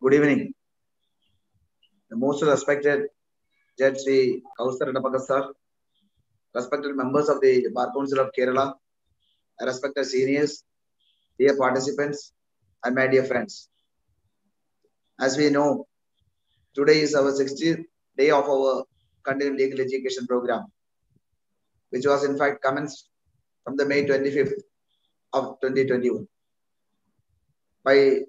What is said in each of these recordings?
Good evening. The most respected Judge Sri Kausar Edapaga sir, respected members of the Bar Council of Kerala, respected seniors, dear participants, and my dear friends. As we know, today is our 60th day of our continuing legal education program, which was in fact commenced from the May 25th of 2021. By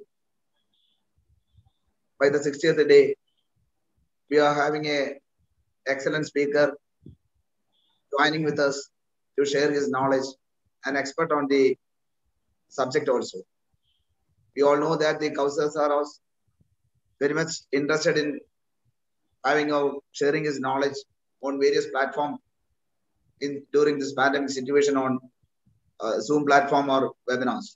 the 60th day, we are having a excellent speaker joining with us to share his knowledge, an expert on the subject also. We all know that the Kausar sir was very much interested in sharing his knowledge on various platforms during this pandemic situation on Zoom platform or webinars.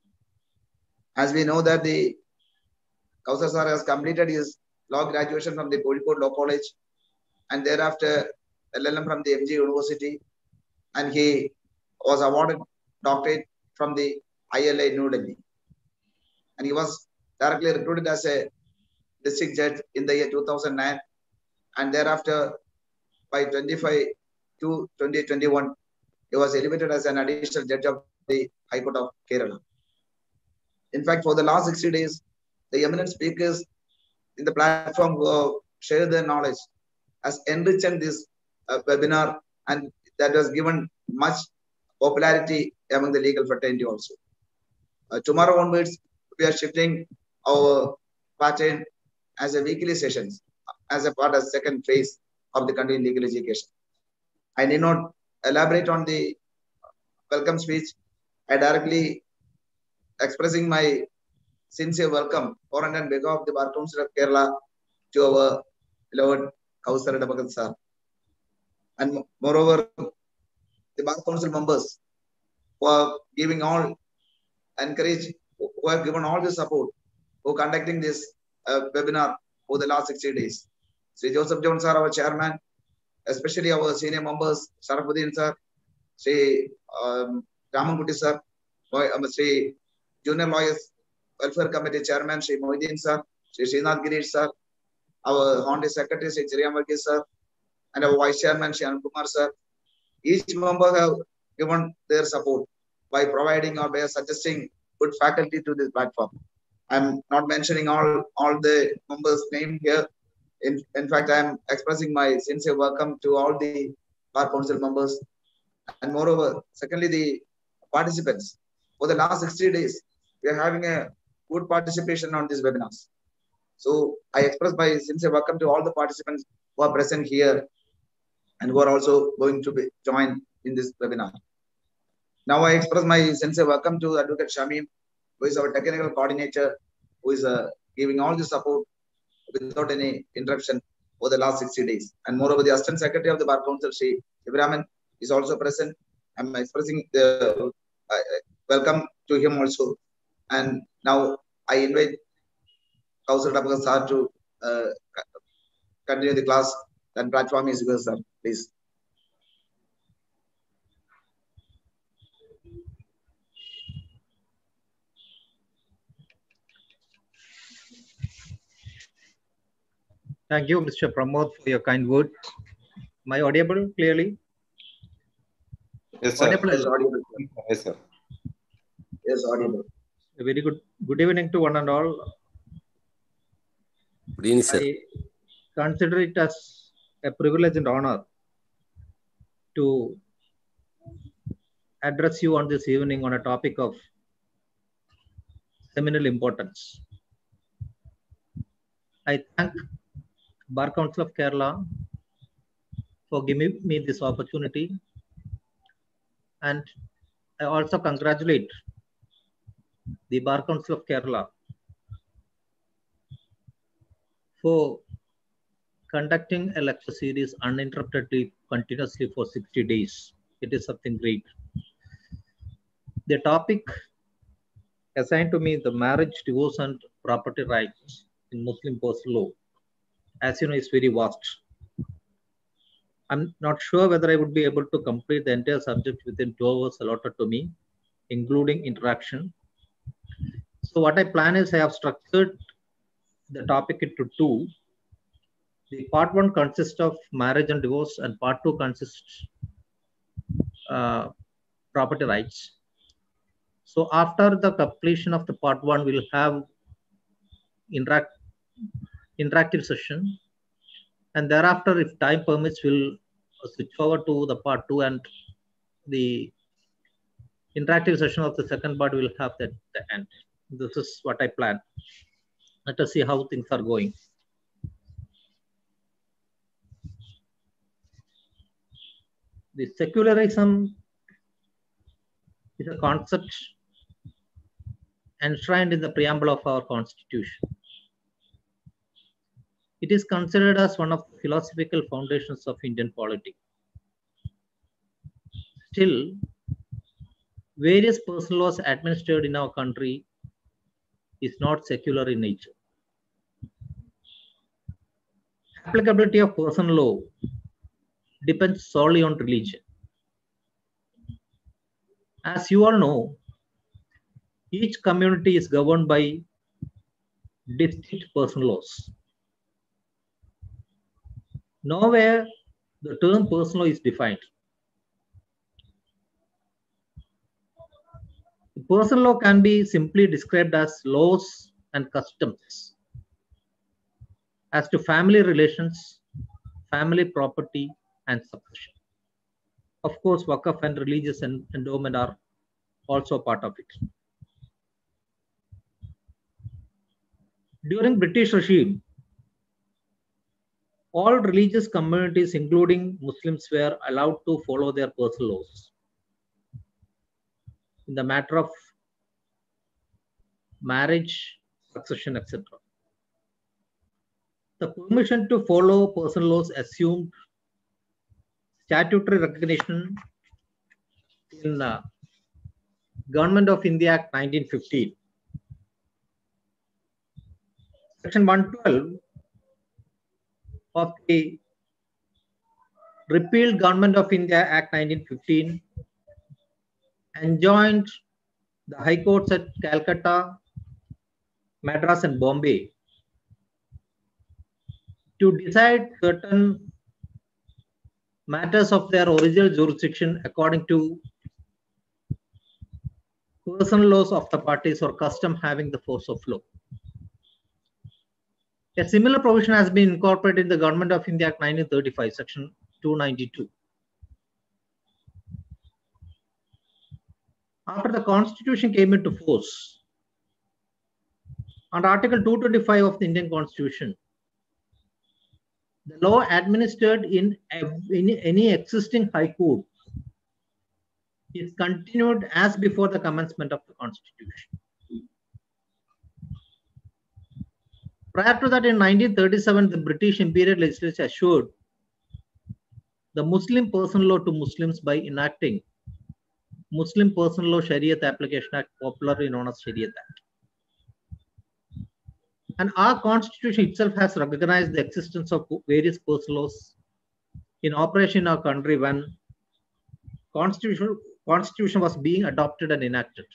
As we know that the Kausar sir has completed his law graduation from the Kozhikode Law College and thereafter LLM from the MG University, and he was awarded doctorate from the ILA New Delhi. And he was directly recruited as a district judge in the year 2009, and thereafter by 25 to 2021, he was elevated as an additional judge of the High Court of Kerala. In fact, for the last 60 days, the eminent speakers in the platform who have shared their knowledge has enriched this webinar, and that has given much popularity among the legal fraternity also. Tomorrow onwards, we are shifting our pattern as a weekly sessions as a part of second phase of the continuing legal education. I need not elaborate on the welcome speech. I directly expressing my sincere welcome for and on behalf of the Bar Council of Kerala to our beloved Kausar Edapaga sir. And moreover, the Bar Council members who are giving all encourage, who have given all the support, who are conducting this webinar for the last 60 days. Sri Joseph Jones sir, our chairman, especially our senior members, Sharafuddin sir, Sri Ramankuti sir, Sri Junior Lawyers Welfare Committee Chairman, Sri Mohiddin sir, Sri Srinath Girish sir, our Honorary Secretary, Sri Chiriyam Varghese sir, and our Vice Chairman, Sri Anand Kumar sir. Each member have given their support by providing or by suggesting good faculty to this platform. I'm not mentioning all the members' name here. In fact, I'm expressing my sincere welcome to all the Bar Council members. And moreover, secondly, the participants. For the last 60 days, we are having a good participation on these webinars. So I express my sincere welcome to all the participants who are present here and who are also going to join in this webinar. Now I express my sincere welcome to Advocate Shamim, who is our technical coordinator, who is giving all the support without any interruption for the last 60 days. And moreover, the Assistant Secretary of the Bar Council, Sri Ibrahiman, is also present. I'm expressing the welcome to him also. And now I invite Kausar Edapaga sir to continue the class. And platform is yours, sir. Please. Thank you, Mr. Pramod, for your kind word. Am I audible clearly? Yes, sir. Audible. Yes, audible. Yes, sir. Yes, audible. A very good evening to one and all. Good evening, sir. I consider it as a privilege and honor to address you on this evening on a topic of seminal importance. I thank Bar Council of Kerala for giving me this opportunity, and I also congratulate the Bar Council of Kerala for conducting a lecture series uninterruptedly, continuously for 60 days. It is something great. The topic assigned to me, the marriage, divorce, and property rights in Muslim personal law, as you know, is very vast. I'm not sure whether I would be able to complete the entire subject within 2 hours allotted to me, including interaction. So what I plan is I have structured the topic into two. The part one consists of marriage and divorce, and part two consists property rights. So after the completion of the part one, we'll have interactive session, and thereafter, if time permits, we'll switch over to the part two, and the interactive session of the second part will have at the end. This is what I plan. Let us see how things are going. The secularism is a concept enshrined in the preamble of our constitution. It is considered as one of the philosophical foundations of Indian polity. Still, various personal laws administered in our country is not secular in nature. Applicability of personal law depends solely on religion. As you all know, each community is governed by distinct personal laws. Nowhere the term personal law is defined. The personal law can be simply described as laws and customs as to family relations, family property, and succession. Of course, Waqf and religious endowment are also part of it. During British regime, all religious communities, including Muslims, were allowed to follow their personal laws in the matter of marriage, succession, etc. The permission to follow personal laws assumed statutory recognition in Government of India Act 1915. Section 112 of the repealed Government of India Act 1915 enjoined the High Courts at Calcutta, Madras, and Bombay to decide certain matters of their original jurisdiction according to personal laws of the parties or custom having the force of law. A similar provision has been incorporated in the Government of India Act 1935, Section 292. After the Constitution came into force, under Article 225 of the Indian Constitution, the law administered in any existing High Court is continued as before the commencement of the Constitution. Prior to that, in 1937, the British Imperial Legislature assured the Muslim Personal Law to Muslims by enacting Muslim Personal Law Shariat Application Act, popularly known as Shariat Act. And our Constitution itself has recognized the existence of various personal laws in operation in our country when Constitution was being adopted and enacted.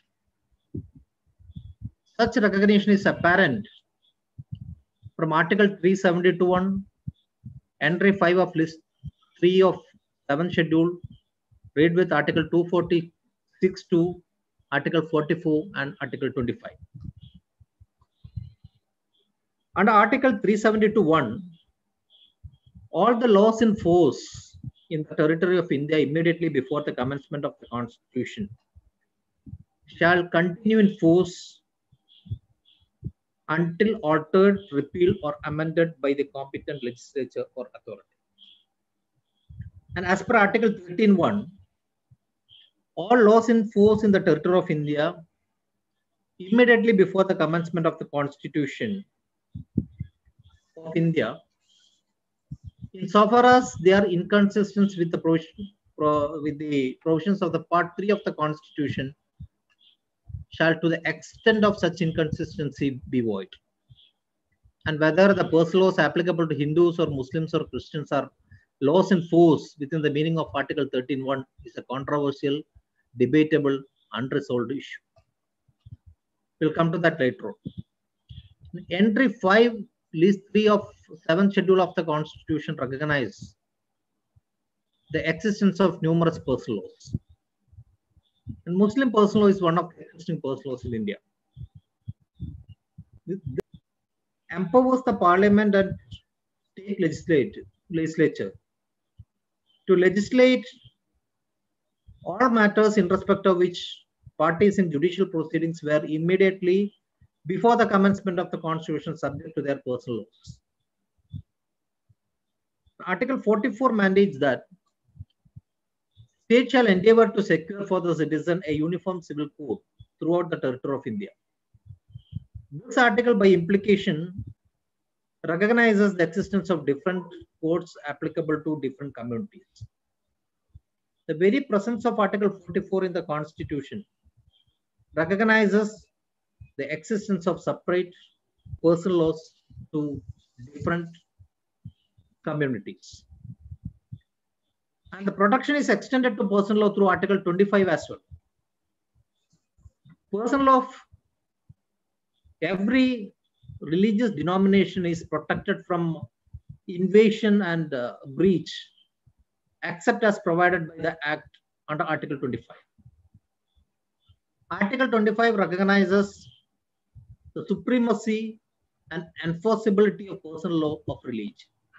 Such recognition is apparent from Article 372(1), Entry 5 of List 3 of 7th Schedule, read with Article 246(2), Article 44, and Article 25. Under Article 372(1), all the laws in force in the territory of India immediately before the commencement of the Constitution shall continue in force until altered, repealed, or amended by the competent legislature or authority. And as per Article 13(1), all laws in force in the territory of India immediately before the commencement of the Constitution of India, insofar as they are inconsistent with the provisions of the Part 3 of the Constitution, shall to the extent of such inconsistency be void. And whether the personal laws applicable to Hindus or Muslims or Christians are laws in force within the meaning of Article 13(1) is a controversial, debatable, unresolved issue. We'll come to that later on. Entry 5, list 3 of 7th schedule of the Constitution recognize the existence of numerous personal laws. And Muslim personal law is one of the existing personal laws in India. This empowers the parliament and state legislature to legislate all matters in respect of which parties in judicial proceedings were immediately before the commencement of the Constitution subject to their personal laws. Article 44 mandates that state shall endeavor to secure for the citizen a uniform civil code throughout the territory of India. This article, by implication, recognizes the existence of different codes applicable to different communities. The very presence of Article 44 in the Constitution recognizes the existence of separate personal laws to different communities. And the protection is extended to personal law through Article 25 as well. Personal law of every religious denomination is protected from invasion and breach, except as provided by the Act under Article 25. Article 25 recognizes the supremacy and enforceability of personal law of religion.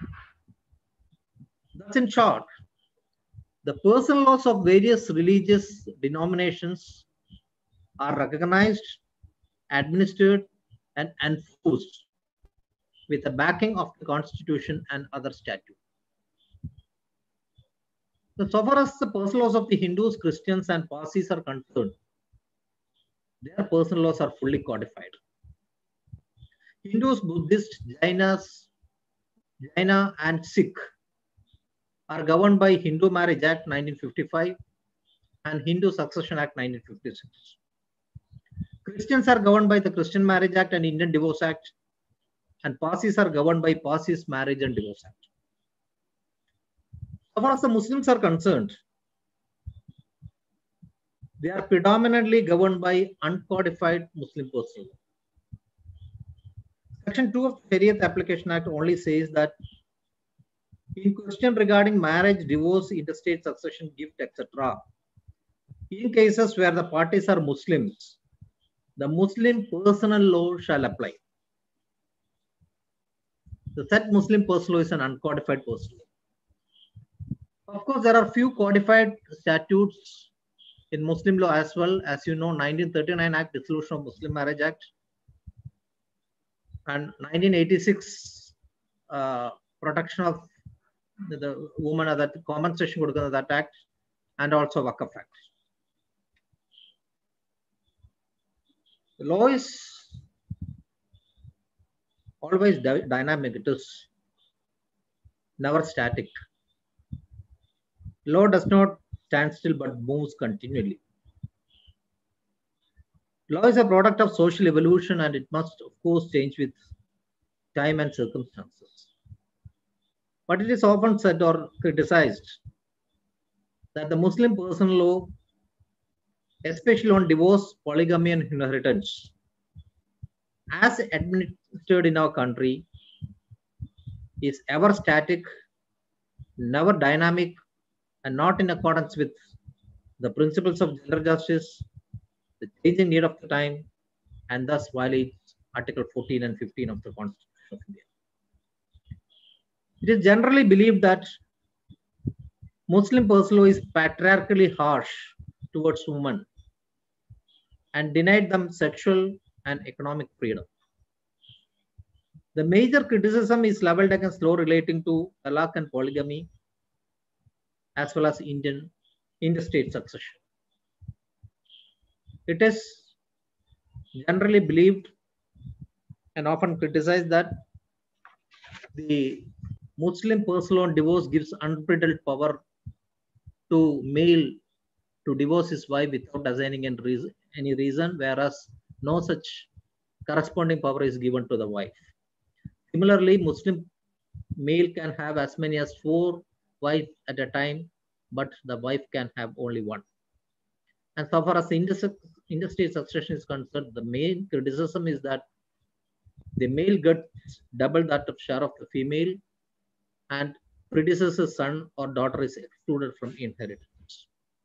Thus, in short, the personal laws of various religious denominations are recognized, administered, and enforced with the backing of the Constitution and other statutes. So far as the personal laws of the Hindus, Christians, and Parsis are concerned, their personal laws are fully codified. Hindus, Buddhists, Jaina, and Sikh are governed by Hindu Marriage Act 1955 and Hindu Succession Act 1956. Christians are governed by the Christian Marriage Act and Indian Divorce Act, and Parsis are governed by Parsis Marriage and Divorce Act. As far as the Muslims are concerned, they are predominantly governed by uncodified Muslim personal law. Section 2 of the Shariat Application Act only says that in question regarding marriage, divorce, interstate succession, gift, etc., in cases where the parties are Muslims, the Muslim personal law shall apply. The said Muslim personal law is an uncodified personal law. Of course, there are few codified statutes in Muslim law as well. As you know, 1939 Act, Dissolution of Muslim Marriage Act, and 1986 Protection of the woman, that compensation that act, and also Waqf Act. The law is always dynamic. It is never static. Law does not stand still but moves continually. Law is a product of social evolution, and it must, of course, change with time and circumstances. But it is often said or criticized that the Muslim personal law, especially on divorce, polygamy, and inheritance, as administered in our country, is ever static, never dynamic, and not in accordance with the principles of gender justice, the changing need of the time, and thus violates Article 14 and 15 of the Constitution of India. It is generally believed that Muslim personal law is patriarchally harsh towards women and denied them sexual and economic freedom. The major criticism is leveled against law relating to talaq and polygamy, as well as interstate succession. It is generally believed and often criticized that the Muslim personal law on divorce gives unbridled power to male to divorce his wife without assigning any reason, whereas no such corresponding power is given to the wife. Similarly, Muslim male can have as many as 4 wives at a time, but the wife can have only 1. And so far as the interstate succession is concerned, the main criticism is that the male gets double that of share of the female, and predecessor's son or daughter is excluded from inheritance.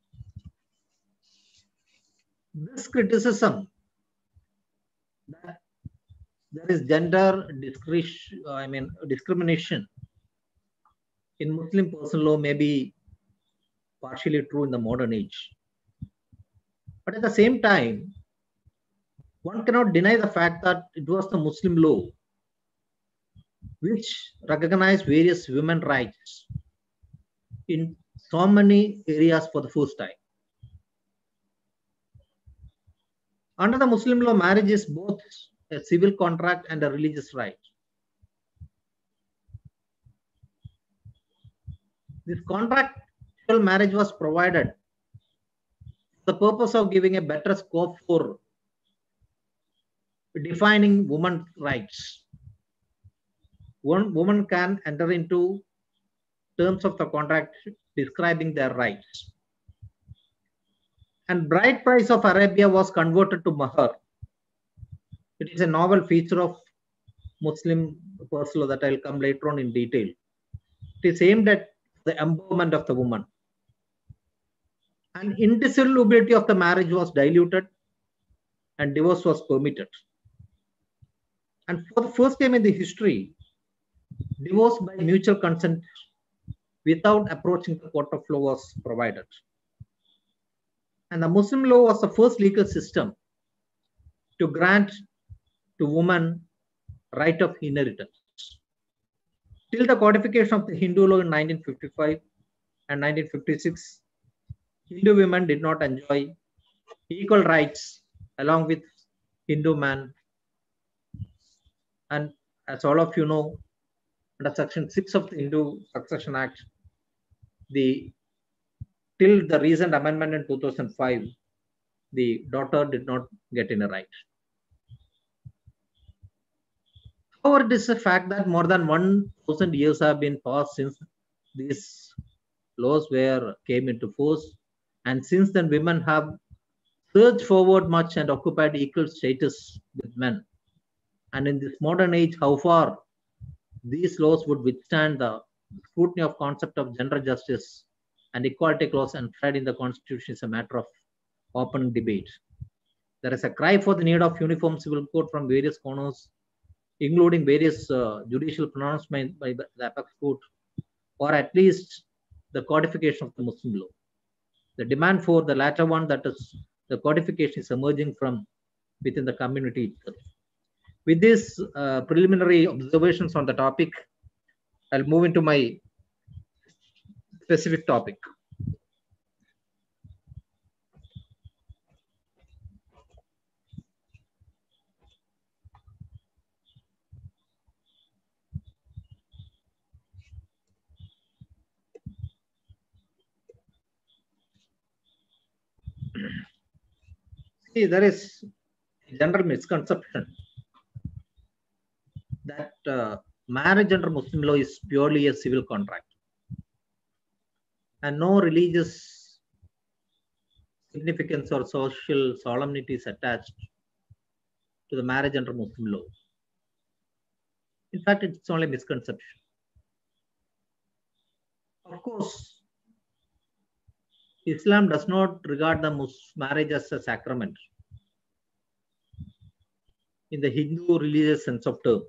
This criticism that there is gender discrimination in Muslim personal law may be partially true in the modern age. But at the same time, one cannot deny the fact that it was the Muslim law which recognized various women rights in so many areas for the first time. Under the Muslim law, marriage is both a civil contract and a religious right. This contractual marriage was provided for the purpose of giving a better scope for defining women's rights. One woman can enter into terms of the contract describing their rights. And bride price of Arabia was converted to mahar. It is a novel feature of Muslim personal law that I'll come later on in detail. It is aimed at the empowerment of the woman. And indissolubility of the marriage was diluted and divorce was permitted. And for the first time in the history, divorce by mutual consent without approaching the court of law was provided. And the Muslim law was the first legal system to grant to women right of inheritance. Till the codification of the Hindu law in 1955 and 1956, Hindu women did not enjoy equal rights along with Hindu men. And as all of you know, under Section 6 of the Hindu Succession Act, till the recent amendment in 2005, the daughter did not get any right. However, it is a fact that more than 1,000 years have been passed since these laws came into force, and since then women have surged forward much and occupied equal status with men. And in this modern age, how far these laws would withstand the scrutiny of concept of gender justice and equality clause enshrined in the Constitution is a matter of open debate. There is a cry for the need of uniform civil code from various corners, including various judicial pronouncements by the apex court, or at least the codification of the Muslim law. The demand for the latter one, that is the codification, is emerging from within the community itself. With these preliminary observations on the topic, I'll move into my specific topic. See, there is a general misconception that marriage under Muslim law is purely a civil contract and no religious significance or social solemnities attached to the marriage under Muslim law. In fact, it's only a misconception. Of course, Islam does not regard the marriage as a sacrament in the Hindu religious sense of term.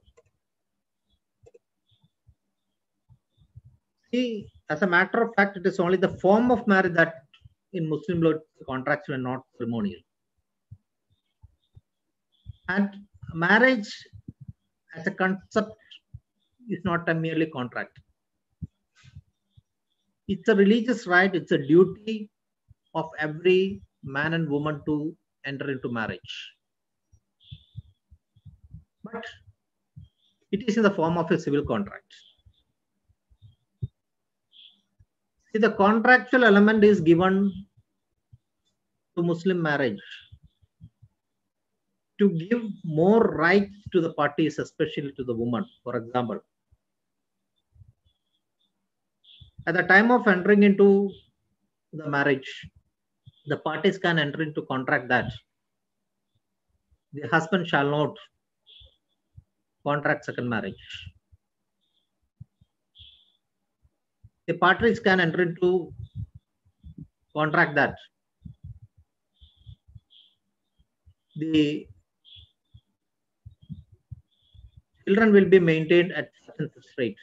See, as a matter of fact, it is only the form of marriage that in Muslim law is contractual and not ceremonial. And marriage as a concept is not a merely contract. It's a religious right, it's a duty of every man and woman to enter into marriage. But it is in the form of a civil contract. See, the contractual element is given to Muslim marriage to give more rights to the parties, especially to the woman. For example, at the time of entering into the marriage, the parties can enter into contract that the husband shall not contract second marriage. The parties can enter into contract that the children will be maintained at certain rate.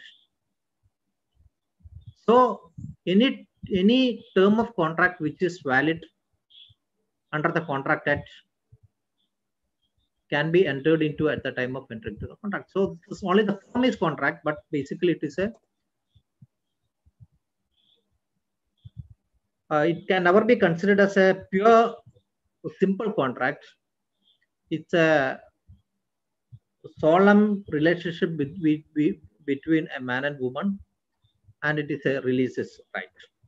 So any term of contract which is valid under the Contract Act can be entered into at the time of entering into the contract. So this only the form is contract, but basically it is a it can never be considered as a pure simple contract. It's a solemn relationship between a man and woman, and it is a religious right.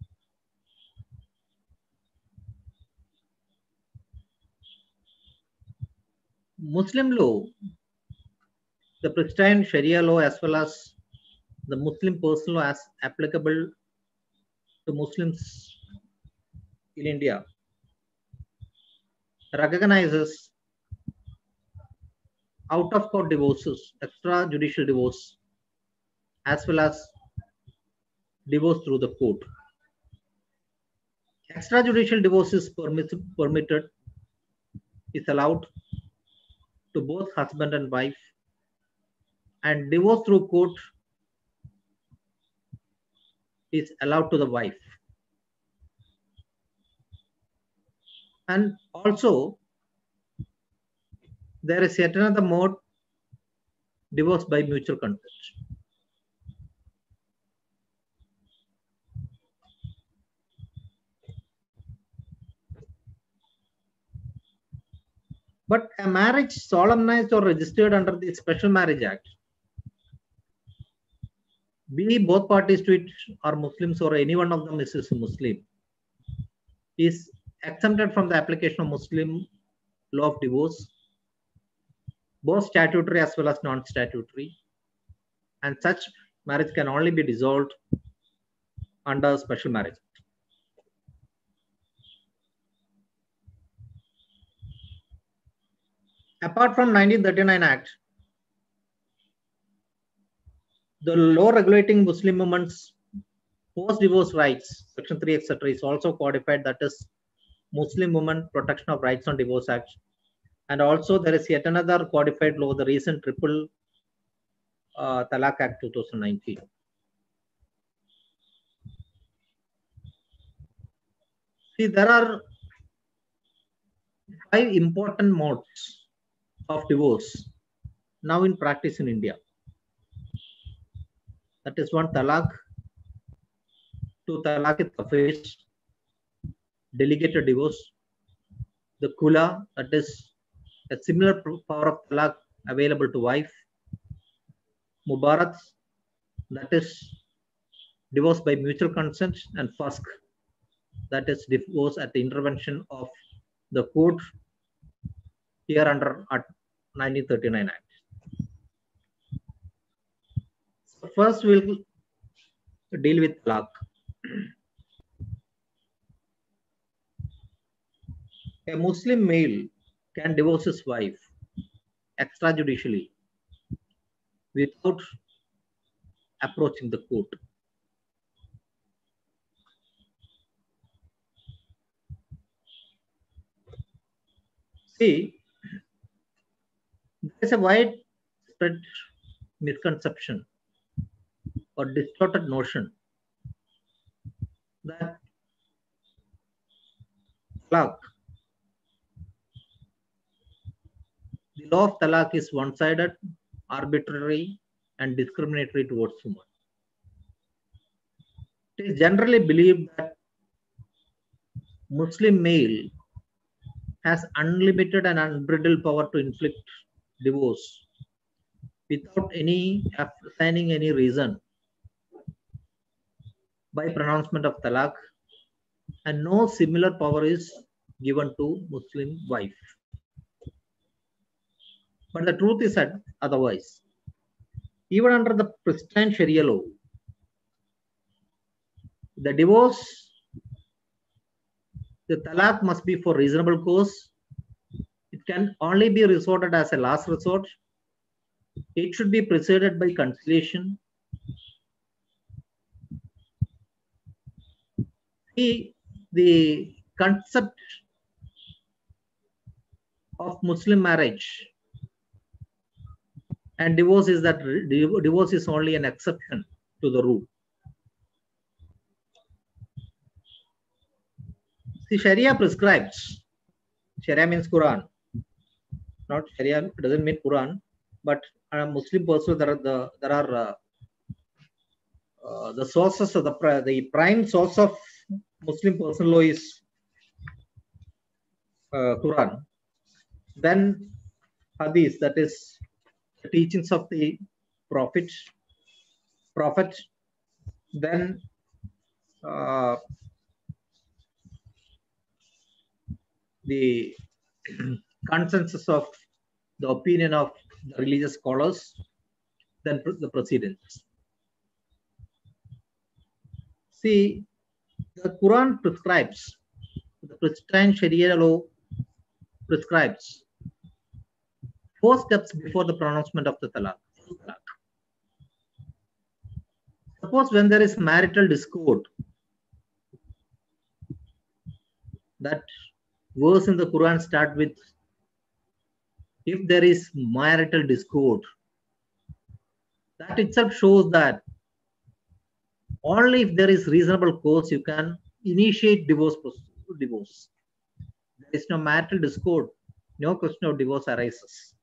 Muslim law, the pristine Sharia law, as well as the Muslim personal law as applicable to Muslims in India, recognizes out-of-court divorces, extrajudicial divorce, as well as divorce through the court. Extrajudicial divorce is permitted, is allowed to both husband and wife, and divorce through court is allowed to the wife. And also, there is yet another mode, divorce by mutual consent. But a marriage solemnized or registered under the Special Marriage Act, be both parties to it are Muslims or any one of them is a Muslim, is exempted from the application of Muslim law of divorce, both statutory as well as non-statutory, and such marriage can only be dissolved under Special Marriage Act. Apart from 1939 Act, the law regulating Muslim women's post-divorce rights, Section 3, etc., is also codified, that is Muslim Women Protection of Rights on Divorce Act. And also there is yet another codified law, the recent Triple Talaq Act 2019. See, there are 5 important modes of divorce now in practice in India. That is 1, talaq; 2, talaq-e-tafwid, delegated divorce; the khula, that is a similar power of talaq available to wife; mubarat, that is divorce by mutual consent; and fasq, that is divorce at the intervention of the court, here under 1939 Act. So first we'll deal with talaq. A Muslim male can divorce his wife extrajudicially without approaching the court. See, there is a widespread misconception or distorted notion that talaq, the law of talaq, is one-sided, arbitrary, and discriminatory towards women. It is generally believed that Muslim male has unlimited and unbridled power to inflict divorce without assigning any reason by pronouncement of talaq, and no similar power is given to Muslim wife. But the truth is otherwise. Even under the pristine Sharia law, the divorce, the talaq must be for reasonable cause. It can only be resorted as a last resort, It should be preceded by conciliation. The concept of Muslim marriage and divorce is that divorce is only an exception to the rule. See, Sharia prescribes. Sharia means Quran. Not Sharia doesn't mean Quran, but a Muslim person there are the sources of the prime source of Muslim personal law is Quran. Then Hadith, that is the teachings of the Prophet. Then the consensus of the opinion of the religious scholars, then the precedents. See, the Quran prescribes, the pristine Sharia law prescribes 4 steps before the pronouncement of the talaq. Suppose when there is marital discord, that verse in the Quran start with, if there is marital discord, that itself shows that only if there is reasonable cause you can initiate divorce. There is no marital discord, no question of divorce arises.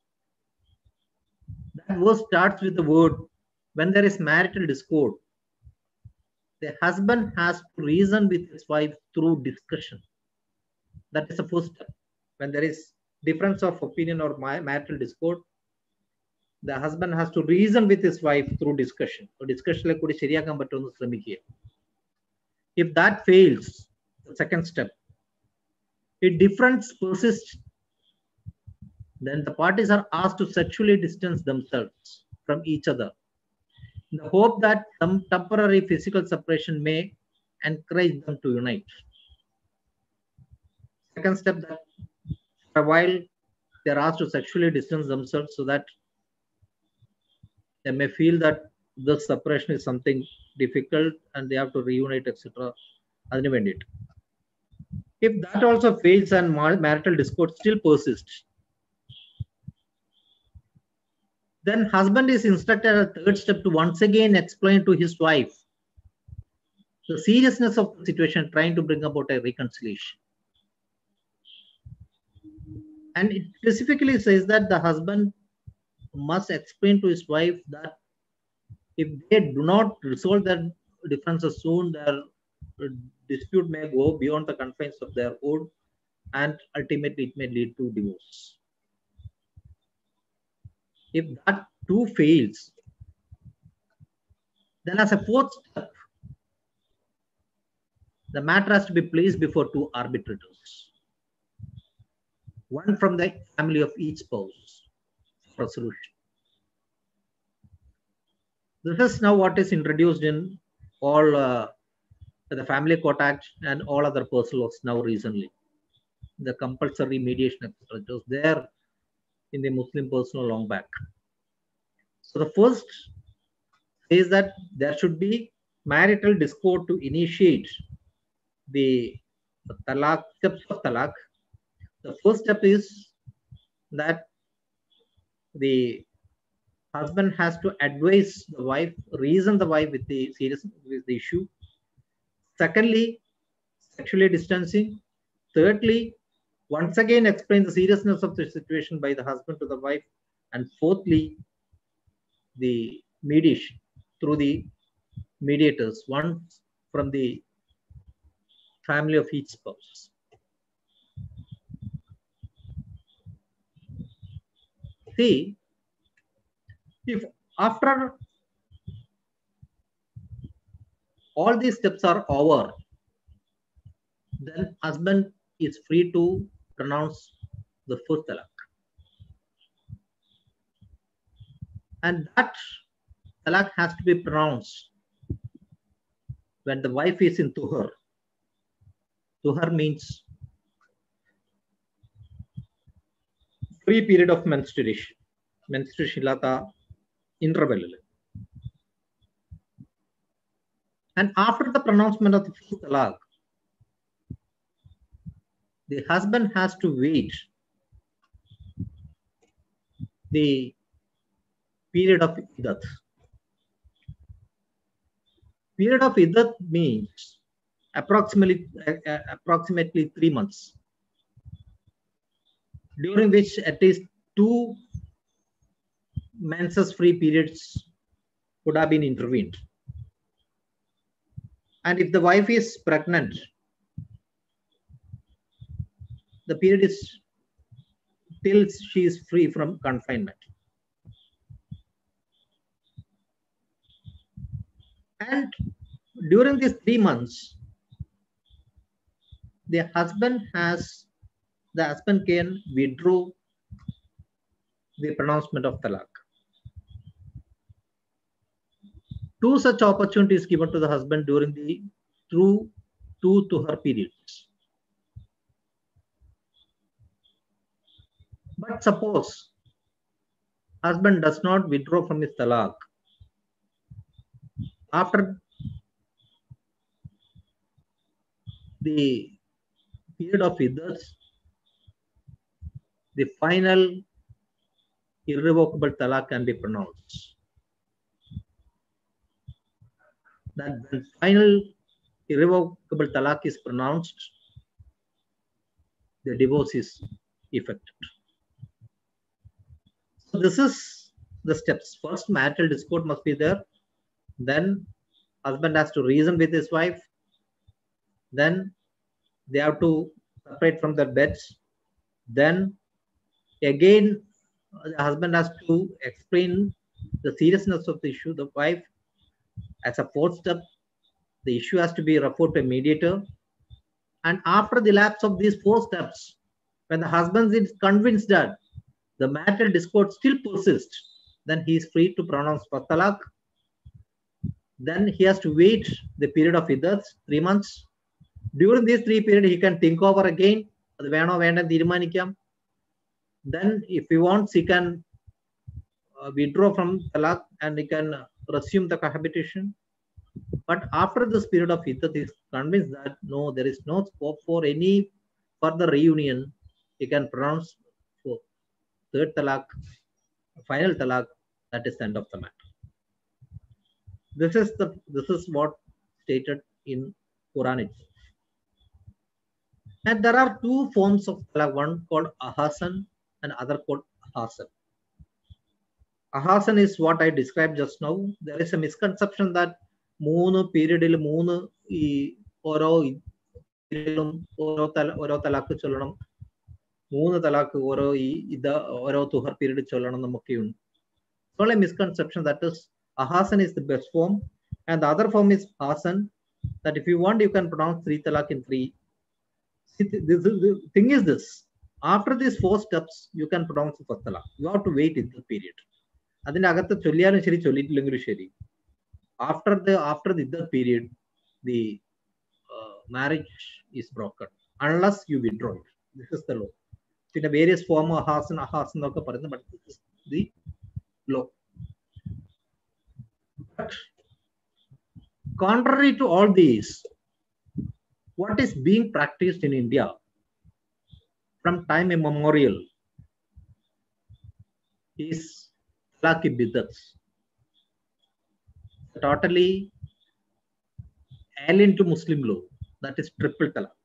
That verse starts with the word, when there is marital discord, the husband has to reason with his wife through discussion. That is the first step. When there is difference of opinion or marital discord, the husband has to reason with his wife through discussion. So discussion like shariyakan pattunnu shramikkuka. If that fails, the second step, if difference persists, then the parties are asked to sexually distance themselves from each other in the hope that some temporary physical separation may encourage them to unite. Second step, that for a while they are asked to sexually distance themselves so that they may feel that the separation is something difficult and they have to reunite, etc. If that also fails and marital discord still persists, then husband is instructed at a third step to once again explain to his wife the seriousness of the situation, trying to bring about a reconciliation. And it specifically says that the husband must explain to his wife that if they do not resolve their differences soon, their dispute may go beyond the confines of their own, and ultimately it may lead to divorce. If that too fails, then as a fourth step, the matter has to be placed before 2 arbitrators, one from the family of each spouse, for solution. This is now what is introduced in all the Family Court Act and all other personal laws now recently. The compulsory mediation, etc. It was there in the Muslim personal long back. So the first is that there should be marital discord to initiate the talaq, steps of talaq. The first step is that the husband has to advise the wife, reason the wife with the seriousness with the issue. Secondly, sexually distancing. Thirdly, once again explain the seriousness of the situation by the husband to the wife. And fourthly, the mediation through the mediators, one from the family of each spouse. See, if after all these steps are over, then husband is free to pronounce the first talaq. And that talaq has to be pronounced when the wife is in tuhur. Tuhur means free period of menstruation. menstruation illata interval. And after the pronouncement of the first talaq, the husband has to wait the period of iddat. Period of iddat means approximately 3 months, during which at least 2 menses-free periods could have been intervened. And if the wife is pregnant, the period is till she is free from confinement. And during these 3 months, the husband can withdraw the pronouncement of talaq. 2 such opportunities given to the husband during the two to her periods. But suppose husband does not withdraw from his talaq after the period of iddat, the final irrevocable talaq can be pronounced. That when final irrevocable talaq is pronounced, the divorce is effected. So this is the steps. First, marital discord must be there. Then husband has to reason with his wife. Then they have to separate from their beds. Then again, the husband has to explain the seriousness of the issue. The wife, as a 4th step, the issue has to be referred to a mediator. And after the lapse of these 4 steps, when the husband is convinced that the marital discord still persists, then he is free to pronounce first talaq. Then he has to wait the period of iddat, 3 months. During these 3 periods, he can think over again. Then, if he wants, he can withdraw from talaq and he can resume the cohabitation. But after this period of iddat, he is convinced that no, there is no scope for any further reunion. He can pronounce for 3rd talaq, final talaq. That is the end of the matter. This is what stated in Quran itself. And there are 2 forms of talaq, one called ahasan and other called ahasan. Ahasan is what I described just now. There is a misconception that 3 periodil 3 ഈ ഓരോ തലാഖ് ചൊല്ലണം, 3 തലാഖ് ഓരോ tuhr period ചൊല്ലണം എന്നൊക്കെയുണ്ട്. It's only a misconception. That is, ahasan is the best form, and the other form is hasan, that if you want, you can pronounce 3 talaq in 3. See, the thing is this: after these 4 steps, you can pronounce the first talaq. You have to wait in the period. അതിനകത്ത് ചൊല്ലിയാലും ശരി, ചൊല്ലിയിട്ടില്ലെങ്കിലും ശരി, after the iddat period, the marriage is broken unless you withdraw it. This is the law. In a various form of ahasan എന്നൊക്കെ പറയുന്നത്, but this is the law. But contrary to all these, what is being practiced in India from time immemorial is talaq biddat, totally alien to Muslim law. That is triple talaq.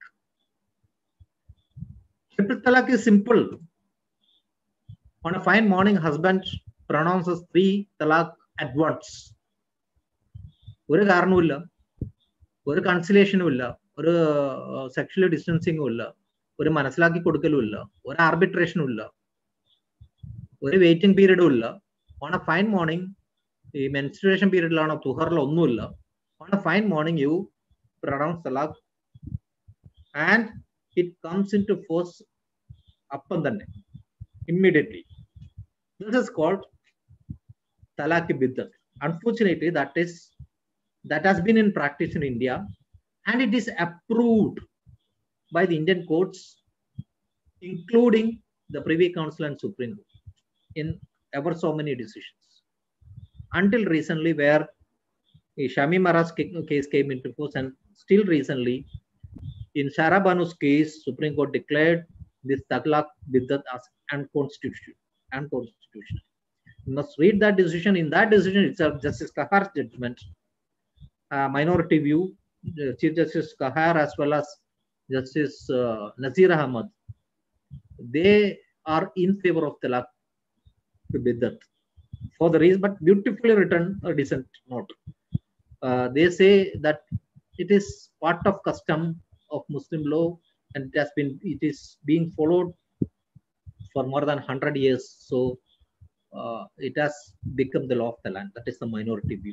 Triple talaq is simple. On a fine morning, husband pronounces 3 talaq at once. ഒരു കാരണവുമില്ല, ഒരു കൺസിലേഷനും ഇല്ല, ഒരു sexual ഡിസ്റ്റൻസിങ്ങും ഇല്ല, ഒരു മനസ്സിലാക്കി കൊടുക്കലും ഇല്ല, ഒരു ആർബിട്രേഷനും ഇല്ല, ഒരു വെയിറ്റിംഗ് പീരീഡും ഇല്ല. ഓൺ എ ഫൈൻ മോർണിംഗ്, ഈ മെൻസ്ട്രുവേഷൻ പീരീഡിലാണോ തുഹറിലോ ഒന്നുമില്ല, on a fine morning you pronounce talaq and it comes into force അപ്പം തന്നെ, immediately. This is called talaq biddat. Unfortunately, that has been in practice in India, and it is approved by the Indian courts, including the Privy Council and Supreme Court. In ever so many decisions. Until recently, where Shamimara's case came into force, and still recently, in Shara Banu's case, Supreme Court declared this Talaq Biddat as unconstitutional. Unconstitutional. You must read that decision. In that decision itself, Justice Kahar's judgment, minority view, Chief Justice Kahar as well as Justice Nazir Ahmad, they are in favor of Talaq Biddat for the reason, but beautifully written a dissent note. They say that it is part of custom of Muslim law, and it is being followed for more than 100 years. So it has become the law of the land. That is the minority view.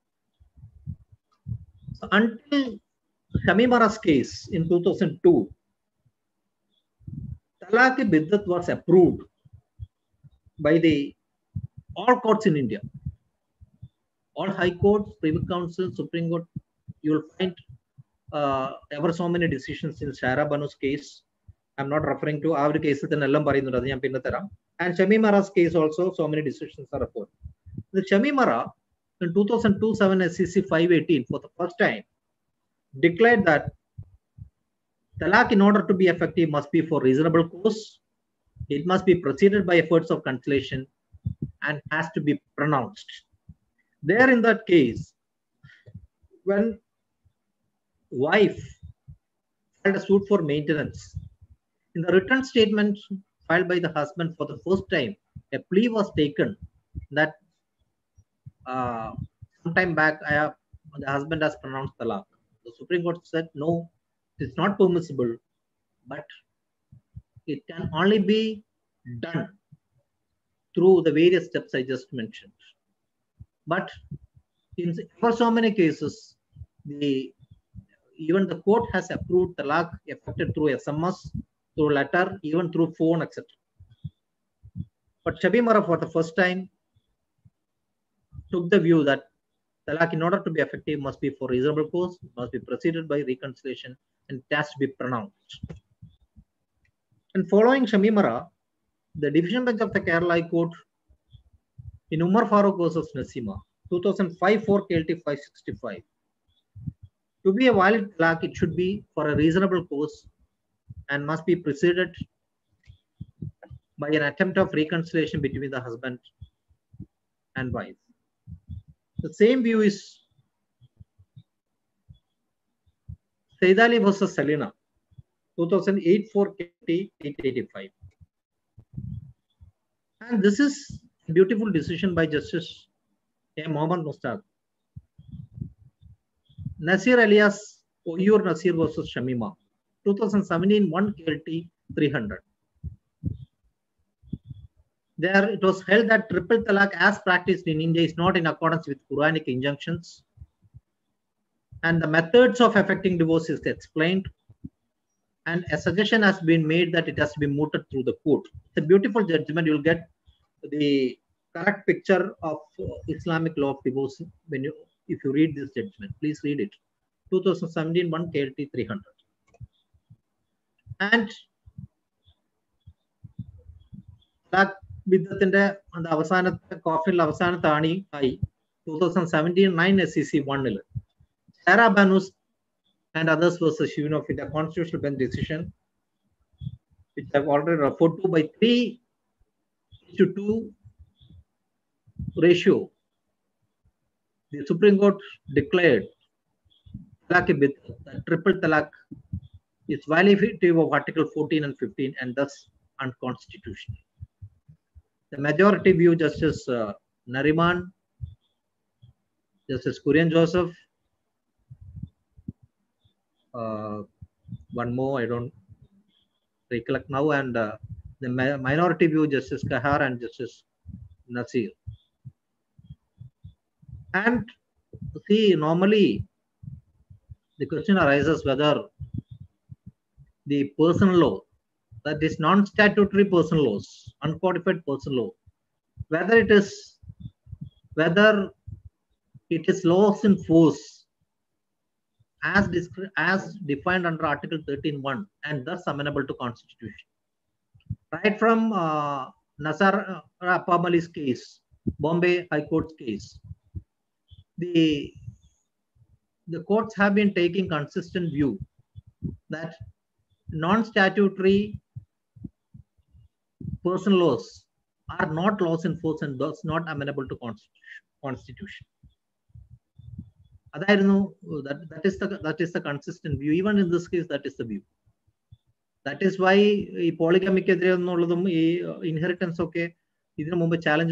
So until Shamimara's case in 2002, Talaq Biddat was approved by all courts in India. All high courts, privy council, Supreme Court, you will find ever so many decisions in Shara Banu's case. I'm not referring to our cases in Ellam Parinu, and Shamimara's case also, so many decisions are reported. The Shamimara in 2002-7 SCC 518 for the first time declared that Talaq, in order to be effective, must be for reasonable cause. It must be preceded by efforts of conciliation and has to be pronounced. There in that case, when wife filed a suit for maintenance, in the written statement filed by the husband for the first time, a plea was taken that sometime back the husband has pronounced talaq. The Supreme Court said no, it's not permissible, but it can only be done through the various steps I just mentioned. But for so many cases, even the court has approved talaq effected through SMS, through letter, even through phone, etc. But Shamimara for the first time took the view that talaq, in order to be effective, must be for reasonable cause, must be preceded by reconciliation, and it has to be pronounced. And following Shamimara, the division bench of the Kerala High Court in Umar Farooq versus Nasima, 2005 4 KLT 565. To be a valid talaq, it should be for a reasonable cause and must be preceded by an attempt of reconciliation between the husband and wife. The same view is Said Ali versus Salina, 2008 4 KT 885. And this is a beautiful decision by Justice A. Mohammad Mustaq. Nasir alias Oyur Nasir versus Shamima, 2017 1 KLT 300. There it was held that triple talaq as practiced in India is not in accordance with Quranic injunctions, and the methods of effecting divorce is explained, and a suggestion has been made that it has to be mooted through the court. It's a beautiful judgment. You'll get the correct picture of Islamic law of divorce if you read this judgment. Please read it. 2017 1 KLT 300. And ബിദ്ദത്തിന്റെ അവസാനത്തെ കോഫിൽ അവസാനത്തെ ആണി ആയി 2017 9 SCC 1 Shara Banus and others versus Union of India Constitutional Bench decision, which I've already referred to, by 3:2 ratio. The Supreme Court declared talaq triple talaq is violative of Article 14 and 15 and thus unconstitutional. The majority view, Justice Nariman, Justice Kurian Joseph, one more I don't recollect now, and the minority view, Justice Kahar and Justice Nasir. And see, normally the question arises whether the personal law, that is non-statutory personal laws, uncodified personal law, whether it is laws in force as defined under Article 13(1) and thus amenable to Constitution. Right from Nasar Apamali's case, Bombay High Court's case, the courts have been taking consistent view that non-statutory personal laws are not laws in force and thus not amenable to constitution. That is the consistent view. Even in this case, that is the view. That is why polygamy inheritance okay challenge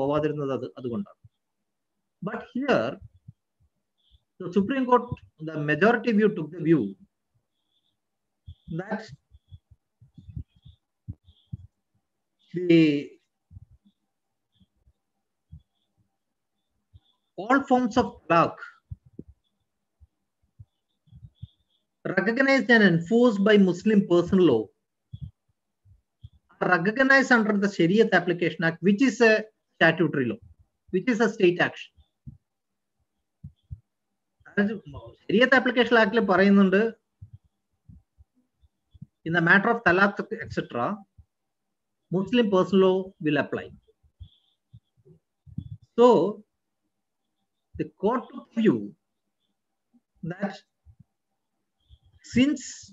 but here the Supreme Court, the majority view took the view that all forms of talaq recognized and enforced by Muslim personal law are recognized under the Shariat Application Act, which is a statutory law, which is a state action. Shariat Application Act in the matter of talaq, etc., Muslim personal law will apply. So, the court took view that since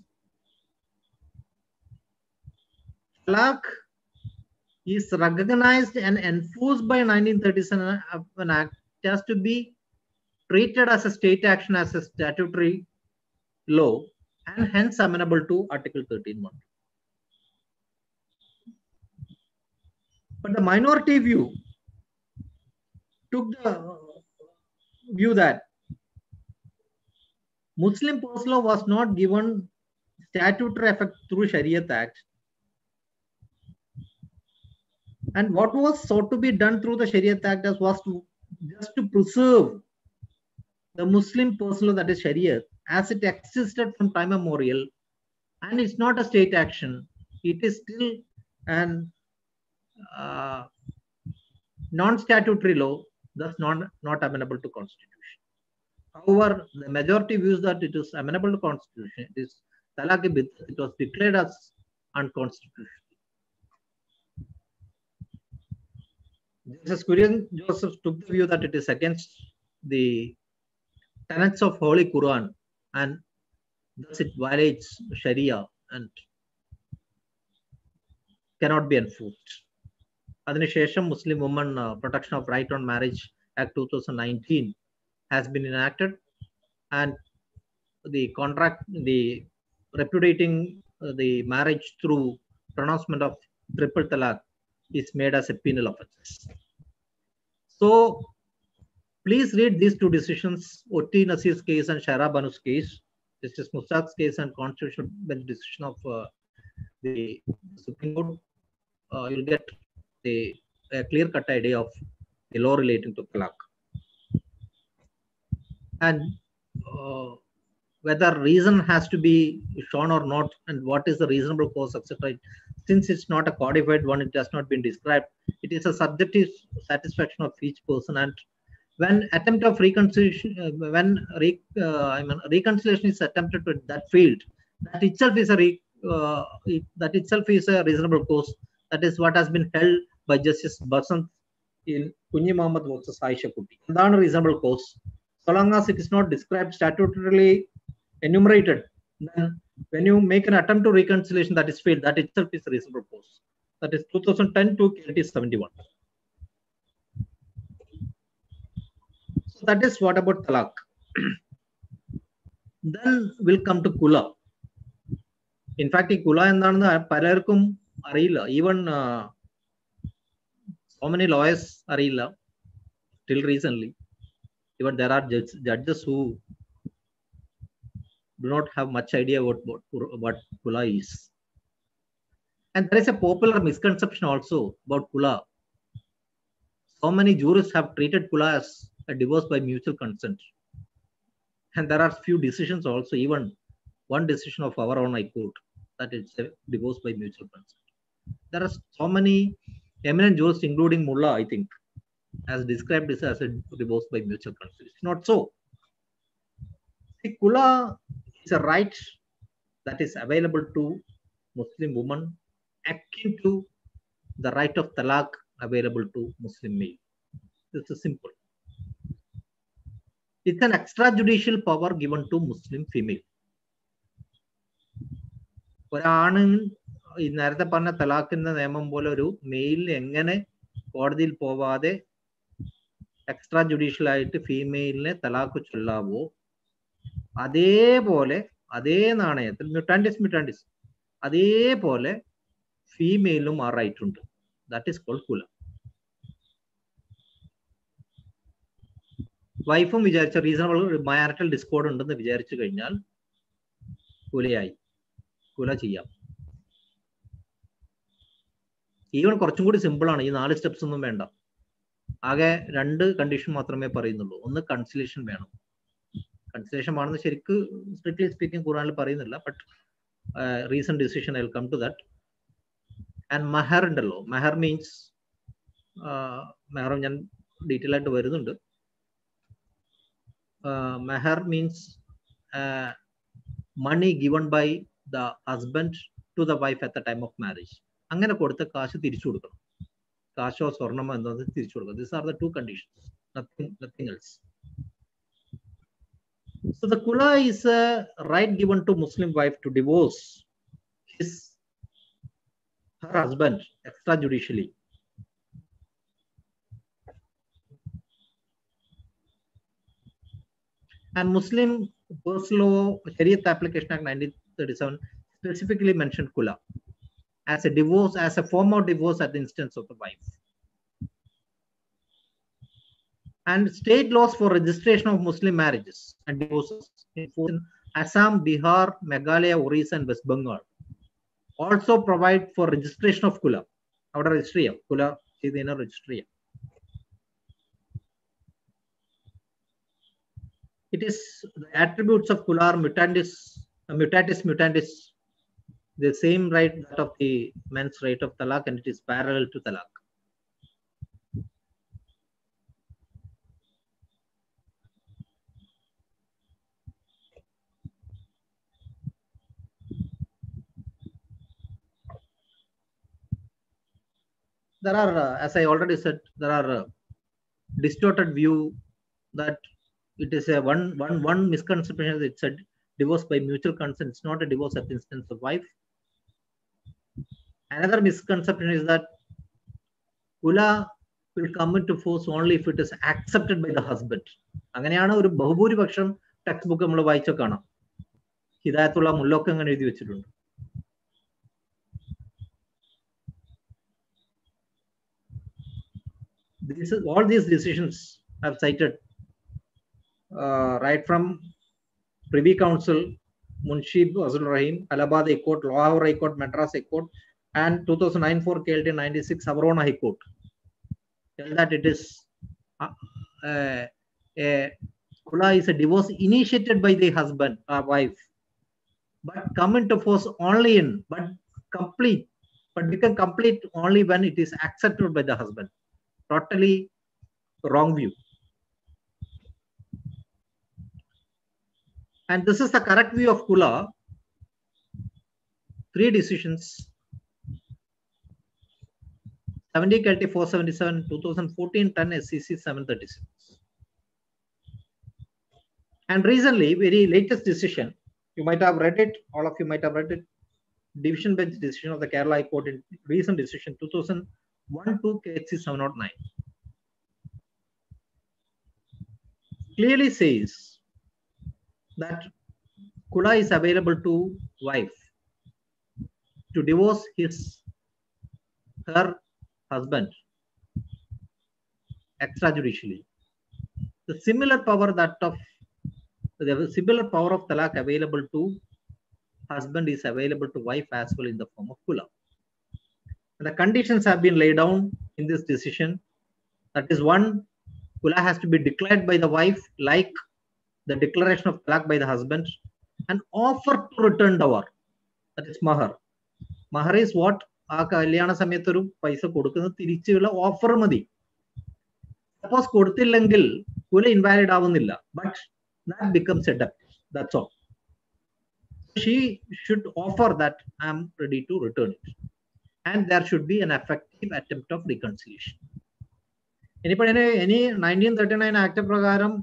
talaq is recognized and enforced by 1937 Act, it has to be treated as a state action, as a statutory law, and hence amenable to Article 13(1). But the minority view took the view that Muslim personal law was not given statutory effect through Shariat Act. And what was sought to be done through the Shariat Act was just to preserve the Muslim personal law, that is Shariat, as it existed from time immemorial, and it's not a state action. It is still an non-statutory law, thus not amenable to constitution. However, the majority views that it is amenable to constitution. It is talaq bid'at. It was declared as unconstitutional. Justice Kurian Joseph took the view that it is against the tenets of Holy Quran and thus it violates Sharia and cannot be enforced. Adinishesham, Muslim Women Protection of Right on Marriage Act 2019 has been enacted, and the repudiating the marriage through pronouncement of triple talaq is made as a penal offense. So please read these two decisions, Oti Nasir's case and Shaira Banu's case, Justice Mustaq's case and constitutional bench decision of the Supreme Court. You'll get a clear-cut idea of the law relating to talaq. And whether reason has to be shown or not, and what is the reasonable cause, etc. Since it's not a codified one, it has not been described. It is a subjective satisfaction of each person. And when attempt of reconciliation, reconciliation is attempted to that field, that itself is a reasonable cause. That is what has been held by Justice Basant in Kunji Mohammed versus Aisha Kuti. That's a reasonable cause. So long as it is not described statutorily enumerated, then when you make an attempt to reconciliation that is failed, that itself is a reasonable cause. That is 2010 to KT 71. So that is what about talaq. Then we'll come to Kula. In fact, Kula endannu palarkum ariyilla. Even so many lawyers ariyilla till recently. Even there are judges who do not have much idea what Kula is. And there is a popular misconception also about Kula. So many jurists have treated Kula as a divorce by mutual consent. And there are few decisions also, even one decision of our own High Court, that it's a divorce by mutual consent. There are so many eminent jurists, including Mullah, I think, has described this as a divorce by mutual consent. It's not so. See, Kula is a right that is available to Muslim women akin to the right of talaq available to Muslim male. This is simple. It's an extrajudicial power given to Muslim female. ഒരാണ് ഈ നേരത്തെ പറഞ്ഞ തലാഖിന്റെ നിയമം പോലെ ഒരു മെയിലിന് എങ്ങനെ കോടതിയിൽ പോവാതെ എക്സ്ട്രാ ജുഡീഷ്യൽ ആയിട്ട് ഫീമെയിലിനെ തലാഖ് ചൊല്ലാവോ, അതേപോലെ അതേ നാണയത്തിൽ മ്യൂട്ടാൻഡിസ് അതേപോലെ ഫീമെയിലും ആ റൈറ്റ് ഉണ്ട്. ദാറ്റ് ഈസ് കോൾഡ് കുല. വൈഫും വിചാരിച്ച റീസണബിൾ മാരിറ്റൽ ഡിസ്കോർഡ് ഉണ്ടെന്ന് വിചാരിച്ചു കഴിഞ്ഞാൽ കുലയായി, കുല ചെയ്യാം. ഈവൻ കുറച്ചും കൂടി സിമ്പിളാണ്. ഈ 4 സ്റ്റെപ്സ് ഒന്നും വേണ്ട. ആകെ 2 കണ്ടീഷൻ മാത്രമേ പറയുന്നുള്ളൂ. ഒന്ന് കൺസിലേഷൻ വേണം. കൺസിലേഷൻ ആണെന്ന് ശരിക്ക് സ്ട്രിക്ട്ലി സ്പീക്കിംഗ് ഖുർആനിൽ പറയുന്നില്ല, but recent decision I will come to that. And മഹർ ഉണ്ടല്ലോ, മഹർ മീൻസ് മെഹറും ഞാൻ ഡീറ്റെയിൽ ആയിട്ട് വരുന്നുണ്ട്. Mahar means money given by the husband to the wife at the time of marriage. അങ്ങനെ കൊടുത്ത കാശ് തിരിച്ചു കൊടുക്കണം. കാശോ സ്വർണമോ എന്നത് തിരിച്ചു കൊടുക്കണം. These are the 2 conditions. Nothing else. So the kula is a right given to Muslim wife to divorce her husband extrajudicially. And Muslim Personal Law Shariat Application Act 1937 specifically mentioned kula as a divorce, as a form of divorce at the instance of the wife. And state laws for registration of Muslim marriages and divorces in Assam, Bihar, Meghalaya, Orissa, and West Bengal also provide for registration of kula. Our registry of kula is in a registry. It is the attributes of kula are mutatis, the same right that of the men's right of talaq, and it is parallel to talaq. There are, as I already said, there are distorted view that it is a one misconception. It's a divorce by mutual consent. It's not a divorce at the instance of wife. Another misconception is that kula will come into force only if it is accepted by the husband. അങ്ങനെയാണ് ഒരു ബഹുഭൂരിപക്ഷം text book നമ്മൾ വായിച്ച കാണാം. ഹിദായത്തുള്ള മുല്ലൊക്കെ അങ്ങനെ എഴുതി വെച്ചിട്ടുണ്ട്. All these decisions I've cited, right from Privy Council, Munshi Azul Rahim, Allahabad High Court, Lahore High Court, Madras High Court, and 2009-4 KLT 96 Havrona High Court, tell that it is kula is a divorce initiated by the husband or wife, but come into force only but become complete only when it is accepted by the husband. Totally wrong view. And this is the correct view of kula. 3 decisions: 70 KLT 477, 2014 10 SCC 736. And recently, very latest decision, you might have read it, all of you might have read it, division bench decision of the Kerala High Court in recent decision 2001-2 KHC 709. Clearly says that kula is available to wife to divorce her husband extrajudicially. The similar power of talaq available to husband is available to wife as well in the form of kula. And the conditions have been laid down in this decision. That is, 1, kula has to be declared by the wife like the declaration of talaq by the husband, and offer to return dower. That is mahar. Mahar is what? ആ കല്യാണ സമയത്ത് ഒരു പൈസ കൊടുക്കുന്നത് തിരിച്ചുള്ള offer മതി. Suppose കൊടുത്തില്ലെങ്കിൽ കുല ഇൻവാലിഡ് ആവുന്നില്ല, but that becomes a debt. That's all. She should offer that I am ready to return it. and there should be an effective attempt of reconciliation. Any 1939 Act പ്രകാരം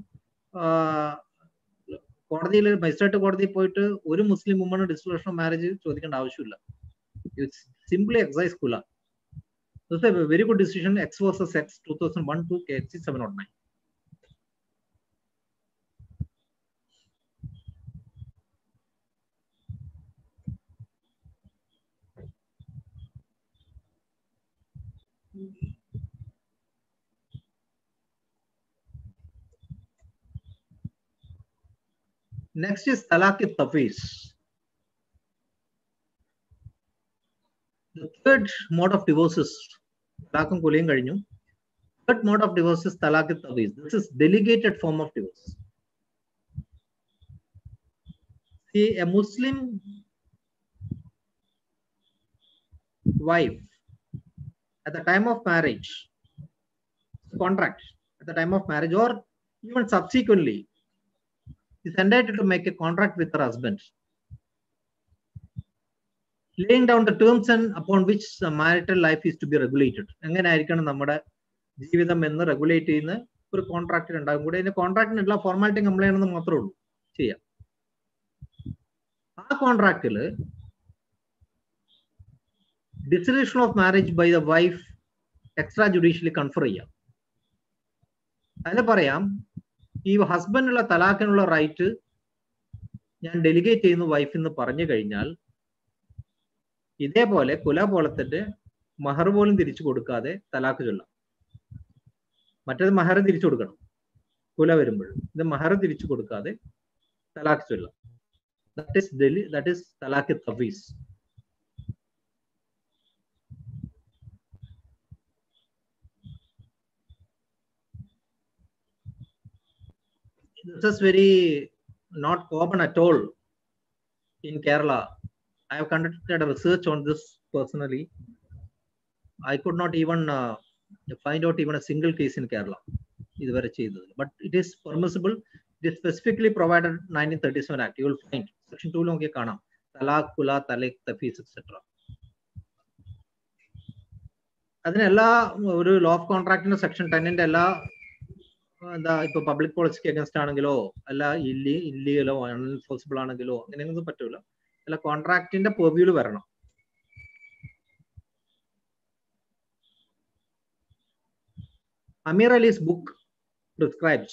കോടതിയിൽ magistrate കോടതിയിൽ പോയിട്ട് ഒരു Muslim woman disclosure of marriage ചോദിക്കേണ്ട ആവശ്യമില്ല. It's simply exercise khula. This is a very good decision, X versus X 2001 to KHC 709. Next is Talaq-e-Tafweez. The third mode of divorce is Third mode of divorce is Talaq-e-Tafweez. This is delegated form of divorce. See, a Muslim wife at the time of marriage, contract at the time of marriage or even subsequently is entitled to make a contract with her husband, laying down the terms and upon which the marital life is to be regulated. എങ്ങനെ ആയിരിക്കണം നമ്മുടെ ജീവിതം എന്ന് regulate ചെയ്യുന്ന ഒരു contract ഉണ്ടാകും. കൂടെ അതിന്റെ കോൺട്രാക്ടിന് എല്ലാ ഫോർമാലിറ്റി കംപ്ലൈന്റ് ചെയ്യണമെന്ന് മാത്രമേ ഉള്ളൂ ചെയ്യാം. ആ കോൺട്രാക്റ്റിൽ dissolution of marriage by the wife extrajudicially confer ചെയ്യാം. അതിന് പറയാം, ഈ ഹസ്ബൻഡിനുള്ള തലാഖിനുള്ള റൈറ്റ് ഞാൻ ഡെലിഗേറ്റ് ചെയ്യുന്നു വൈഫ് എന്ന് പറഞ്ഞു കഴിഞ്ഞാൽ ഇതേപോലെ കുല പോലെ തന്നെ മഹർ പോലും തിരിച്ചു കൊടുക്കാതെ തലാഖ് ചൊല്ലാം. മറ്റേത് മഹർ തിരിച്ചു കൊടുക്കണം കുല വരുമ്പോൾ, ഇത് മഹർ തിരിച്ചു കൊടുക്കാതെ തലാഖ് ചൊല്ലാം. That is Talaq-e-Tafweez. This is very not common at all in Kerala. I have conducted a research on this personally. I could not even find out even a single case in Kerala. But it is permissible. It is specifically provided 1937 Act. You will find section 2 longe kana talaq, kula, talaq, tafweez, etc. അതിന് എല്ലാ ഒരു law of കോൺട്രാക്ടിന്റെ section 10ന്റെ എല്ലാ എന്താ ഇപ്പൊ public പോളിസിക്ക് against ആണെങ്കിലോ അല്ല ഇല്ലീഗലോ അൺഎൻഫോഴ്സിബിൾ ആണെങ്കിലോ അങ്ങനെയൊന്നും പറ്റൂല. അല്ല കോൺട്രാക്ടിന്റെ പെർവ്യൂല് വരണം. Amir Ali's book prescribes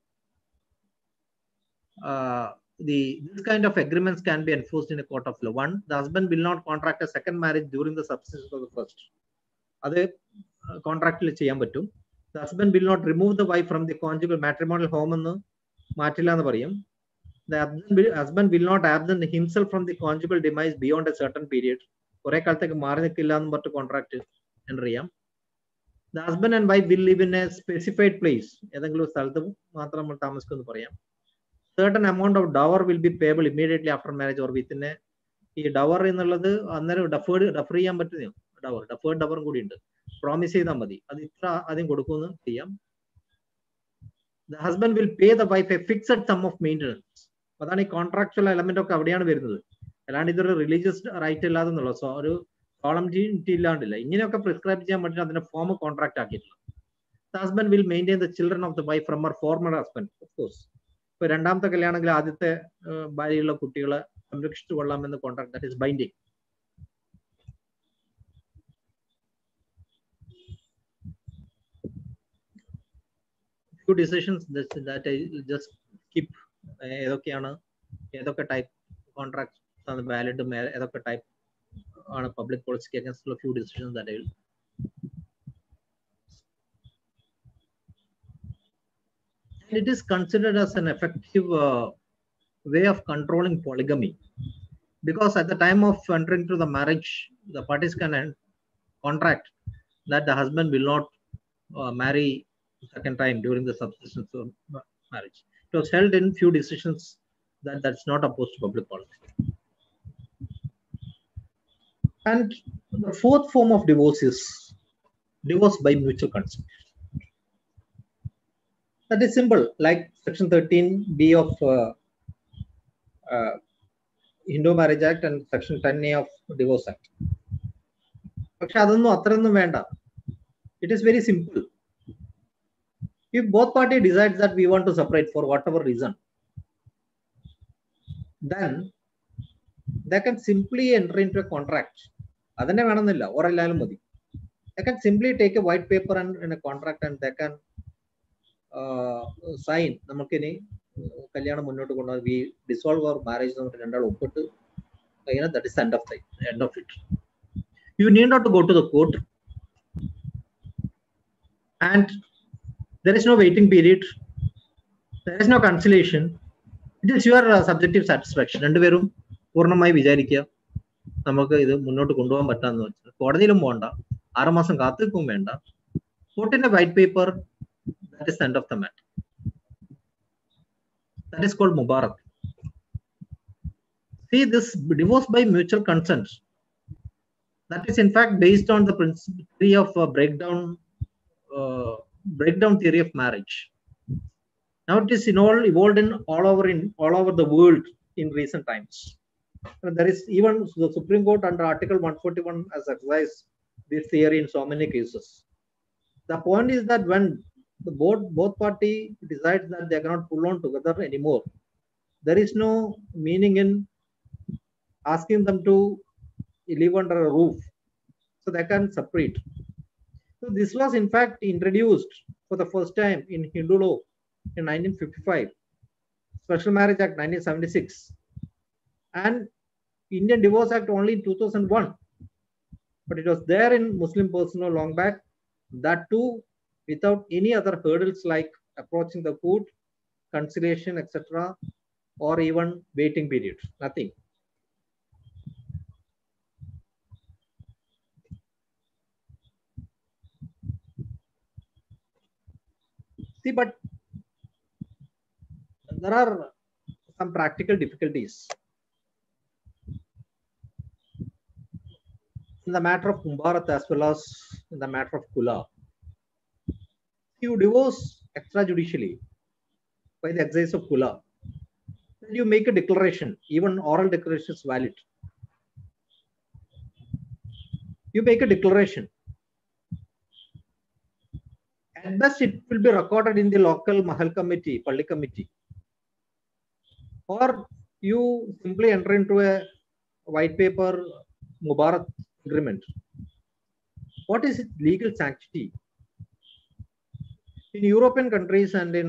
this kind of agreements can be enforced in a court of law. One, the husband will not contract a second marriage during the subsistence of the first. അത് കോൺട്രാക്റ്റിൽ ചെയ്യാൻ പറ്റും. The husband will not remove the wife from the conjugal matrimonial home എന്ന് മാറ്റില്ല എന്ന് പറയും. The husband will not absent himself from the conjugal demise beyond a certain period. കുറെ കാലത്തേക്ക് മാറി നിൽക്കില്ല എന്ന് പറഞ്ഞിട്ട് കോൺട്രാക്ട് എൻ്റർ ചെയ്യാം. The husband and wife will live in a specified place. ഏതെങ്കിലും സ്ഥലത്ത് മാത്രം നമ്മൾ താമസിക്കുമെന്ന് പറയാം. Certain amount of dower will be payable immediately after marriage or within a ഈ ഡവർ എന്നുള്ളത് അന്നേരം ഡഫർ ചെയ്യാൻ പറ്റുന്ന ഡഫേർഡ് ഡവറും കൂടി ഉണ്ട്. പ്രോമിസ് ചെയ്താൽ മതി, അത് ഇത്ര ആദ്യം കൊടുക്കുമെന്ന് ചെയ്യാം. The husband will pay the wife a fixed sum of maintenance. അതാണ് ഈ കോൺട്രാക്ച്വൽ എലമെന്റ് ഒക്കെ അവിടെയാണ് വരുന്നത്. അല്ലാണ്ട് ഇതൊരു റിലീജിയസ് റൈറ്റ് ഇല്ലാതെ എന്നുള്ള ഒരു സോളംനിറ്റി ഇല്ലാണ്ടില്ല. ഇങ്ങനെയൊക്കെ പ്രിസ്ക്രൈബ് ചെയ്യാൻ പറ്റുന്ന അതിന്റെ ഫോം കോൺട്രാക്ട് ആക്കിയിട്ടില്ല. The husband will maintain the children of the wife from her former husband, of course. ഇപ്പൊ രണ്ടാമത്തെ കല്യാണമെങ്കിൽ ആദ്യത്തെ ഭാര്യയുള്ള കുട്ടികളെ സംരക്ഷിച്ചു കൊള്ളാമെന്ന് contract, that is binding. Few decisions that I just keep ഏതൊക്കെയാണ് ഏതൊക്കെ ടൈപ്പ് കോൺട്രാക്ട് ആണ് വാലിഡ്, ഏതൊക്കെ ടൈപ്പ് ആണ് പബ്ലിക് പോളിസിക്ക് അഗൻസ്റ്റ് ഉള്ള few decisions that I will. And it is considered as an effective way of controlling polygamy, because at the time of entering into the marriage, the parties can contract that the husband will not marry second time during the subsistence of marriage. It was held in few decisions that that's not opposed to public policy. And the fourth form of divorce is divorce by mutual consent. That is simple, like section 13B of Hindu Marriage Act and section 10A of Divorce Act. പക്ഷെ അതൊന്നും അത്രയൊന്നും വേണ്ട. It is very simple. If both parties decide that we want to separate for whatever reason, then they can simply enter into a contract. Adane venomilla or ellalum madi. They can simply take a white paper and in a contract, and they can sign. Namakini kalyanam munnotu kondu we dissolve our marriage namukku rendalu oppittu, that is the end of it. You need not to go to the court, and there is no waiting period, there is no conciliation. It is your subjective satisfaction. രണ്ടുപേരും പൂർണ്ണമായി വിചാരിക്കുക നമുക്ക് ഇത് മുന്നോട്ട് കൊണ്ടുപോകാൻ പറ്റാന്ന് വെച്ചാൽ കോടതിയിലും പോകണ്ട, 6 മാസം കാത്തിരിക്കും വേണ്ട. Put in a white paper, that is the end of the matter. That is called Mubarak. See, this divorce by mutual consent, that is in fact based on the principle of breakdown theory of marriage. Now it is evolved in all over the world in recent times. And there is even the Supreme Court under Article 141 has exercised this theory in so many cases. The point is that when the both party decides that they cannot pull on together anymore, there is no meaning in asking them to live under a roof, so they can separate. So this was in fact introduced for the first time in Hindu law in 1955, Special Marriage Act 1976, and Indian Divorce Act only in 2001. But it was there in Muslim personal long back, that too without any other hurdles like approaching the court, conciliation, etc., or even waiting period. Nothing. See, but there are some practical difficulties in the matter of Mubarak as well as in the matter of Kula. You divorce extrajudicially by the exercise of Kula, then you make a declaration, even oral declaration is valid. You make a declaration. At best, it will be recorded in the local Mahal committee, Palli committee. Or you simply enter into a white paper Mubarak agreement. What is its legal sanctity? In European countries and in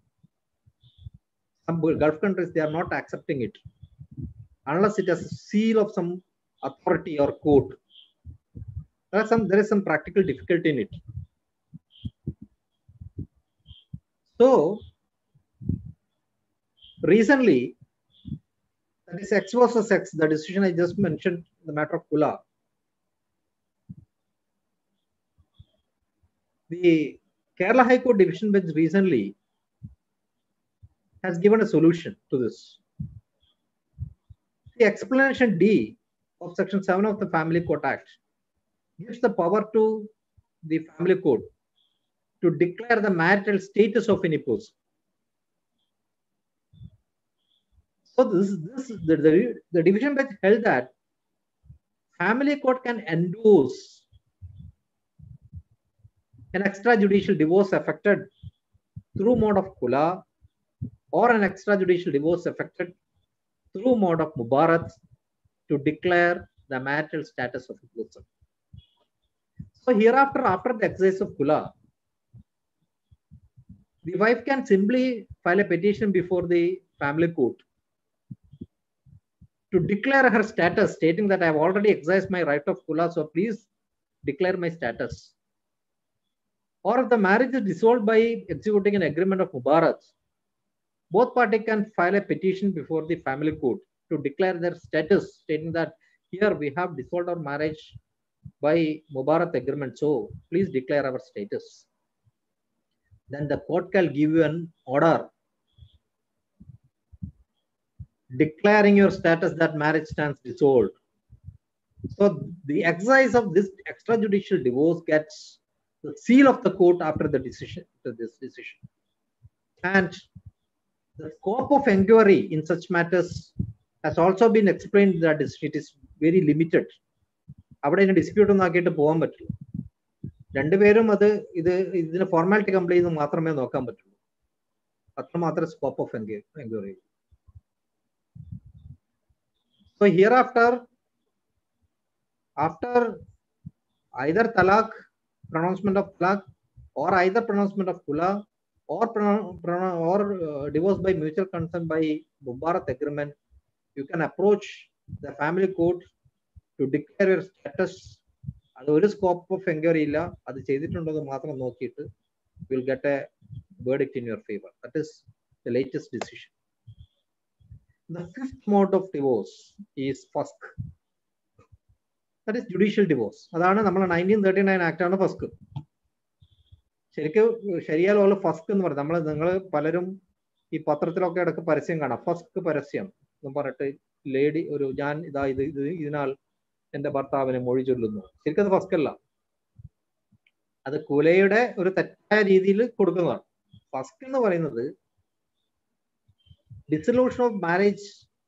some Gulf countries, they are not accepting it unless it has a seal of some authority or court. There is some practical difficulty in it. So recently, that is X versus X, the decision I just mentioned, the matter of Kula. The Kerala High Court Division Bench recently has given a solution to this. The explanation D of Section 7 of the Family Court Act gives the power to the Family Court to declare the marital status of any person. So the division bench held that Family Court can endorse an extrajudicial divorce effected through mode of Kula or an extrajudicial divorce effected through mode of Mubarak to declare the marital status of a person. So hereafter, after the exercise of Kula, the wife can simply file a petition before the Family Court to declare her status, stating that I have already exercised my right of Kula, so please declare my status. Or if the marriage is dissolved by executing an agreement of Mubarak, both parties can file a petition before the Family Court to declare their status, stating that here we have dissolved our marriage by Mubarak agreement, so please declare our status. Then the court can give you an order declaring your status that marriage stands dissolved. So the exercise of this extrajudicial divorce gets the seal of the court after the decision. And the scope of inquiry in such matters has also been explained that it is very limited. അവിടെ ഇതിന് dispute ഒന്നും ആക്കിയിട്ട് പോകാൻ പറ്റില്ല. രണ്ടുപേരും ഇതിന് formality complete ചെയ്ത് മാത്രമേ നോക്കാൻ പറ്റുള്ളൂ. അത്രമാത്രം scope of enquiry. So hereafter, after either talaq, pronouncement of talaq, or either pronouncement of kula, or divorce by mutual consent by Mubarak agreement, you can approach the family court to declare your status. അത് ഒരു scope of enquiry ഇല്ല. അത് ചെയ്തിട്ടുണ്ടോ മാത്രം നോക്കിയിട്ട് will get a verdict in your favor. That is the latest decision. The fifth mode of divorce is fasq. That is judicial divorce. അതാണ് നമ്മൾ 1939 act ആണ് ഫസ്ക്. ശരിക്കും ശരിയാ ലോല ഫസ്ക് എന്ന് പറയും. നിങ്ങൾ പലരും ഈ പത്രത്തിലൊക്കെ ഇടയ്ക്ക് പരസ്യം കാണാം, ഫസ്ക് പരസ്യം എന്ന് പറഞ്ഞിട്ട് ലേഡി ഞാൻ ഇതിനാൽ എന്റെ ഭർത്താവിനെ മൊഴി ചൊല്ലുന്നു. ശരിക്കും അത് ഫസ്ക് അല്ല, അത് കുലയുടെ ഒരു തെറ്റായ രീതിയിൽ കൊടുക്കുന്നതാണ്. ഫസ്ക് എന്ന് പറയുന്നത് dissolution of marriage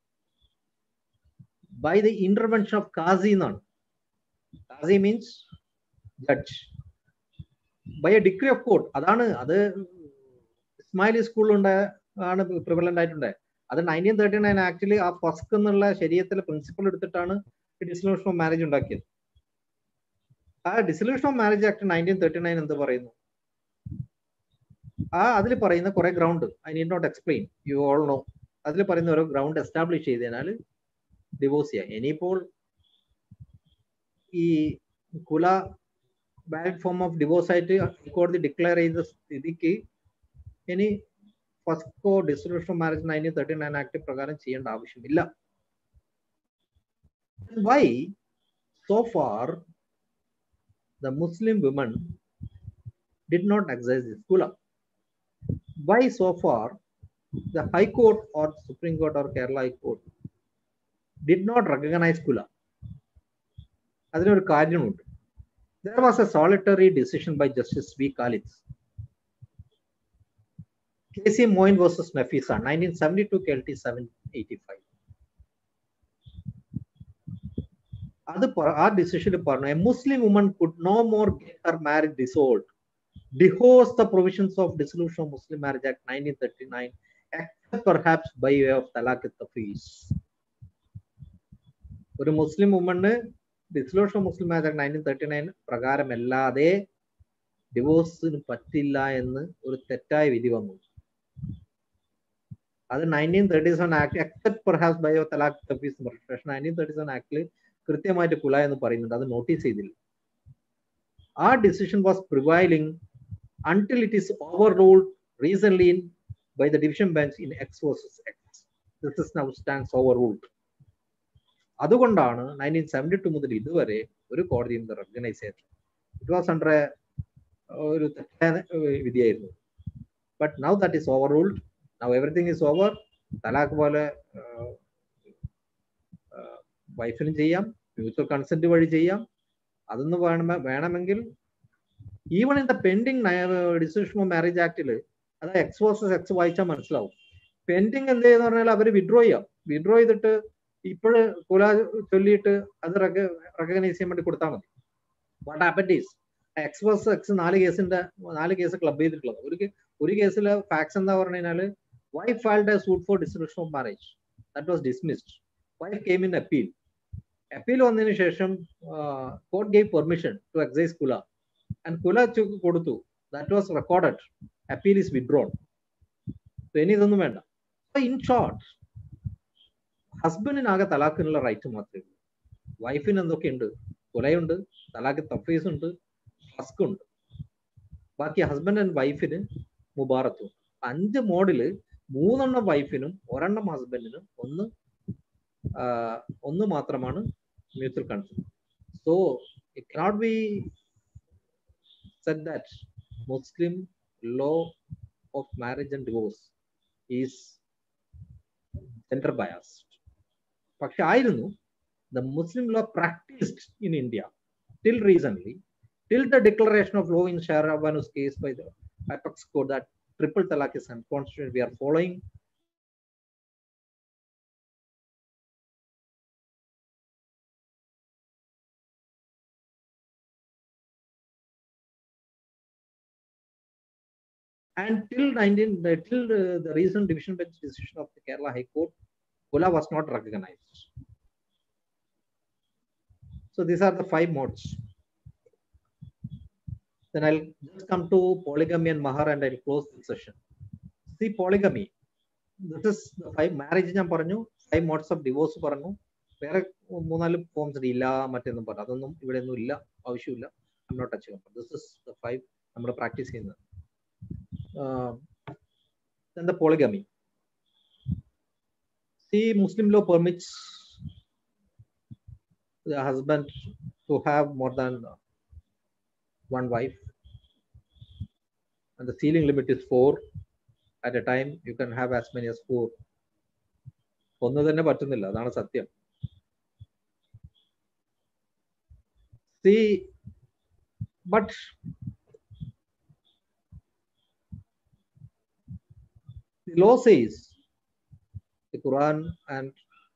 by the intervention of Qazi എന്നാണ്. Qazi means judge. By a decree of court. അത് ഇസ്മായിലി സ്കൂളിലുണ്ടാണ് പ്രിവലന്റ് ആയിട്ടുണ്ടായത്. അത് 1939 ആക്ച്വലി ആ ഫസ്ക് എന്നുള്ള ശരീരത്തിലെ പ്രിൻസിപ്പിൾ എടുത്തിട്ടാണ് ഡിസൊല്യൂഷൻ ഓഫ് മാരേജ് ഉണ്ടാക്കിയത്. ആ ഡിസൊല്യൂഷൻ ഓഫ് മാരേജ് ആക്ട് 1939 എന്ത് പറയുന്നു? അതിൽ പറയുന്ന കുറെ ground I need not explain, you all know. അതിൽ പറയുന്ന ഓരോ ഗ്രൗണ്ട് എസ്റ്റാബ്ലിഷ് ചെയ്തതിനാൽ ഡിവോഴ്സ് ചെയ്യാം. ഇനിയിപ്പോൾ ഈ കുല വാലിഡ് ഫോം ഓഫ് ഡിവോഴ്സ് ആയിട്ട് കോടതി ഡിക്ലെയർ ചെയ്ത സ്ഥിതിക്ക് ഇനി ഫസ്കോ ഡിസൊല്യൂഷൻ ഓഫ് മാരേജ് 1939 ആക്ട് പ്രകാരം ചെയ്യേണ്ട ആവശ്യമില്ല. Why so far the Muslim women did not exercise this kula? Why so far the High Court or Supreme Court or Kerala High Court did not recognize kula? അതിനൊരു കാര്യമുണ്ട്. There was a solitary decision by Justice V. Khalid. K.C. Moin versus Nafisa, 1972 KLT 785. ആ ഡിസിഷനിൽ പറഞ്ഞു, a Muslim woman could no more get her marriage dissolved, divorce the provisions of Dissolution of Muslim Marriage Act 1939, except perhaps by way of talaq at-tafwid. ഒരു Muslim woman dissolution of Muslim marriage act 1939 പ്രകാരമല്ലാതെ ഡിവോഴ്സിന് പറ്റില്ല എന്ന് ഒരു തെറ്റായ വിധി വന്നു. അത് 1937 act except perhaps by talaq tafweez എന്ന് പറഞ്ഞു. പക്ഷേ 1937 ആക്ടിൽ കൃത്യമായിട്ട് കുല എന്ന് പറയുന്നുണ്ട്, അത് നോട്ടീസ് ചെയ്തില്ല. ആ decision was prevailing until it is overruled recently by the division bench in X versus X. This is now stands overruled. അതുകൊണ്ടാണ് 1972 മുതൽ ഇതുവരെ ഒരു കോടതിയും റെക്കഗ്നൈസ് ചെയ്തത്. ഇറ്റ് വാസ് അണ്ടർ ഒരു തെറ്റായ വിധിയായിരുന്നു. But now that is overruled. Now everything is over. തലാഖ് പോലെ വൈഫിനും ചെയ്യാം, മ്യൂച്വൽ കൺസെന്റ് വഴി ചെയ്യാം. അതൊന്ന് വേണമെങ്കിൽ even in the pending decision of marriage ആക്ടിൽ അത് എക്സ് വേഴ്സസ് എക്സ് വായിച്ചാൽ മനസ്സിലാവും. പെൻഡിങ് എന്ത് ചെയ്യുന്ന പറഞ്ഞാൽ അവർ വിഡ്രോ ചെയ്യാം. വിഡ്രോ ചെയ്തിട്ട് ഇപ്പോഴ് കുല ചൊല്ലിയിട്ട് അത് റെക്കഗ്നൈസ് ചെയ്യാൻ വേണ്ടി കൊടുത്താൽ മതി. What happened is X versus X 4 case club ചെയ്തിട്ടുള്ളത്. ഒരു കേസിൽ ഫാക്ട്സ് എന്താ പറഞ്ഞു കഴിഞ്ഞാൽ wife filed a suit for dissolution of marriage, that was dismissed. Wife came in appeal. Appeal വന്നതിന് ശേഷം court gave permission to exercise khula and kula കൊടുത്തു. That was recorded. Appeal is withdrawn. ഇനി ഇതൊന്നും വേണ്ട. ഇൻ ഷോർട്ട്, ഹസ്ബൻഡിനാകെ തലാഖിനുള്ള right മാത്രമേ ഉള്ളൂ. വൈഫിന് എന്തൊക്കെയുണ്ട്? കുലയുണ്ട്, തലാഖ് തഫ്വീസ് ഉണ്ട്, ഫസ്ക് ഉണ്ട്. ബാക്കി ഹസ്ബൻഡ് ആൻഡ് വൈഫിന് മുബാറത്തും. 5 മോഡില് 3 വൈഫിനും 1 ഹസ്ബൻഡിനും, ഒന്ന് മാത്രമാണ് mutual consent. So it cannot be said that Muslim law of marriage and divorce is gender biased. പക്ഷെ ആയിരുന്നു the Muslim law practiced in India till recently, till the declaration of law in Shahrabanu's case by the Apex Court that triple talaq is unconstitutional. We are following And till the recent division bench decision of the Kerala High Court, Kula was not recognized. So these are the 5 modes. Then I'll just come to polygamy and mahar and I'll close this session. See, polygamy. This is the 5 marriage. 5 modes of divorce. There are 3 forms. I'm not touching upon. This is the 5 I'm practicing. Then the polygamy. See, Muslim law permits the husband to have more than 1 wife, and the ceiling limit is 4. At a time, you can have as many as 4. See, but the law says, the Quran and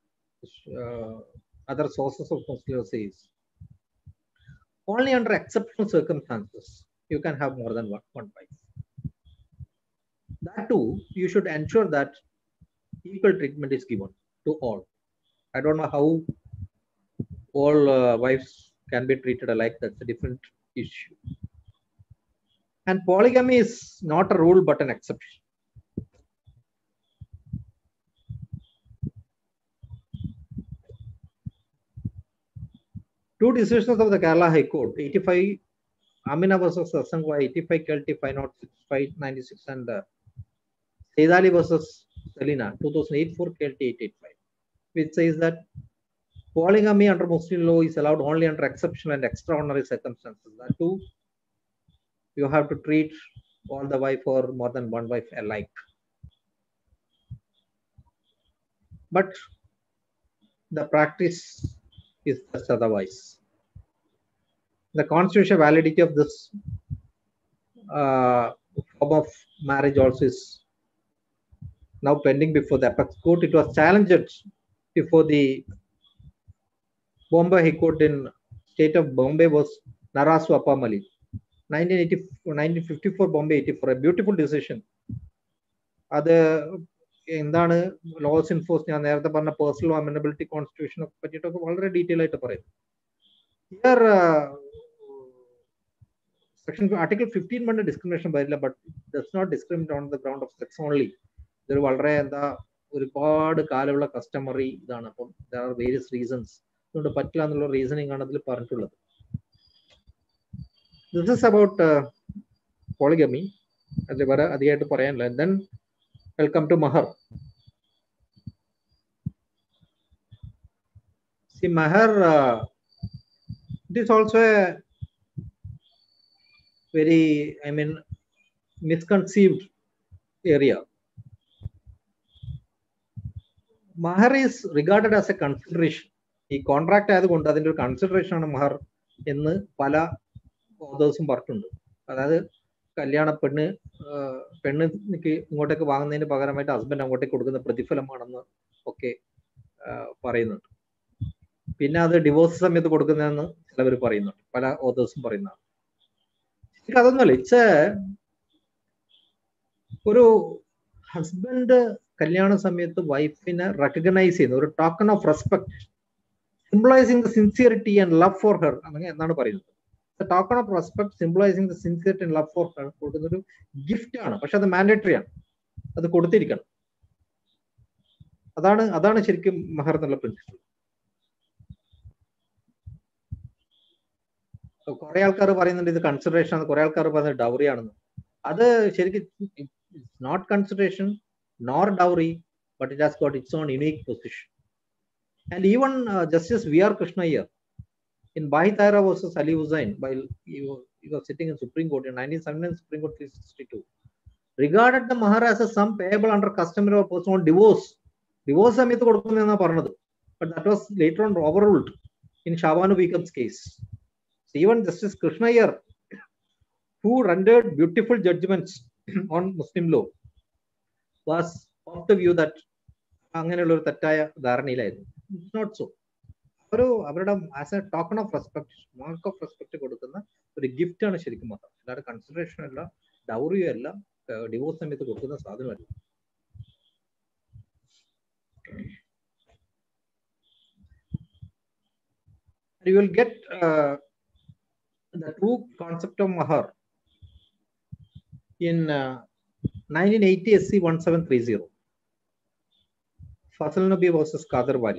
other sources of Muslim law says, only under exceptional circumstances you can have more than one wife. That too, you should ensure that equal treatment is given to all. I don't know how all wives can be treated alike. That's a different issue. And polygamy is not a rule but an exception. Two decisions of the Kerala High Court, 85 Amina versus Asangwa, 85 KLT 506 596, and Seidali versus Selina, 2008 4 KLT 885, which says that polygamy under Muslim law is allowed only under exceptional and extraordinary circumstances. That too, you have to treat all the wife or more than one wife alike. But the practice is just otherwise. The constitutional validity of this form of marriage also is now pending before the Apex Court. It was challenged before the Bombay High Court in state of Bombay was Narasu Appamali. 1954 Bombay 84, a beautiful decision. Other എന്താണ് laws enforced ഞാൻ നേരത്തെ പറഞ്ഞ personal amenability constitution ഒക്കെ പറ്റിയിട്ടൊക്കെ വളരെ detail ആയിട്ട് പറയും. Here section article 15 പറഞ്ഞ discrimination വരില്ല, but does not discriminate on the ground of sex only. ഇതൊരു വളരെ ഒരുപാട് കാലമുള്ള കസ്റ്റമറി ഇതാണ്. അപ്പം there are various reasons. അതുകൊണ്ട് പറ്റില്ല എന്നുള്ള റീസണിങ് ആണ് അതിൽ പറഞ്ഞിട്ടുള്ളത്. This is about polygamy. അതിൽ വേറെ അധികമായിട്ട് പറയാനില്ല. And then I'll come to mahar. See, mahar, it is also a very, misconceived area. Mahar is regarded as a consideration. ഈ കോൺട്രാക്ട് ആയതുകൊണ്ട് അതിൻ്റെ ഒരു കൺസിഡറേഷൻ ആണ് മഹർ എന്ന് പല ഓതേഴ്സും പറഞ്ഞിട്ടുണ്ട്. അതായത് കല്യാണ പെണ്ണിക്ക് ഇങ്ങോട്ടേക്ക് വാങ്ങുന്നതിന് പകരമായിട്ട് ഹസ്ബൻഡ് അങ്ങോട്ടേക്ക് കൊടുക്കുന്ന പ്രതിഫലമാണെന്ന് ഒക്കെ പറയുന്നുണ്ട്. പിന്നെ അത് ഡിവോഴ്സ് സമയത്ത് കൊടുക്കുന്നതെന്ന് ചിലവർ പറയുന്നുണ്ട്, പല ഓതേഴ്സും പറയുന്നതാണ്. ശരിക്കും അതൊന്നുമല്ല. ഇറ്റ്സ് ഒരു ഹസ്ബൻഡ് കല്യാണ സമയത്ത് വൈഫിനെ റെക്കഗ്നൈസ് ചെയ്യുന്ന ഒരു token of respect, symbolising the sincerity and love for her എന്നാണ് പറയുന്നത്. Token of respect symbolising the sincerity and love for her കൊടുക്കുന്ന ഒരു ഗിഫ്റ്റ് ആണ്. പക്ഷെ അത് മാൻഡേറ്ററി ആണ്, അത് കൊടുത്തിരിക്കണം. അതാണ് ശരിക്കും മഹർ എന്നുള്ള പ്രിൻസിപ്പിൾ. കുറെ ആൾക്കാർ പറയുന്നുണ്ട് ഇത് കൺസിഡറേഷൻ ആണ്, കുറെ ആൾക്കാർ പറയുന്നത് ഡൗറി ആണെന്ന്. അത് ശരിക്കും not consideration nor dowry, but it has got its own unique position. And even Justice V.R. Krishna here in Bahitara versus Ali Hussain, while he was sitting in Supreme Court in 1979, Supreme Court 362, regarded the mahar as a sum payable under customary or personal divorce. Divorce സമയത്ത് കൊടുക്കുന്നതെന്നാണ് പറഞ്ഞത്. But that was later on overruled in Shabanu Beekam's case. So even Justice Krishna here, who rendered beautiful judgments on Muslim law, was of the view that അങ്ങനെയുള്ള ഒരു തെറ്റായ ധാരണയിലായിരുന്നു. It's not so. അവരുടെ as a token of respect, mark of respect കൊടുക്കുന്ന ഒരു gift ആണ് ശരിക്കും മഹർ. അല്ലാതെ കൺസിഡറേഷൻ അല്ല, ഡൗറിയോ അല്ല, ഡിവോഴ്സ് സമയത്ത് കൊടുക്കുന്ന സാധനമല്ല. You will get the true concept of mahar in 1980 SC 1730 Fasal Nabi versus Qadar Wali.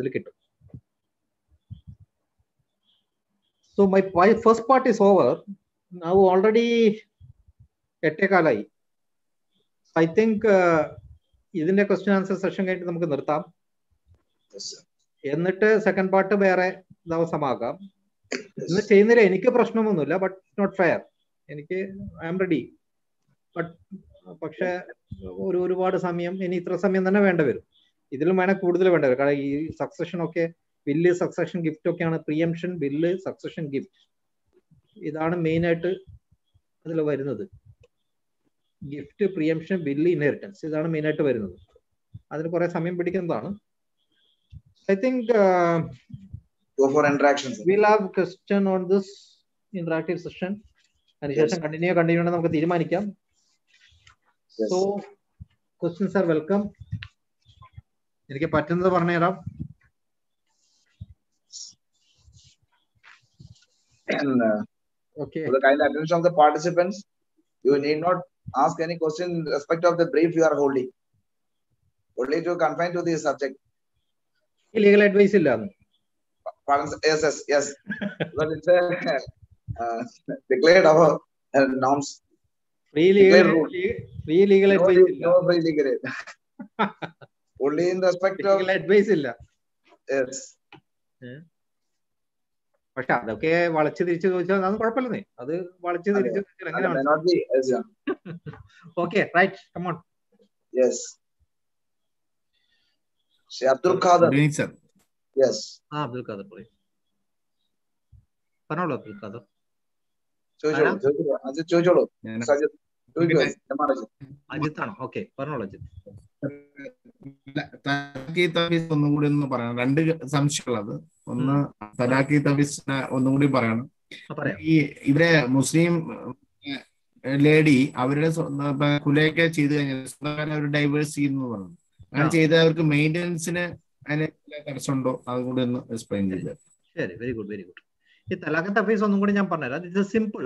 So my first part is over. Now already ettekalai. I think ഇതിന്റെ ക്വസ്റ്റ്യൻ ആൻസർ സെഷൻ കഴിഞ്ഞിട്ട് നമുക്ക് നിർത്താം. എന്നിട്ട് സെക്കൻഡ് പാർട്ട് വേറെ ദിവസമാകാം. ഇന്ന് ചെയ്യുന്നില്ല, എനിക്ക് പ്രശ്നമൊന്നുമില്ല. But not fair. എനിക്ക് ഐ ആം റെഡി. ബട്ട് പക്ഷെ ഒരുപാട് സമയം, ഇനി ഇത്ര സമയം തന്നെ വേണ്ടി വരും. ഇതിലും വേണേൽ കൂടുതൽ വേണ്ടി വരും. കാരണം ഈ സക്സഷൻ ഒക്കെ ബില്ല്, സക്സഷൻ ഗിഫ്റ്റ് ഒക്കെയാണ്. പ്രിയംഷൻ, ബില്ല്, സക്സഷൻ ഗിഫ്റ്റ്, ഇതാണ് മെയിൻ ആയിട്ട് അതിൽ വരുന്നത്. ഗിഫ്റ്റ്, പ്രിയംഷൻ, ബില്ല്, ഇൻഹെറിറ്റൻസ്, ഇതാണ് മെയിൻ ആയിട്ട് വരുന്നത്. അതിന് കുറെ സമയം പിടിക്കുന്നതാണ്. I think go for interactions. We'll have question on this interactive session. അതിനുശേഷം കണ്ടിന്യൂ നമുക്ക് തീരുമാനിക്കാം. So questions are welcome. എനിക്ക് പറ്റുന്നത് പറഞ്ഞു തരാം. And okay, for the kind attention of the participants, you need not ask any question in respect of the brief you are holding. Only to confine to this subject. Legal advice ഇല്ല. Yes. But it's declared our norms. Free legal advice ഇല്ല. No free legal aid. Only in respect of legal advice ഇല്ല. Yes. പക്ഷെ അതൊക്കെ വളച്ചു തിരിച്ചു ചോദിച്ചാൽ അത് കുഴപ്പമില്ലെന്നേ. അത് വളച്ചു തിരിച്ചു ചോദിച്ചാൽ എങ്ങനെയാണ്? Okay, right, come on. Yes. Abdul Qadir. Yes. Abdul Qadir, please. പറഞ്ഞോളൂ അബ്ദുൽ ഖാദർ. അജിത്താണോ? ഓക്കെ, പറഞ്ഞോളൂ അജിത്ത്. ഒന്നുകൂടി ഒന്ന് പറയണം. രണ്ട് സംശയമുള്ളത്. ഒന്ന് തലാഖി തഫീസിനെ ഒന്നുകൂടി പറയണം. ഈ ഇവരെ മുസ്ലിം ലേഡി അവരുടെ കുലയൊക്കെ ചെയ്ത് കഴിഞ്ഞാൽ അവർ ഡൈവേഴ്സ് ചെയ്യുന്നു പറഞ്ഞു. അങ്ങനെ ചെയ്ത അവർക്ക് മെയിൻ്റെനൻസിന് അതിന് തടസ്സമുണ്ടോ? അതുകൂടി ഒന്ന് എക്സ്പ്ലെയിൻ ചെയ്ത്. ശരി, വെരി ഗുഡ്. ഈ തലാഖ് തഫീസ് ഒന്നും കൂടി ഞാൻ പറഞ്ഞുതരാം. ഇത് സിമ്പിൾ.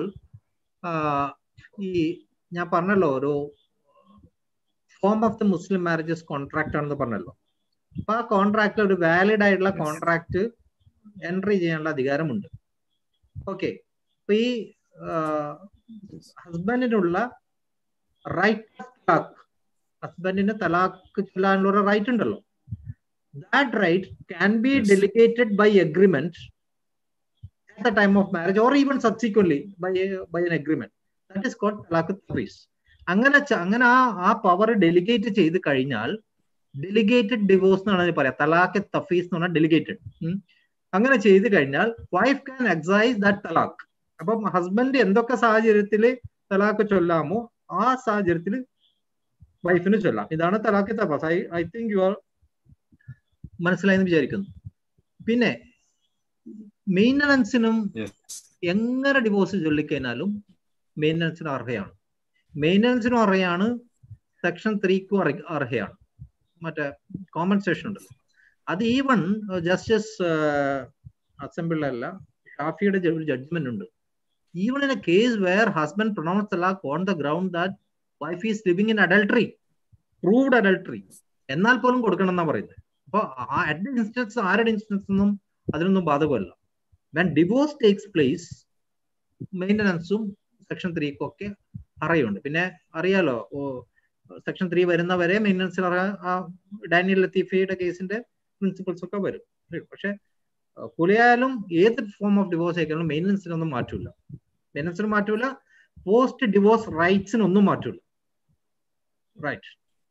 ഈ ഞാൻ പറഞ്ഞല്ലോ, ഒരു form of the Muslim marriages contract ആണെന്ന് പറഞ്ഞല്ലോ. അപ്പൊ ആ കോൺട്രാക്ട് ഒരു വാലിഡ് ആയിട്ടുള്ള കോൺട്രാക്ട് എൻട്രി ചെയ്യാനുള്ള അധികാരമുണ്ട്. ഓക്കെ, അപ്പൊ ഈ ഹസ്ബൻഡിനുള്ള റൈറ്റ് ഓഫ് തലാഖ്, ഹസ്ബൻഡിന് തലാഖ് ചൊല്ലാനുള്ള ഒരു റൈറ്റ് ഉണ്ടല്ലോ. That right can be delegated by agreement at the time of marriage or even subsequently by an agreement. That is called talaq tafis. അങ്ങനെ ആ പവർ ഡെലിഗേറ്റ് ചെയ്ത് കഴിഞ്ഞാൽ ഡെലിഗേറ്റഡ് ഡിവോഴ്സ് എന്നാണ് പറയാം. തലാഖ് തഫീസ് എന്ന് പറഞ്ഞാൽ ഡെലിഗേറ്റഡ്. അങ്ങനെ ചെയ്ത് കഴിഞ്ഞാൽ wife can exercise that talaq. അപ്പം ഹസ്ബൻഡ് എന്തൊക്കെ സാഹചര്യത്തിൽ തലാഖ് ചൊല്ലാമോ ആ സാഹചര്യത്തിൽ വൈഫിന് ചൊല്ലാം. ഇതാണ് തലാഖ് തഫീസ്. ഐ തിങ്ക് യു ആർ മനസ്സിലായെന്ന് വിചാരിക്കുന്നു. പിന്നെ മെയിൻ്റനൻസിനും എങ്ങനെ ഡിവോഴ്സ് ചൊല്ലിക്കഴിഞ്ഞാലും മെയിൻ്റനൻസിനും അർഹയാണ്. മെയിൻ്റനൻസിനും അർഹയാണ്, സെക്ഷൻ 3ക്കും അർഹയാണ്. മറ്റേ കോമ്പൻസേഷൻ ഉണ്ടല്ലോ, അത് ഈവൻ ജസ്റ്റിസ് അസംബ്ലിയിലല്ല, ഷാഫിയുടെ ഒരു ജഡ്ജ്മെന്റ് ഉണ്ട്. Even in a case where husband pronounce talaq on the ground that wife is living in adultery, proved adultery, എന്നാൽ പോലും കൊടുക്കണം എന്നാ പറയുന്നത്. അപ്പൊ അറ്റ് ഇൻസ്റ്റൻസ് ആരുടെ ഇൻസ്റ്റൻസ് ഒന്നും അതിനൊന്നും ബാധകമല്ല. വെൻ ഡിവോഴ്സ് ടേക്സ് പ്ലേസ് മെയിൻ്റനൻസും സെക്ഷൻ 3ക്കും ഒക്കെ അറിയുണ്ട്. പിന്നെ അറിയാലോ, സെക്ഷൻ 3 വരുന്നവരെ മെയിൻ്റനൻസിൽ ഡാനിയൽ ലത്തീഫയുടെ കേസിന്റെ പ്രിൻസിപ്പിൾസ് ഒക്കെ വരും. പക്ഷെ കുലയായാലും ഏത് ഫോം ഓഫ് ഡിവോഴ്സ് ആയിക്കാലും മെയിൻ്റനൻസിനൊന്നും മാറ്റൂല. മെയിൻ്റനൻസിന് മാറ്റൂല, പോസ്റ്റ് ഡിവോഴ്സ് റൈറ്റ്സിനൊന്നും മാറ്റൂല. Right.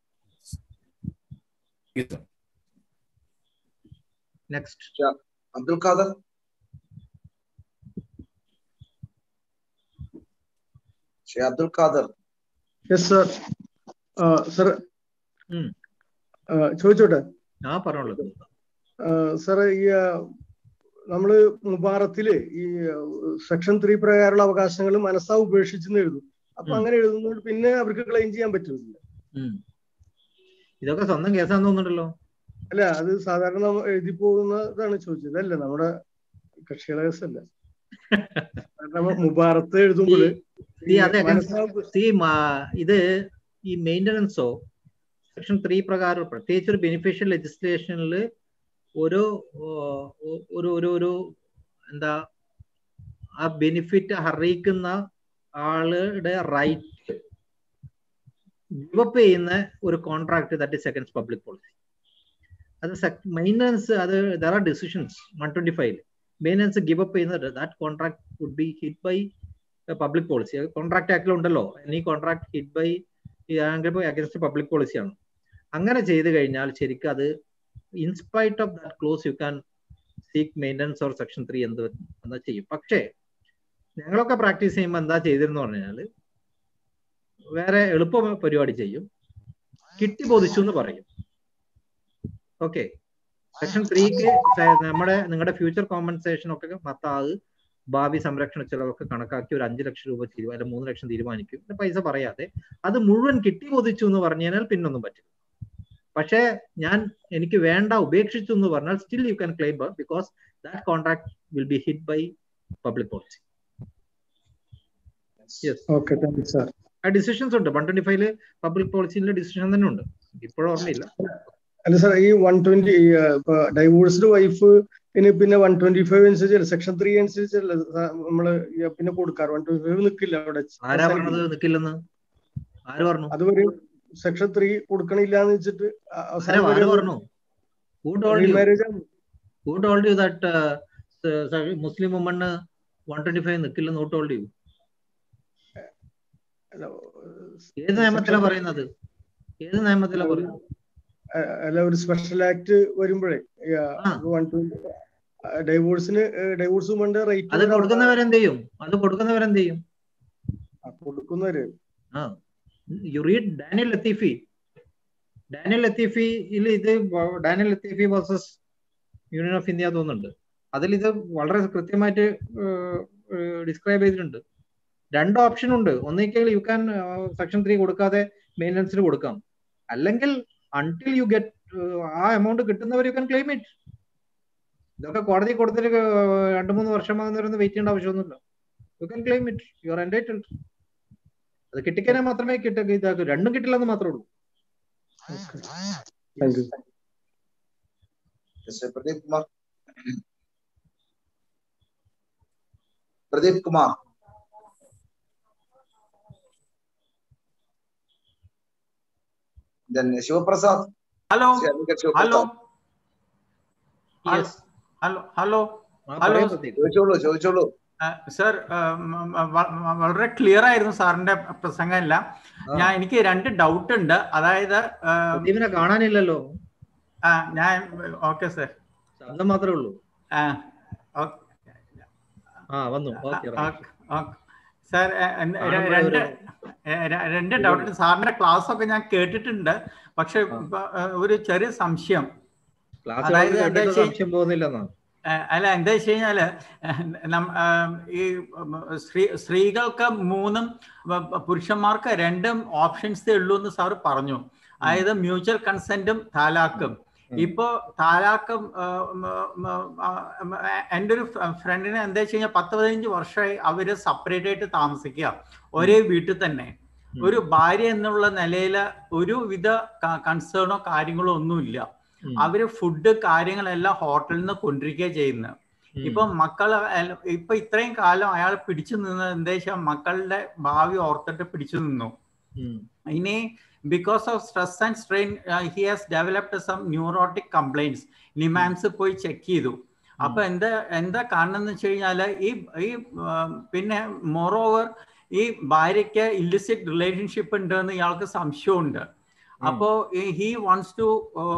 Next. Abdul Qadir. Abdul Qadir. Yes, sir. Sir. ചോദിച്ചോട്ടെ? പറഞ്ഞോളൂ സാർ. ഈ നമ്മള് മുബാറത്തില് ഈ സെക്ഷൻ 3 പ്രകാരമുള്ള അവകാശങ്ങൾ മനസ്സാ ഉപേക്ഷിച്ചെന്ന് എഴുതും. അപ്പൊ അങ്ങനെ എഴുതുന്നതുകൊണ്ട് പിന്നെ അവർക്ക് ക്ലെയിം ചെയ്യാൻ പറ്റില്ല. ഇതൊക്കെ സ്വന്തം കേസാന്ന് തോന്നുന്നുണ്ടല്ലോ. അല്ല, അത് സാധാരണ എഴുതി പോകുന്നതാണ് ചോദിച്ചത്. അല്ല, നമ്മുടെ കക്ഷികളെ കേസല്ല. മുബാറത്ത് എഴുതുമ്പോൾ ഇത് ഈ മെയിൻ്റനൻസോ സെക്ഷൻ 3 പ്രകാരം പ്രത്യേകിച്ച് ഒരു ബെനിഫിഷ്യൽ ലെജിസ്ലേഷനിൽ ഒരു എന്താ ആ ബെനിഫിറ്റ് അറിയിക്കുന്ന ആളുടെ റൈറ്റ് ഗിവപ്പ് ചെയ്യുന്ന ഒരു contract that is against public policy. അത് മെയിൻ്റനൻസ്, അത് there are decisions 125 maintenance give up ചെയ്യുന്നത് that contract would be hit by public policy. Contract ആക്ടിലുണ്ടല്ലോ, ഈ contract hit by against public പോളിസിയാണ്. അങ്ങനെ ചെയ്ത് കഴിഞ്ഞാൽ ശരിക്കും അത് in spite of that clause you can seek maintenance or section 3 എന്താ ചെയ്യും. പക്ഷേ ഞങ്ങളൊക്കെ പ്രാക്ടീസ് ചെയ്യുമ്പോൾ എന്താ ചെയ്തിരുന്നു പറഞ്ഞാൽ വേറെ എളുപ്പ പരിപാടി ചെയ്യും. കിട്ടി ബോധിച്ചു എന്ന് പറയും. ഓക്കെ, സെക്ഷൻ 3ക്ക് നിങ്ങളുടെ ഫ്യൂച്ചർ കോമ്പൻസേഷൻ ഒക്കെ മത്താത് ഭാവി സംരക്ഷണ ചെലവൊക്കെ കണക്കാക്കി ഒരു 5 ലക്ഷം രൂപ അല്ല 3 ലക്ഷം തീരുമാനിക്കും. പൈസ പറയാതെ അത് മുഴുവൻ കിട്ടി ബോധിച്ചു എന്ന് പറഞ്ഞു കഴിഞ്ഞാൽ പിന്നൊന്നും പറ്റില്ല. പക്ഷേ എനിക്ക് വേണ്ട ഉപേക്ഷിച്ചു എന്ന് പറഞ്ഞാൽ still you can claim because that contract will be hit by public policy. ആ ഡിസിഷൻസ് ഉണ്ട് 125 പബ്ലിക് പോളിസിയിലെ ഡിസിഷൻ തന്നെ ഉണ്ട്. ഇപ്പോഴും ഓർമ്മയില്ല. അല്ല സാർ, ഈ 120 ഡൈവോഴ്സ്ഡ് വൈഫ് പിന്നെ 125 അനുസരിച്ചല്ല, സെക്ഷൻ 3 അനുസരിച്ചല്ല നമ്മള് പിന്നെ കൊടുക്കാറ്. 125 നിൽക്കില്ല അവിടെ. ആരാ പറഞ്ഞത് നിൽക്കില്ലെന്ന്? ആര് പറഞ്ഞു? അതുവരെ സെക്ഷൻ 3 കൊടുക്കണില്ല എന്ന് വെച്ചിട്ട് മുസ്ലിം വുമണ് 125 നിൽക്കില്ലെന്ന് who told you? ഏത് നിയമത്തിലാ പറയുന്നത്? ഏത് നിയമത്തിലാ പറയുന്നത്? അല്ല, ഒരു സ്പെഷ്യൽ ആക്ട് വരുമ്പോഴേ ഡൈവോഴ്സ് വുമന്റെ റൈറ്റ് അത് കൊടുക്കുന്നവരെന്ത് ചെയ്യും? കൊടുക്കുന്നവര് you read Daniel Latifi ഇത് Daniel Latifi versus union of India തോന്നുന്നുണ്ട്. അതിൽ ഇത് വളരെ കൃത്യമായിട്ട് ഡിസ്ക്രൈബ് ചെയ്തിട്ടുണ്ട്. 2 ഓപ്ഷൻ ഉണ്ട്. ഒന്നിക്കൽ യു ക്യാൻ സെക്ഷൻ 3 കൊടുക്കാതെ മെയിൻ്റനൻസിന് കൊടുക്കാം, അല്ലെങ്കിൽ അൺടിൽ യു ഗെറ്റ് ആ എമൗണ്ട് കിട്ടുന്നവർ യു ക്യാൻ ക്ലെയിം ഇറ്റ്. ഇതൊക്കെ കോടതി കൊടുത്തിട്ട് 2-3 വർഷമാകുന്നവരൊന്നും വെയിറ്റ് ചെയ്യേണ്ട ആവശ്യമൊന്നുമില്ല. You can claim it, you are entitled. അത് കിട്ടിക്കാനെ മാത്രമേ ഇതാക്കൂ, രണ്ടും കിട്ടില്ലെന്ന് മാത്രമേ ഉള്ളൂ. Pradeep Kumar. Then Shivaprasad. Hello. Hello. Yes. Hello. ചോദിച്ചോളൂ. സർ, വളരെ ക്ലിയർ ആയിരുന്നു സാറിന്റെ പ്രസംഗം എല്ലാം. എനിക്ക് 2 ഡൗട്ട് ഉണ്ട്. അതായത് കാണാനില്ലല്ലോ. ഞാൻ ഓക്കെ സർ, ശബ്ദം മാത്രമേ ഉള്ളൂ. Sir, 2 doubt. സാറിന്റെ ക്ലാസ് ഒക്കെ ഞാൻ കേട്ടിട്ടുണ്ട്, പക്ഷെ ഒരു ചെറിയ സംശയം. അതായത് എന്താ വെച്ച് കഴിഞ്ഞാല് ഈ സ്ത്രീകൾക്ക് 3 പുരുഷന്മാർക്ക് 2 ഓപ്ഷൻസേ ഉള്ളൂ എന്ന് സാർ പറഞ്ഞു. അതായത് മ്യൂച്വൽ കൺസെന്റും താലാക്കും. ഇപ്പോ താലാക്കും എൻ്റെ ഒരു ഫ്രണ്ടിന് എന്താ വെച്ച് കഴിഞ്ഞാൽ 10-15 വർഷമായി അവര് സെപ്പറേറ്റ് ആയിട്ട് താമസിക്കുക, ഒരേ വീട്ടിൽ തന്നെ. ഒരു ഭാര്യ എന്നുള്ള നിലയിൽ ഒരുവിധ കൺസേണോ കാര്യങ്ങളോ ഒന്നുമില്ല. അവര് ഫുഡ് കാര്യങ്ങളെല്ലാം ഹോട്ടലിൽ നിന്ന് കൊണ്ടിരിക്കുക ചെയ്യുന്നത്. ഇപ്പൊ ഇപ്പൊ ഇത്രയും കാലം അയാൾ പിടിച്ചു നിന്നത് എന്താ വെച്ചാൽ മക്കളുടെ ഭാവി ഓർത്തിട്ട് പിടിച്ചു നിന്നു. ഇനി because of stress and strain he has developed some neurotic complaints. NIMHANS പോയി ചെക്ക് ചെയ്തു. അപ്പൊ എന്താ കാരണം എന്ന് വെച്ച് കഴിഞ്ഞാല് ഈ പിന്നെ മോറോവർ ഈ ഭാര്യയ്ക്ക് ഇല്ലിസിറ്റ് റിലേഷൻഷിപ്പ് ഉണ്ടെന്ന് ഇയാൾക്ക് സംശയമുണ്ട്. അപ്പോ ഹി വാണ്ട്സ് ടു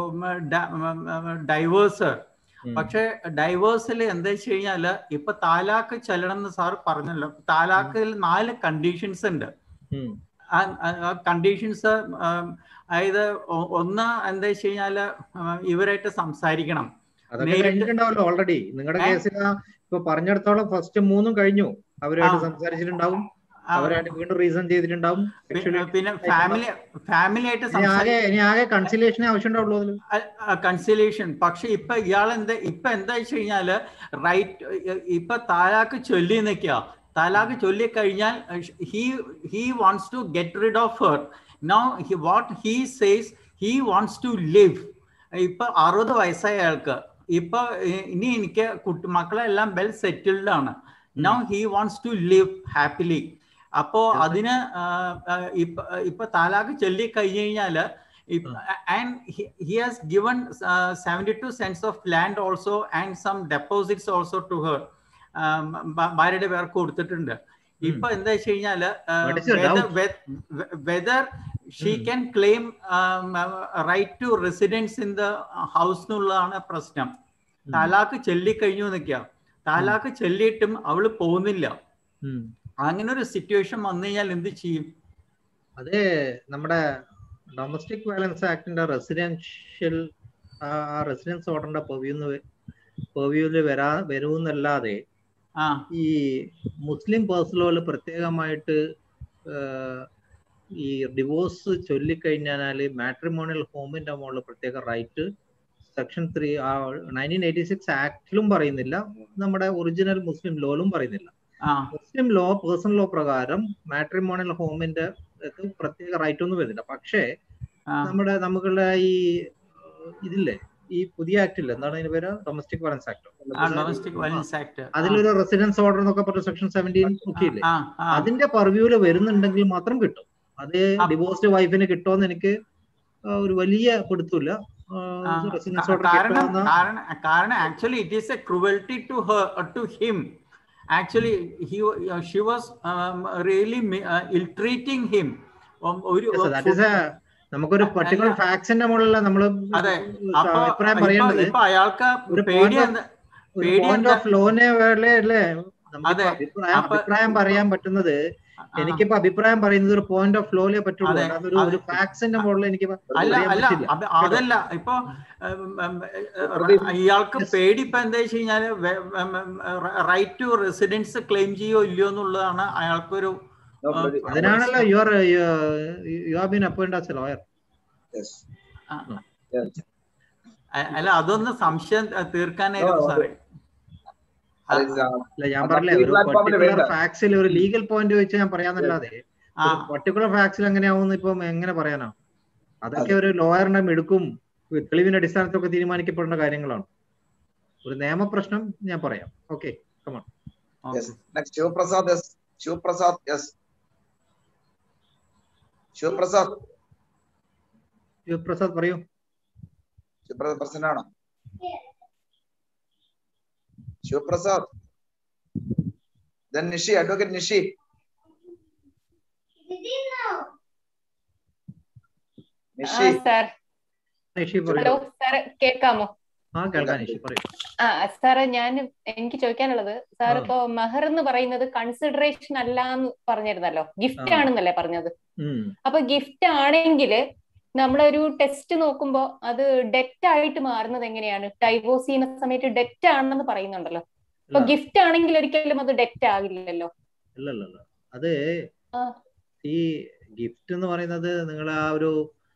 ഡൈവേഴ്സ്. പക്ഷെ ഡൈവേഴ്സിൽ എന്താ വെച്ച് കഴിഞ്ഞാല് ഇപ്പൊ താലാക്ക് ചെല്ലണം എന്ന് സാർ പറഞ്ഞല്ലോ. താലാക്കിൽ 4 കണ്ടീഷൻസ് ഉണ്ട്. കണ്ടീഷൻസ് അതായത് ഒന്ന് എന്താ വെച്ച് കഴിഞ്ഞാല് ഇവരായിട്ട് സംസാരിക്കണം. ഓൾറെഡി നിങ്ങളുടെ കേസിൽ ഇപ്പൊ പറഞ്ഞിടത്തോളം ഫസ്റ്റ് 3 കഴിഞ്ഞു, അവരുമായിട്ട് സംസാരിച്ചിട്ടുണ്ടാവും. അവരായിട്ട് വീണ്ടും റീസൺ ചെയ്തിട്ടുണ്ടാവും. പിന്നെ ഫാമിലി ആയിട്ട് ഇനി ആകെ കൺസിലേഷനെ ആവശ്യമുണ്ടാവുള്ളൂ അതിൽ, കൺസിലേഷൻ. പക്ഷെ ഇപ്പൊ എന്താ വെച്ച് കഴിഞ്ഞാല് റൈറ്റ് ഇപ്പൊ താലാക്ക് ചൊല്ലി നിൽക്കുക. താലാക്ക് ചൊല്ലി കഴിഞ്ഞാൽ he wants to get rid of her. Now what he says, he wants to live. ഇപ്പൊ 60 വയസ്സായ ആൾക്ക് ഇപ്പൊ ഇനി എനിക്ക് മക്കളെല്ലാം വെൽ സെറ്റിൽഡ് ആണ്. Now he wants to live happily. അപ്പോ അതിന് ഇപ്പൊ താലാക്ക് ചൊല്ലി കഴിഞ്ഞു കഴിഞ്ഞാല് and he has given 72 cents of land also and some deposits also to her. ഭാര്യയുടെ പേർക്ക് കൊടുത്തിട്ടുണ്ട്. ഇപ്പൊ എന്താ വെച്ച് കഴിഞ്ഞാല് whether she can claim right to residence in the house എന്നുള്ളതാണ് പ്രശ്നം. താലാക്ക് ചൊല്ലിക്കഴിഞ്ഞു നിൽക്കുക. താലാക്ക് ചൊല്ലിയിട്ടും അവള് പോകുന്നില്ല. അങ്ങനെ ഒരു സിറ്റുവേഷൻ വന്നു കഴിഞ്ഞാൽ എന്ത് ചെയ്യും? അതെ, നമ്മുടെ ഡൊമസ്റ്റിക് വയലൻസ് ആക്ടിന്റെ റെസിഡൻസ് ഓർഡറിന്റെ പെർവ്യൂല് വരുമെന്നല്ലാതെ ഈ മുസ്ലിം പേഴ്സണൽ ലോയിൽ പ്രത്യേകമായിട്ട് ഈ ഡിവോഴ്സ് ചൊല്ലിക്കഴിഞ്ഞാല് മാട്രിമോണിയൽ ഹോമിന്റെ മുകളിൽ പ്രത്യേക റൈറ്റ് സെക്ഷൻ 3 1986 ആക്ടിലും പറയുന്നില്ല, നമ്മുടെ ഒറിജിനൽ മുസ്ലിം ലോയിലും പറയുന്നില്ല. മുസ്ലിം ലോ പേഴ്സണൽ ലോ പ്രകാരം മാട്രിമോണിയൽ ഹോമിന്റെ പ്രത്യേക റൈറ്റ് ഒന്നും വരുന്നില്ല. പക്ഷേ നമുക്കുള്ള ഈ ഇതില്ലേ, ഈ പുതിയ ആക്ട് ഇല്ല, എന്താണ് അതിന്റെ പേര്, ഡൊമസ്റ്റിക് വയലൻസ് ആക്ട്, അതിലൊരു റെസിഡൻസ് ഓർഡർ എന്നൊക്കെ പറഞ്ഞ സെക്ഷൻ 17 ഒക്കെ ഇല്ലേ, അതിന്റെ പർവ്യൂല് വരുന്നുണ്ടെങ്കിൽ മാത്രം കിട്ടും. അത് ഡിവോഴ്സ്ഡ് വൈഫിന് കിട്ടുമെന്ന് എനിക്ക് ഒരു വലിയ പിടുത്തില്ല. കാരണം actually it is a cruelty to him. Actually, she was really ill-treating him. നമുക്കൊരു പർട്ടിക്കുലർ ഫാക്സിന്റെ മുകളിൽ നമ്മൾ അഭിപ്രായം പറയേണ്ടത്. ഒരു പോയിന്റ് ഓഫ് ലോനെ അല്ലേ അഭിപ്രായം പറയാൻ പറ്റുന്നത്. എനിക്കിപ്പോ അഭിപ്രായം പറയുന്നത് ഒരു പോയിന്റ് ഓഫ് ലോയിലേ പറ്റുള്ളൂ, ഒരു ഫാക്സിന്റെ മുകളിൽ എനിക്ക് അതല്ല. ഇപ്പൊ ഇയാൾക്ക് പേടി ഇപ്പൊ എന്താ വെച്ച് കഴിഞ്ഞാല് റൈറ്റ് ടു റെസിഡൻസ് ക്ലെയിം ചെയ്യോ ഇല്ലയോ എന്നുള്ളതാണ് അയാൾക്കൊരു. അതിനാണല്ലോ you have been appointed as a lawyer. അല്ല, അതൊന്ന് സംശയം തീർക്കാനായിരുന്നു സാറേ. ഞാൻ പറഞ്ഞില്ലേ, ഒരു പർട്ടിക്കുലർ ഫാക്സിൽ ഒരു ലീഗൽ പോയിന്റ് വെച്ച് ഞാൻ പറയാന്നല്ലാതെ പർട്ടിക്കുലർ ഫാക്സിൽ എങ്ങനെയാവുന്ന ഇപ്പം എങ്ങനെ പറയാനോ? അതൊക്കെ ഒരു ലോയറിന്റെ മിടുക്കും തെളിവിന്റെ അടിസ്ഥാനത്തൊക്കെ തീരുമാനിക്കപ്പെടേണ്ട കാര്യങ്ങളാണ്. ഒരു നിയമപ്രശ്നം ഞാൻ പറയാം. Okay, come on. ശിവപ്രസാദ് പറയൂ. പ്രസന്നാണോ? Shivaprasad, then Nishi, Advocate Nishi. Nishi. Sir. Nishi, hello sir, കേൾക്കാമോ? കേൾക്കാം. പറയൂ. സാറേ, എനിക്ക് ചോദിക്കാനുള്ളത്, സാർ ഇപ്പോ മെഹർ എന്ന് പറയുന്നത് കൺസിഡറേഷൻ അല്ല എന്ന് പറഞ്ഞിരുന്നല്ലോ, ഗിഫ്റ്റ് ആണെന്നല്ലേ പറഞ്ഞത്. അപ്പൊ ഗിഫ്റ്റ് ആണെങ്കിൽ നമ്മളൊരു ടെസ്റ്റ് നോക്കുമ്പോ അത് ഡെറ്റ് ആയിട്ട് മാറുന്നത് എങ്ങനെയാണ്? ഡൈവോഴ്സ് ചെയ്യുന്ന സമയത്ത് ഡെറ്റ് ആണെന്ന് പറയുന്നുണ്ടല്ലോ. അപ്പൊ ഗിഫ്റ്റ് ആണെങ്കിൽ ഒരിക്കലും അത് ഡെറ്റ് ആകില്ലല്ലോ. അല്ലല്ല, അത് ഈ ഗിഫ്റ്റ് എന്ന് പറയുന്നത് നിങ്ങൾ ആ ഒരു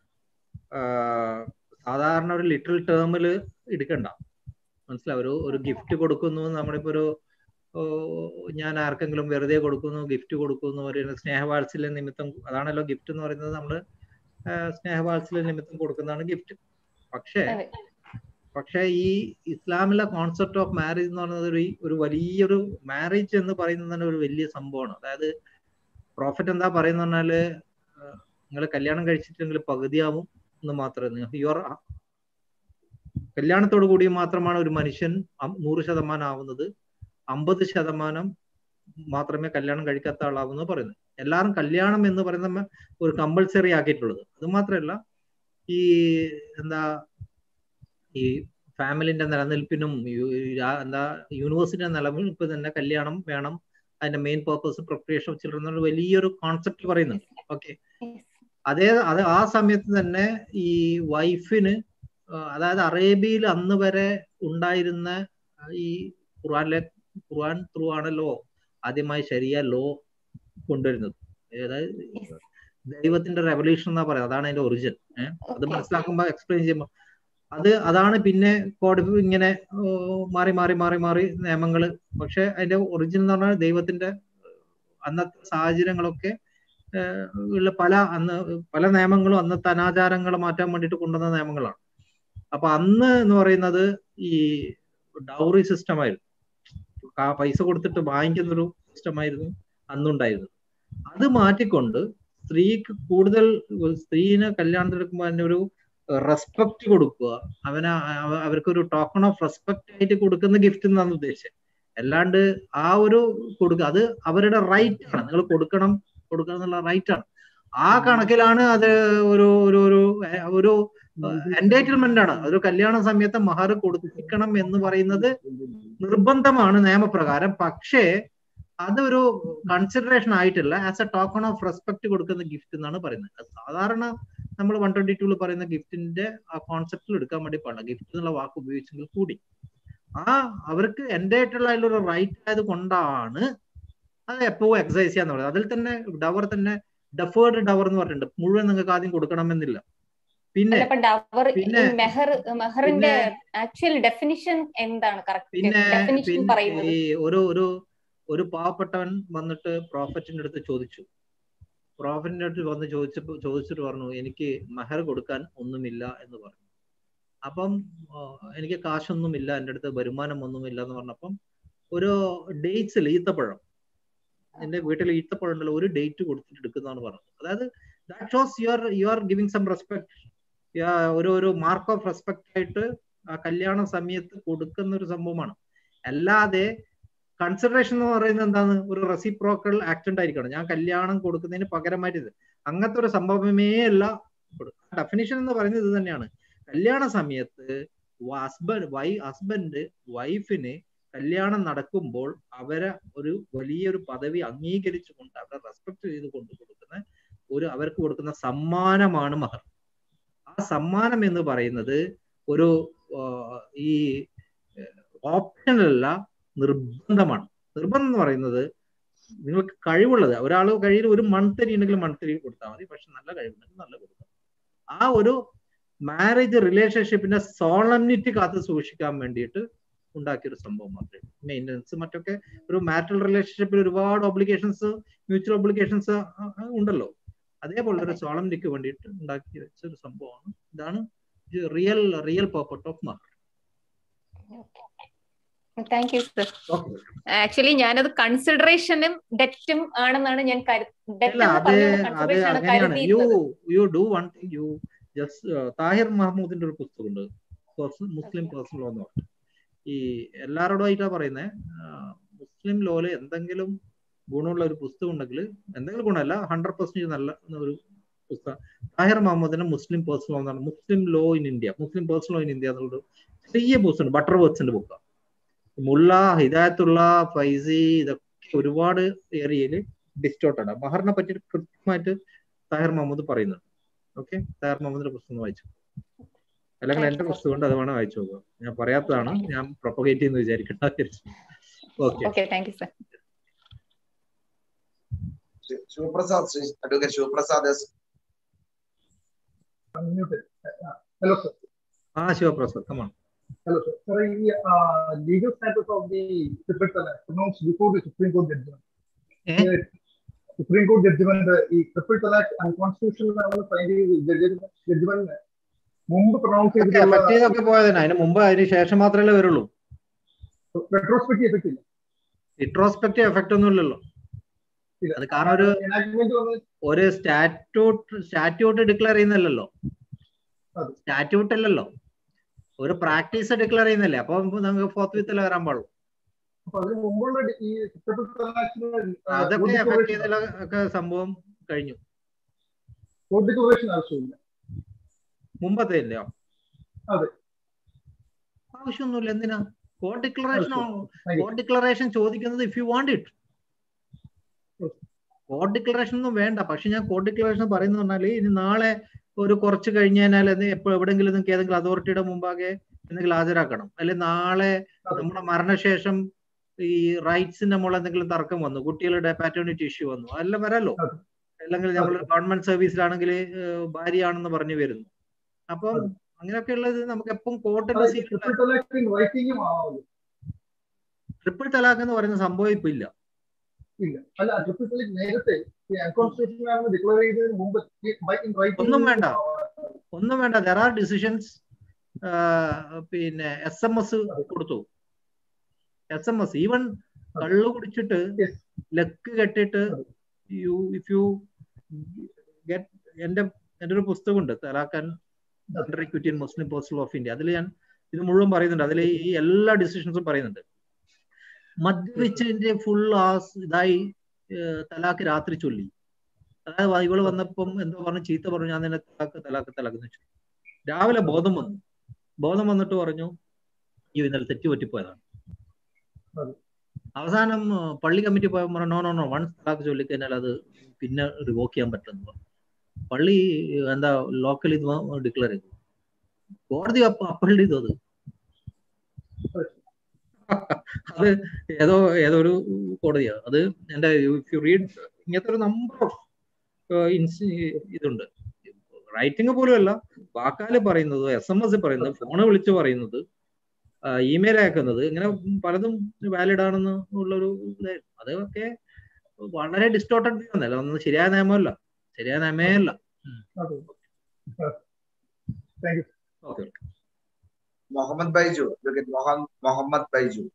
സാധാരണ ഒരു ലിറ്ററൽ ടേമിൽ എടുക്കണ്ട. മനസ്സിലാവും. ഒരു ഗിഫ്റ്റ് കൊടുക്കുന്നു, നമ്മളിപ്പോ ഒരു ഞാൻ ആർക്കെങ്കിലും വെറുതെ കൊടുക്കുന്നു, ഗിഫ്റ്റ് കൊടുക്കുന്നു, ഒരു സ്നേഹവാത്സല്യ നിമിത്തം, അതാണല്ലോ ഗിഫ്റ്റ് എന്ന് പറയുന്നത്. നമ്മള് സ്നേഹവാത്സല്യ നിമിത്തം കൊടുക്കുന്നതാണ് ഗിഫ്റ്റ്. പക്ഷേ ഈ ഇസ്ലാമിലെ കോൺസെപ്റ്റ് ഓഫ് മാരേജ് എന്ന് പറയുന്നത് ഒരു വലിയൊരു മാരേജ് എന്ന് പറയുന്നത് തന്നെ ഒരു വലിയ സംഭവമാണ്. അതായത് പ്രോഫറ്റ് എന്താ പറയുന്ന പറഞ്ഞാല്, നിങ്ങൾ കല്യാണം കഴിച്ചിട്ടെങ്കിൽ പകുതിയാവും എന്ന് മാത്രമേ, കല്യാണത്തോടു കൂടി മാത്രമാണ് ഒരു മനുഷ്യൻ 100% ആവുന്നത്. 50% മാത്രമേ കല്യാണം കഴിക്കാത്ത ആളാവുന്നത് പറയുന്നത്. എല്ലാവരും കല്യാണം എന്ന് പറയുന്ന ഒരു കമ്പൾസറി ആക്കിയിട്ടുള്ളത്. അത് മാത്രമല്ല, ഈ ഈ ഫാമിലിന്റെ നിലനിൽപ്പിനും യൂണിവേഴ്സിറ്റിയുടെ നിലനിൽപ്പ് തന്നെ കല്യാണം വേണം. അതിന്റെ main purpose procreation of children എന്നുള്ള വലിയൊരു കോൺസെപ്റ്റ് പറയുന്നുണ്ട്. ഓക്കെ, അത് ആ സമയത്ത് തന്നെ ഈ വൈഫിന്, അതായത് അറേബ്യയിൽ അന്ന് വരെ ഉണ്ടായിരുന്ന ഈ ഖുർആൻ ത്രൂ ആണല്ലോ ആദ്യമായി ശരിയ ലോ കൊണ്ടുവരുന്നത്. അതായത് ദൈവത്തിന്റെ റെവല്യൂഷൻ എന്നാ പറയാം, അതാണ് അതിന്റെ ഒറിജിൻ. അത് മനസ്സിലാക്കുമ്പോൾ എക്സ്പ്ലെയിൻ ചെയ്യുമ്പോൾ അതാണ് പിന്നെ കോഡ് ഇങ്ങനെ മാറി മാറി മാറി മാറി നിയമങ്ങള്. പക്ഷെ അതിന്റെ ഒറിജിൻ എന്ന് പറഞ്ഞാൽ ദൈവത്തിന്റെ അന്നത്തെ സാഹചര്യങ്ങളൊക്കെ ഉള്ള പല നിയമങ്ങളും അന്നത്തെ അനാചാരങ്ങൾ മാറ്റാൻ വേണ്ടിയിട്ട് കൊണ്ടുവന്ന നിയമങ്ങളാണ്. അപ്പൊ അന്ന് എന്ന് പറയുന്നത് ഈ ഡൗറി സിസ്റ്റം ആയിരുന്നു, പൈസ കൊടുത്തിട്ട് വാങ്ങിക്കുന്നൊരു സിസ്റ്റമായിരുന്നു അന്നുണ്ടായിരുന്നത്. അത് മാറ്റിക്കൊണ്ട് സ്ത്രീക്ക് സ്ത്രീനെ കല്യാണത്തിനെടുക്കുമ്പോൾ അതിന്റെ ഒരു റെസ്പെക്ട് കൊടുക്കുക, അവർക്കൊരു ടോക്കൺ ഓഫ് റെസ്പെക്ട് ആയിട്ട് കൊടുക്കുന്ന ഗിഫ്റ്റ് എന്നാണ് ഉദ്ദേശിച്ചത്. അല്ലാണ്ട് ആ ഒരു കൊടുക്കുക, അത് അവരുടെ റൈറ്റ് ആണ്, നിങ്ങൾ കൊടുക്കണം എന്നുള്ള റൈറ്റ് ആണ്. ആ കണക്കിലാണ് അത് ഒരു എൻറ്റൈറ്റിൽമെന്റ് ആണ്. ഒരു കല്യാണ സമയത്ത് മഹർ കൊടുക്കണം എന്ന് പറയുന്നത് നിർബന്ധമാണ് നിയമപ്രകാരം. പക്ഷേ അതൊരു കൺസിഡറേഷൻ ആയിട്ടില്ല, as a token of respect കൊടുക്കുന്ന ഗിഫ്റ്റ് എന്നാണ് പറയുന്നത്. സാധാരണ നമ്മൾ 122 പറയുന്ന ഗിഫ്റ്റിന്റെ ആ കോൺസെപ്റ്റിൽ എടുക്കാൻ വേണ്ടി പാടില്ല, ഗിഫ്റ്റ് എന്നുള്ള വാക്ക് ഉപയോഗിച്ചെങ്കിൽ കൂടി അവർക്ക് എൻറ്റൈറ്റിൽഡ് ആയിട്ടുള്ള റൈറ്റ് ആയത് കൊണ്ടാണ് അത് എപ്പോഴും എക്സസൈസ് ചെയ്യാന്ന് പറയുന്നത്. അതിൽ തന്നെ ഡവർ തന്നെ ഡെഫേർഡ് ഡവർ എന്ന് പറഞ്ഞിട്ടുണ്ട്, മുഴുവൻ നിങ്ങൾക്ക് ആദ്യം കൊടുക്കണമെന്നില്ല. പിന്നെ ഈ ഒരു പാവപ്പെട്ടവൻ വന്നിട്ട് പ്രോഫറ്റിന്റെ അടുത്ത് ചോദിച്ചു. പ്രോഫറ്റിന്റെ അടുത്ത് വന്ന് ചോദിച്ചിട്ട് പറഞ്ഞു, എനിക്ക് മെഹർ കൊടുക്കാൻ ഒന്നുമില്ല എന്ന് പറഞ്ഞു. അപ്പം എനിക്ക് കാശൊന്നുമില്ല, എൻ്റെ അടുത്ത് വരുമാനം ഒന്നുമില്ല എന്ന് പറഞ്ഞപ്പം ഒരു ഡേറ്റ്സിൽ ഈത്തപ്പഴം, എന്റെ വീട്ടിൽ ഈത്തപ്പഴം ഉണ്ടല്ലോ, ഒരു ഡേറ്റ് കൊടുത്തിട്ട് എടുക്കുന്നതാണ് പറഞ്ഞത്. അതായത് that shows you are giving some respect, ഒരു മാർക്ക് ഓഫ് റെസ്പെക്ട് ആയിട്ട് ആ കല്യാണ സമയത്ത് കൊടുക്കുന്ന ഒരു സംഭവമാണ്. അല്ലാതെ കൺസിഡറേഷൻ എന്ന് പറയുന്നത് എന്താണ്, ഒരു റെസിപ്രോക്കൽ ആക്ട് ആയിരിക്കണം. ഞാൻ കല്യാണം കൊടുക്കുന്നതിന് പകരമായിട്ട് അങ്ങനത്തെ ഒരു സംഭവമേ അല്ല. ഡെഫിനിഷൻ എന്ന് പറയുന്നത് ഇത് തന്നെയാണ്. കല്യാണ സമയത്ത് ഹസ്ബൻഡ് വൈഫിന് കല്യാണം നടക്കുമ്പോൾ അവരെ ഒരു വലിയൊരു പദവി അംഗീകരിച്ചുകൊണ്ട് അവരെ റെസ്പെക്ട് ചെയ്തുകൊണ്ട് കൊടുക്കുന്ന അവർക്ക് കൊടുക്കുന്ന സമ്മാനമാണ് മഹർ. ആ സമ്മാനം എന്ന് പറയുന്നത് ഒരു ഈ ഓപ്ഷനല്ല, നിർബന്ധമാണ്. നിർബന്ധം എന്ന് പറയുന്നത് നിങ്ങൾക്ക് കഴിവുള്ളത്, ഒരാൾ കയ്യിൽ ഒരു മൺതരി ഉണ്ടെങ്കിൽ മൺതരി കൊടുത്താൽ മതി, പക്ഷെ നല്ല കഴിവുണ്ടെങ്കിൽ നല്ല കൊടുക്കണം. ആ ഒരു മാരേജ് റിലേഷൻഷിപ്പിന്റെ സോളംനിറ്റി കാത്ത് സൂക്ഷിക്കാൻ വേണ്ടിയിട്ട് ഉണ്ടാക്കിയൊരു സംഭവം മാത്രമേ. മെയിൻ്റനൻസ് മറ്റൊക്കെ ഒരു മാരിറ്റൽ റിലേഷൻഷിപ്പിൽ ഒരുപാട് ഒബ്ലിഗേഷൻസ്, മ്യൂച്വൽ ഒബ്ലിഗേഷൻസ് ഉണ്ടല്ലോ, അതേപോലെ ഒരു സോളംനിറ്റിക്ക് വേണ്ടിയിട്ട് ഉണ്ടാക്കി വെച്ച ഒരു സംഭവമാണ്. ഇതാണ് real purpose of mahr. Thank you sir. Actually ഞാനത് കൺസിഡറേഷനും ഡെറ്റും ആണെന്നാണ് ഞാൻ താഹിർ മഹമ്മൂദിന്റെ ഒരു പുസ്തകമുണ്ട്, മുസ്ലിം പേഴ്സണൽ ലോ എന്ന് പറഞ്ഞു. ഈ എല്ലാവരോടായിട്ടാ പറയുന്നത്, മുസ്ലിം ലോയില് എന്തെങ്കിലും ഗുണമുള്ള ഒരു പുസ്തകം ഉണ്ടെങ്കിൽ, എന്തെങ്കിലും ഗുണമല്ല 100% നല്ല ഒരു പുസ്തകം താഹിർ മഹമ്മൂദിന്റെ മുസ്ലിം പേഴ്സണൽ ലോ എന്നാണ്. Muslim law in India, Muslim personal law in India എന്നുള്ളൊരു ചെറിയ പുസ്തകമുണ്ട്, ബട്ടർ വർക്സിന്റെ ബുക്കാണ്. മുല്ല, ഹിദായത്തുള്ള, ഫൈസി, ഇതൊക്കെ ഒരുപാട് ഏരിയയിൽ ഡിസ്റ്റോർട്ടഡ് ആണ്. മഹറിനെ പറ്റി കൃത്യമായിട്ട് താഹിർ മഹമ്മൂദ് പറയുന്നുണ്ട്. ഓക്കെ, താഹിർ മഹമ്മൂദിന്റെ പുസ്തകം വായിച്ചു, അല്ലെങ്കിൽ എന്റെ പുസ്തകം കൊണ്ട് അത് വേണം വായിച്ചു നോക്കുക. ഞാൻ പറയാത്തതാണ്, ഞാൻ പ്രൊപ്പഗേറ്റ് ചെയ്യുന്ന വിചാരിക്കട്ടെ. Okay, thank you sir. Shivaprasad, advocate Shivaprasad. Hello, sir. Shivprasad, come on. Hello, sir. Sir, the legal status of the triple talaq pronounced before the Supreme Court judgment. Supreme Court judgment, the triple talaq unconstitutional judgment മുമ്പ് pronounce ചെയ്തിട്ട് പോയതിന് അതിന് മുമ്പ് അതിന് ശേഷം മാത്രമല്ലേ വരുള്ളൂ. Retrospective effect ഇല്ല. റിട്രോസ്പെക്റ്റീവ് എഫക്ട് ഒന്നും ഇല്ലല്ലോ. അത് കാരണം ഒരു സ്റ്റാറ്റ്യൂട്ട് ഡിക്ലെയർ ചെയ്യുന്നല്ലോ, സ്റ്റാറ്റ്യൂട്ട് അല്ലല്ലോ, ഒരു പ്രാക്ടീസ് ഡിക്ലെയർ ചെയ്യുന്നല്ലേ. അപ്പൊ നമുക്ക് ഫോർത്ത് വിത്ത് അല്ലേ വരാൻ പാടുള്ളൂ. അതൊക്കെ എഫക്ട് ചെയ്തതൊക്കെ സംഭവം കഴിഞ്ഞു. മുമ്പത്തെ ഇല്ലയോ? ആവശ്യമൊന്നുമില്ല. എന്തിനാ കോഡ് ഡിക്ലറേഷൻ ചോദിക്കുന്നത്? If you want it, code declaration ഒന്നും വേണ്ട. പക്ഷെ ഞാൻ കോഡ് ഡിക്ലറേഷൻ പറയുന്നത് പറഞ്ഞാൽ ഇനി നാളെ ഒരു കുറച്ച് കഴിഞ്ഞ് കഴിഞ്ഞാൽ എവിടെയെങ്കിലും നിങ്ങൾക്ക് ഏതെങ്കിലും അതോറിറ്റിയുടെ മുമ്പാകെ എന്തെങ്കിലും ഹാജരാക്കണം, അല്ലെങ്കിൽ നാളെ നമ്മുടെ മരണശേഷം ഈ റൈറ്റ്സിന്റെ മുകളിൽ എന്തെങ്കിലും തർക്കം വന്നു, കുട്ടികളുടെ പാറ്റേണിറ്റി ഇഷ്യൂ വന്നു, അതെല്ലാം വരാലോ. അല്ലെങ്കിൽ നമ്മൾ ഗവൺമെന്റ് സർവീസിലാണെങ്കിൽ ഭാര്യയാണെന്ന് പറഞ്ഞു വരുന്നു. അപ്പം അങ്ങനെയൊക്കെ ഉള്ളത് നമുക്ക് എപ്പം കോർട്ടിന്റെ ട്രിപ്പിൾ തലാഖ് എന്ന് പറയുന്ന സംഭവം ഇപ്പൊ ഇല്ല. ഒന്നും വേണ്ട. There are decisions. പിന്നെ SMS കൊടുത്തു. SMS ഈവൻ കള്ളു കുടിച്ചിട്ട് ലക്ക് കെട്ടിട്ട് ഇഫ് യു ഗെറ്റ് എന്റെ ഒരു പുസ്തകമുണ്ട് talaq equity in Muslim postal of India. അതിൽ ഞാൻ ഇത് മുഴുവൻ പറയുന്നുണ്ട്. അതിൽ ഈ എല്ലാ ഡിസിഷൻസും പറയുന്നുണ്ട്. മദ്യപിച്ചതിന്റെ ഫുൾ ഇതായി തലാഖ് രാത്രി ചൊല്ലി. അതായത് ഇവള് വന്നപ്പം എന്തോ പറഞ്ഞു, ചീത്ത പറഞ്ഞു, ഞാൻ തന്നെ തലാഖ് എന്ന് വെച്ചു. രാവിലെ ബോധം വന്നിട്ട് പറഞ്ഞു ഈ ഇന്നലെ തെറ്റുപറ്റിപ്പോയതാണ്. അവസാനം പള്ളി കമ്മിറ്റി പോയപ്പോൾ പറഞ്ഞു നോ വൺസ് തലാഖ് ചൊല്ലിക്കഴിഞ്ഞാൽ അത് പിന്നെ റിവോക്ക് ചെയ്യാൻ പറ്റുന്നു. പള്ളി എന്താ ലോക്കൽ ഇത് ഡിക്ലെയർ ചെയ്തു. കോടതി അപ്പീൽ ചെയ്തു. അത് ഏതൊരു കോടതിയാണ് അത്. എന്റെ ഇഫ് യു റീഡ് ഇങ്ങനത്തെ ഒരു നമ്പർ ഓഫ് ഇതുണ്ട്. റൈറ്റിംഗ് പോലും അല്ല, വാക്കാല് പറയുന്നത്, SMS പറയുന്നത്, ഫോണ് വിളിച്ച് പറയുന്നത്, ഇമെയിൽ അയക്കുന്നത്, ഇങ്ങനെ പലതും വാലിഡ് ആണെന്ന് ഉള്ളൊരു ഇതായിരുന്നു. അതൊക്കെ വളരെ ഡിസ്റ്റോർട്ടഡ് ആണല്ലോ. ഒന്നും ശരിയായ നിയമമല്ല, ശരിയായ നിയമേ അല്ല. ഓക്കെ. മുഹമ്മദ് ബൈജു, മുഹമ്മദ് ബൈജു.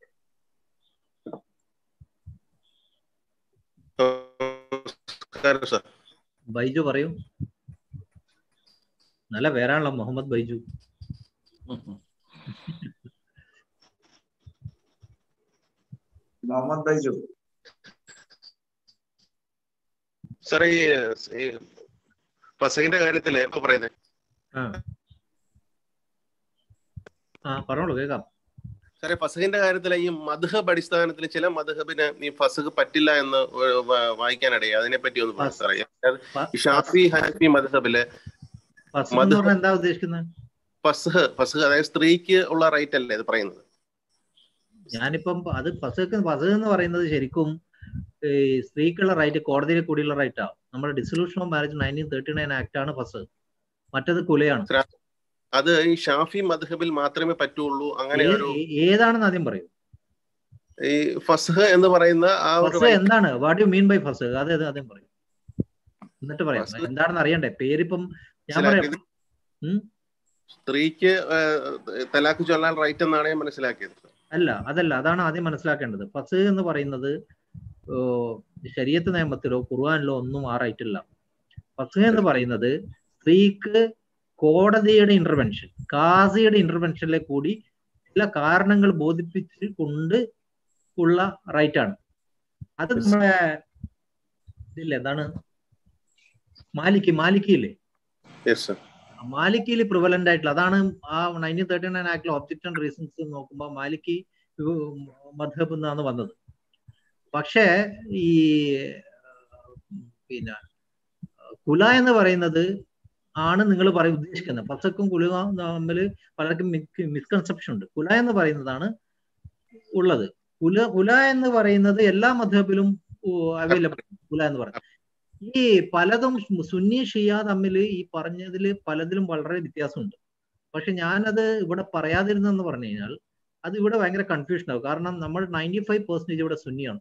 ബൈജു പറയൂ. നല്ല പേരാണല്ലോ മുഹമ്മദ് ബൈജു. മുഹമ്മദ് ബൈജു സാർ, ഈ ഫസഹിന്റെ കാര്യത്തില് ഇപ്പൊ പറയുന്നത് പറഞ്ഞോളൂ, കേൾക്കാം സാറേ. ഫസഹിന്റെ കാര്യത്തില് ഈ മദ്ഹബ് അടിസ്ഥാനത്തിൽ ചില മദ്ഹബിന് ഈ ഫസഹ് പറ്റില്ല എന്ന് വായിക്കാനിടയായി. അതിനെ പറ്റി ഒന്ന് പറയാം സാറേ. ഷാഫി ഹനഫി മദ്ഹബില് എന്താ ഉദ്ദേശിക്കുന്നത്? ഫസഹ് അതായത് സ്ത്രീക്ക് ഉള്ള റൈറ്റ് അല്ലേ ഇത് പറയുന്നത്? ഞാനിപ്പം അത് ഫസഹ് എന്ന് പറയുന്നത് ശരിക്കും ഈ സ്ത്രീക്കുള്ള റൈറ്റ് കോടതിയിൽ കൂടിയുള്ള റൈറ്റാണ്. നമ്മുടെ ഡിസൊല്യൂഷൻ ഓഫ് മാരേജ് 1939 ആക്ട് ആണ് ഫസഹ്. മറ്റത് കുലയാണ്. അത് ഈ ഷാഫി മദ്ഹബിൽ മാത്രമേ പറ്റുള്ളൂ. അങ്ങനെ ഏതാണെന്ന് ആദ്യം പറയൂ. ഈ ഫസഹ് എന്ന് പറയുന്ന ആ ഒരു എന്താണ്? What you mean by fasakh? അതെ ആദ്യം പറയും, എന്നിട്ട് പറയാം. എന്താണെന്ന് അറിയണ്ടേ? പേരിപ്പം ഞാൻ പറയാം. സ്ത്രീക്ക് തലാഖ് ചൊല്ലാൻ റൈറ്റ് എന്നാണ് ഞാൻ മനസ്സിലാക്കിയത്. അതല്ല, അതാണ് ആദ്യം മനസ്സിലാക്കേണ്ടത്. ഫസഹ് എന്ന് പറയുന്നത് ശരീഅത്ത് നിയമത്തിലോ ഖുർആനിലോ ഒന്നും ആ റൈറ്റ് ഇല്ല. ഫസഹ് എന്ന് പറയുന്നത് സ്ത്രീക്ക് കോടതിയുടെ ഇന്റർവെൻഷൻ, ഖാസിയുടെ ഇന്റർവെൻഷനിലെ കൂടി ചില കാരണങ്ങൾ ബോധിപ്പിച്ച് കൊണ്ട് ഉള്ള റൈറ്റ് ആണ്. അത് നമ്മളെ ഇതില്ലേ, എന്താണ് മാലിക്കിയില്ലേ, മാലിക്കിയിൽ പ്രിവലന്റ് ആയിട്ടുള്ള അതാണ്. ആ 1939 ആക്ടിലെ ഒബ്ജക്റ്റ് ആൻഡ് റീസൺസ് നോക്കുമ്പോൾ മാലിക്കി മദ്ഹബ് എന്നാണ് വന്നത്. പക്ഷേ ഈ പിന്നെ കുല എന്ന് പറയുന്നത് ആണ് നിങ്ങൾ ഉദ്ദേശിക്കുന്നത്. ഫസക്കും കുല തമ്മിൽ പലർക്കും മിസ്കൺസെപ്ഷൻ ഉണ്ട്. കുല എന്ന് പറയുന്നതാണ് ഉള്ളത്. കുല എന്ന് പറയുന്നത് എല്ലാ മദ്ഹബിലും അവൈലബിൾ. കുല എന്ന് പറയുന്നത് ഈ പലതും സുന്നി ഷിയ തമ്മിൽ ഈ പറഞ്ഞതിൽ പലതിലും വളരെ വ്യത്യാസമുണ്ട്. പക്ഷെ ഞാനത് ഇവിടെ പറയാതിരുന്നെന്ന് പറഞ്ഞു കഴിഞ്ഞാൽ അത് ഇവിടെ ഭയങ്കര കൺഫ്യൂഷൻ ആവും. കാരണം നമ്മൾ 95% ഇവിടെ സുന്നികളാണ്.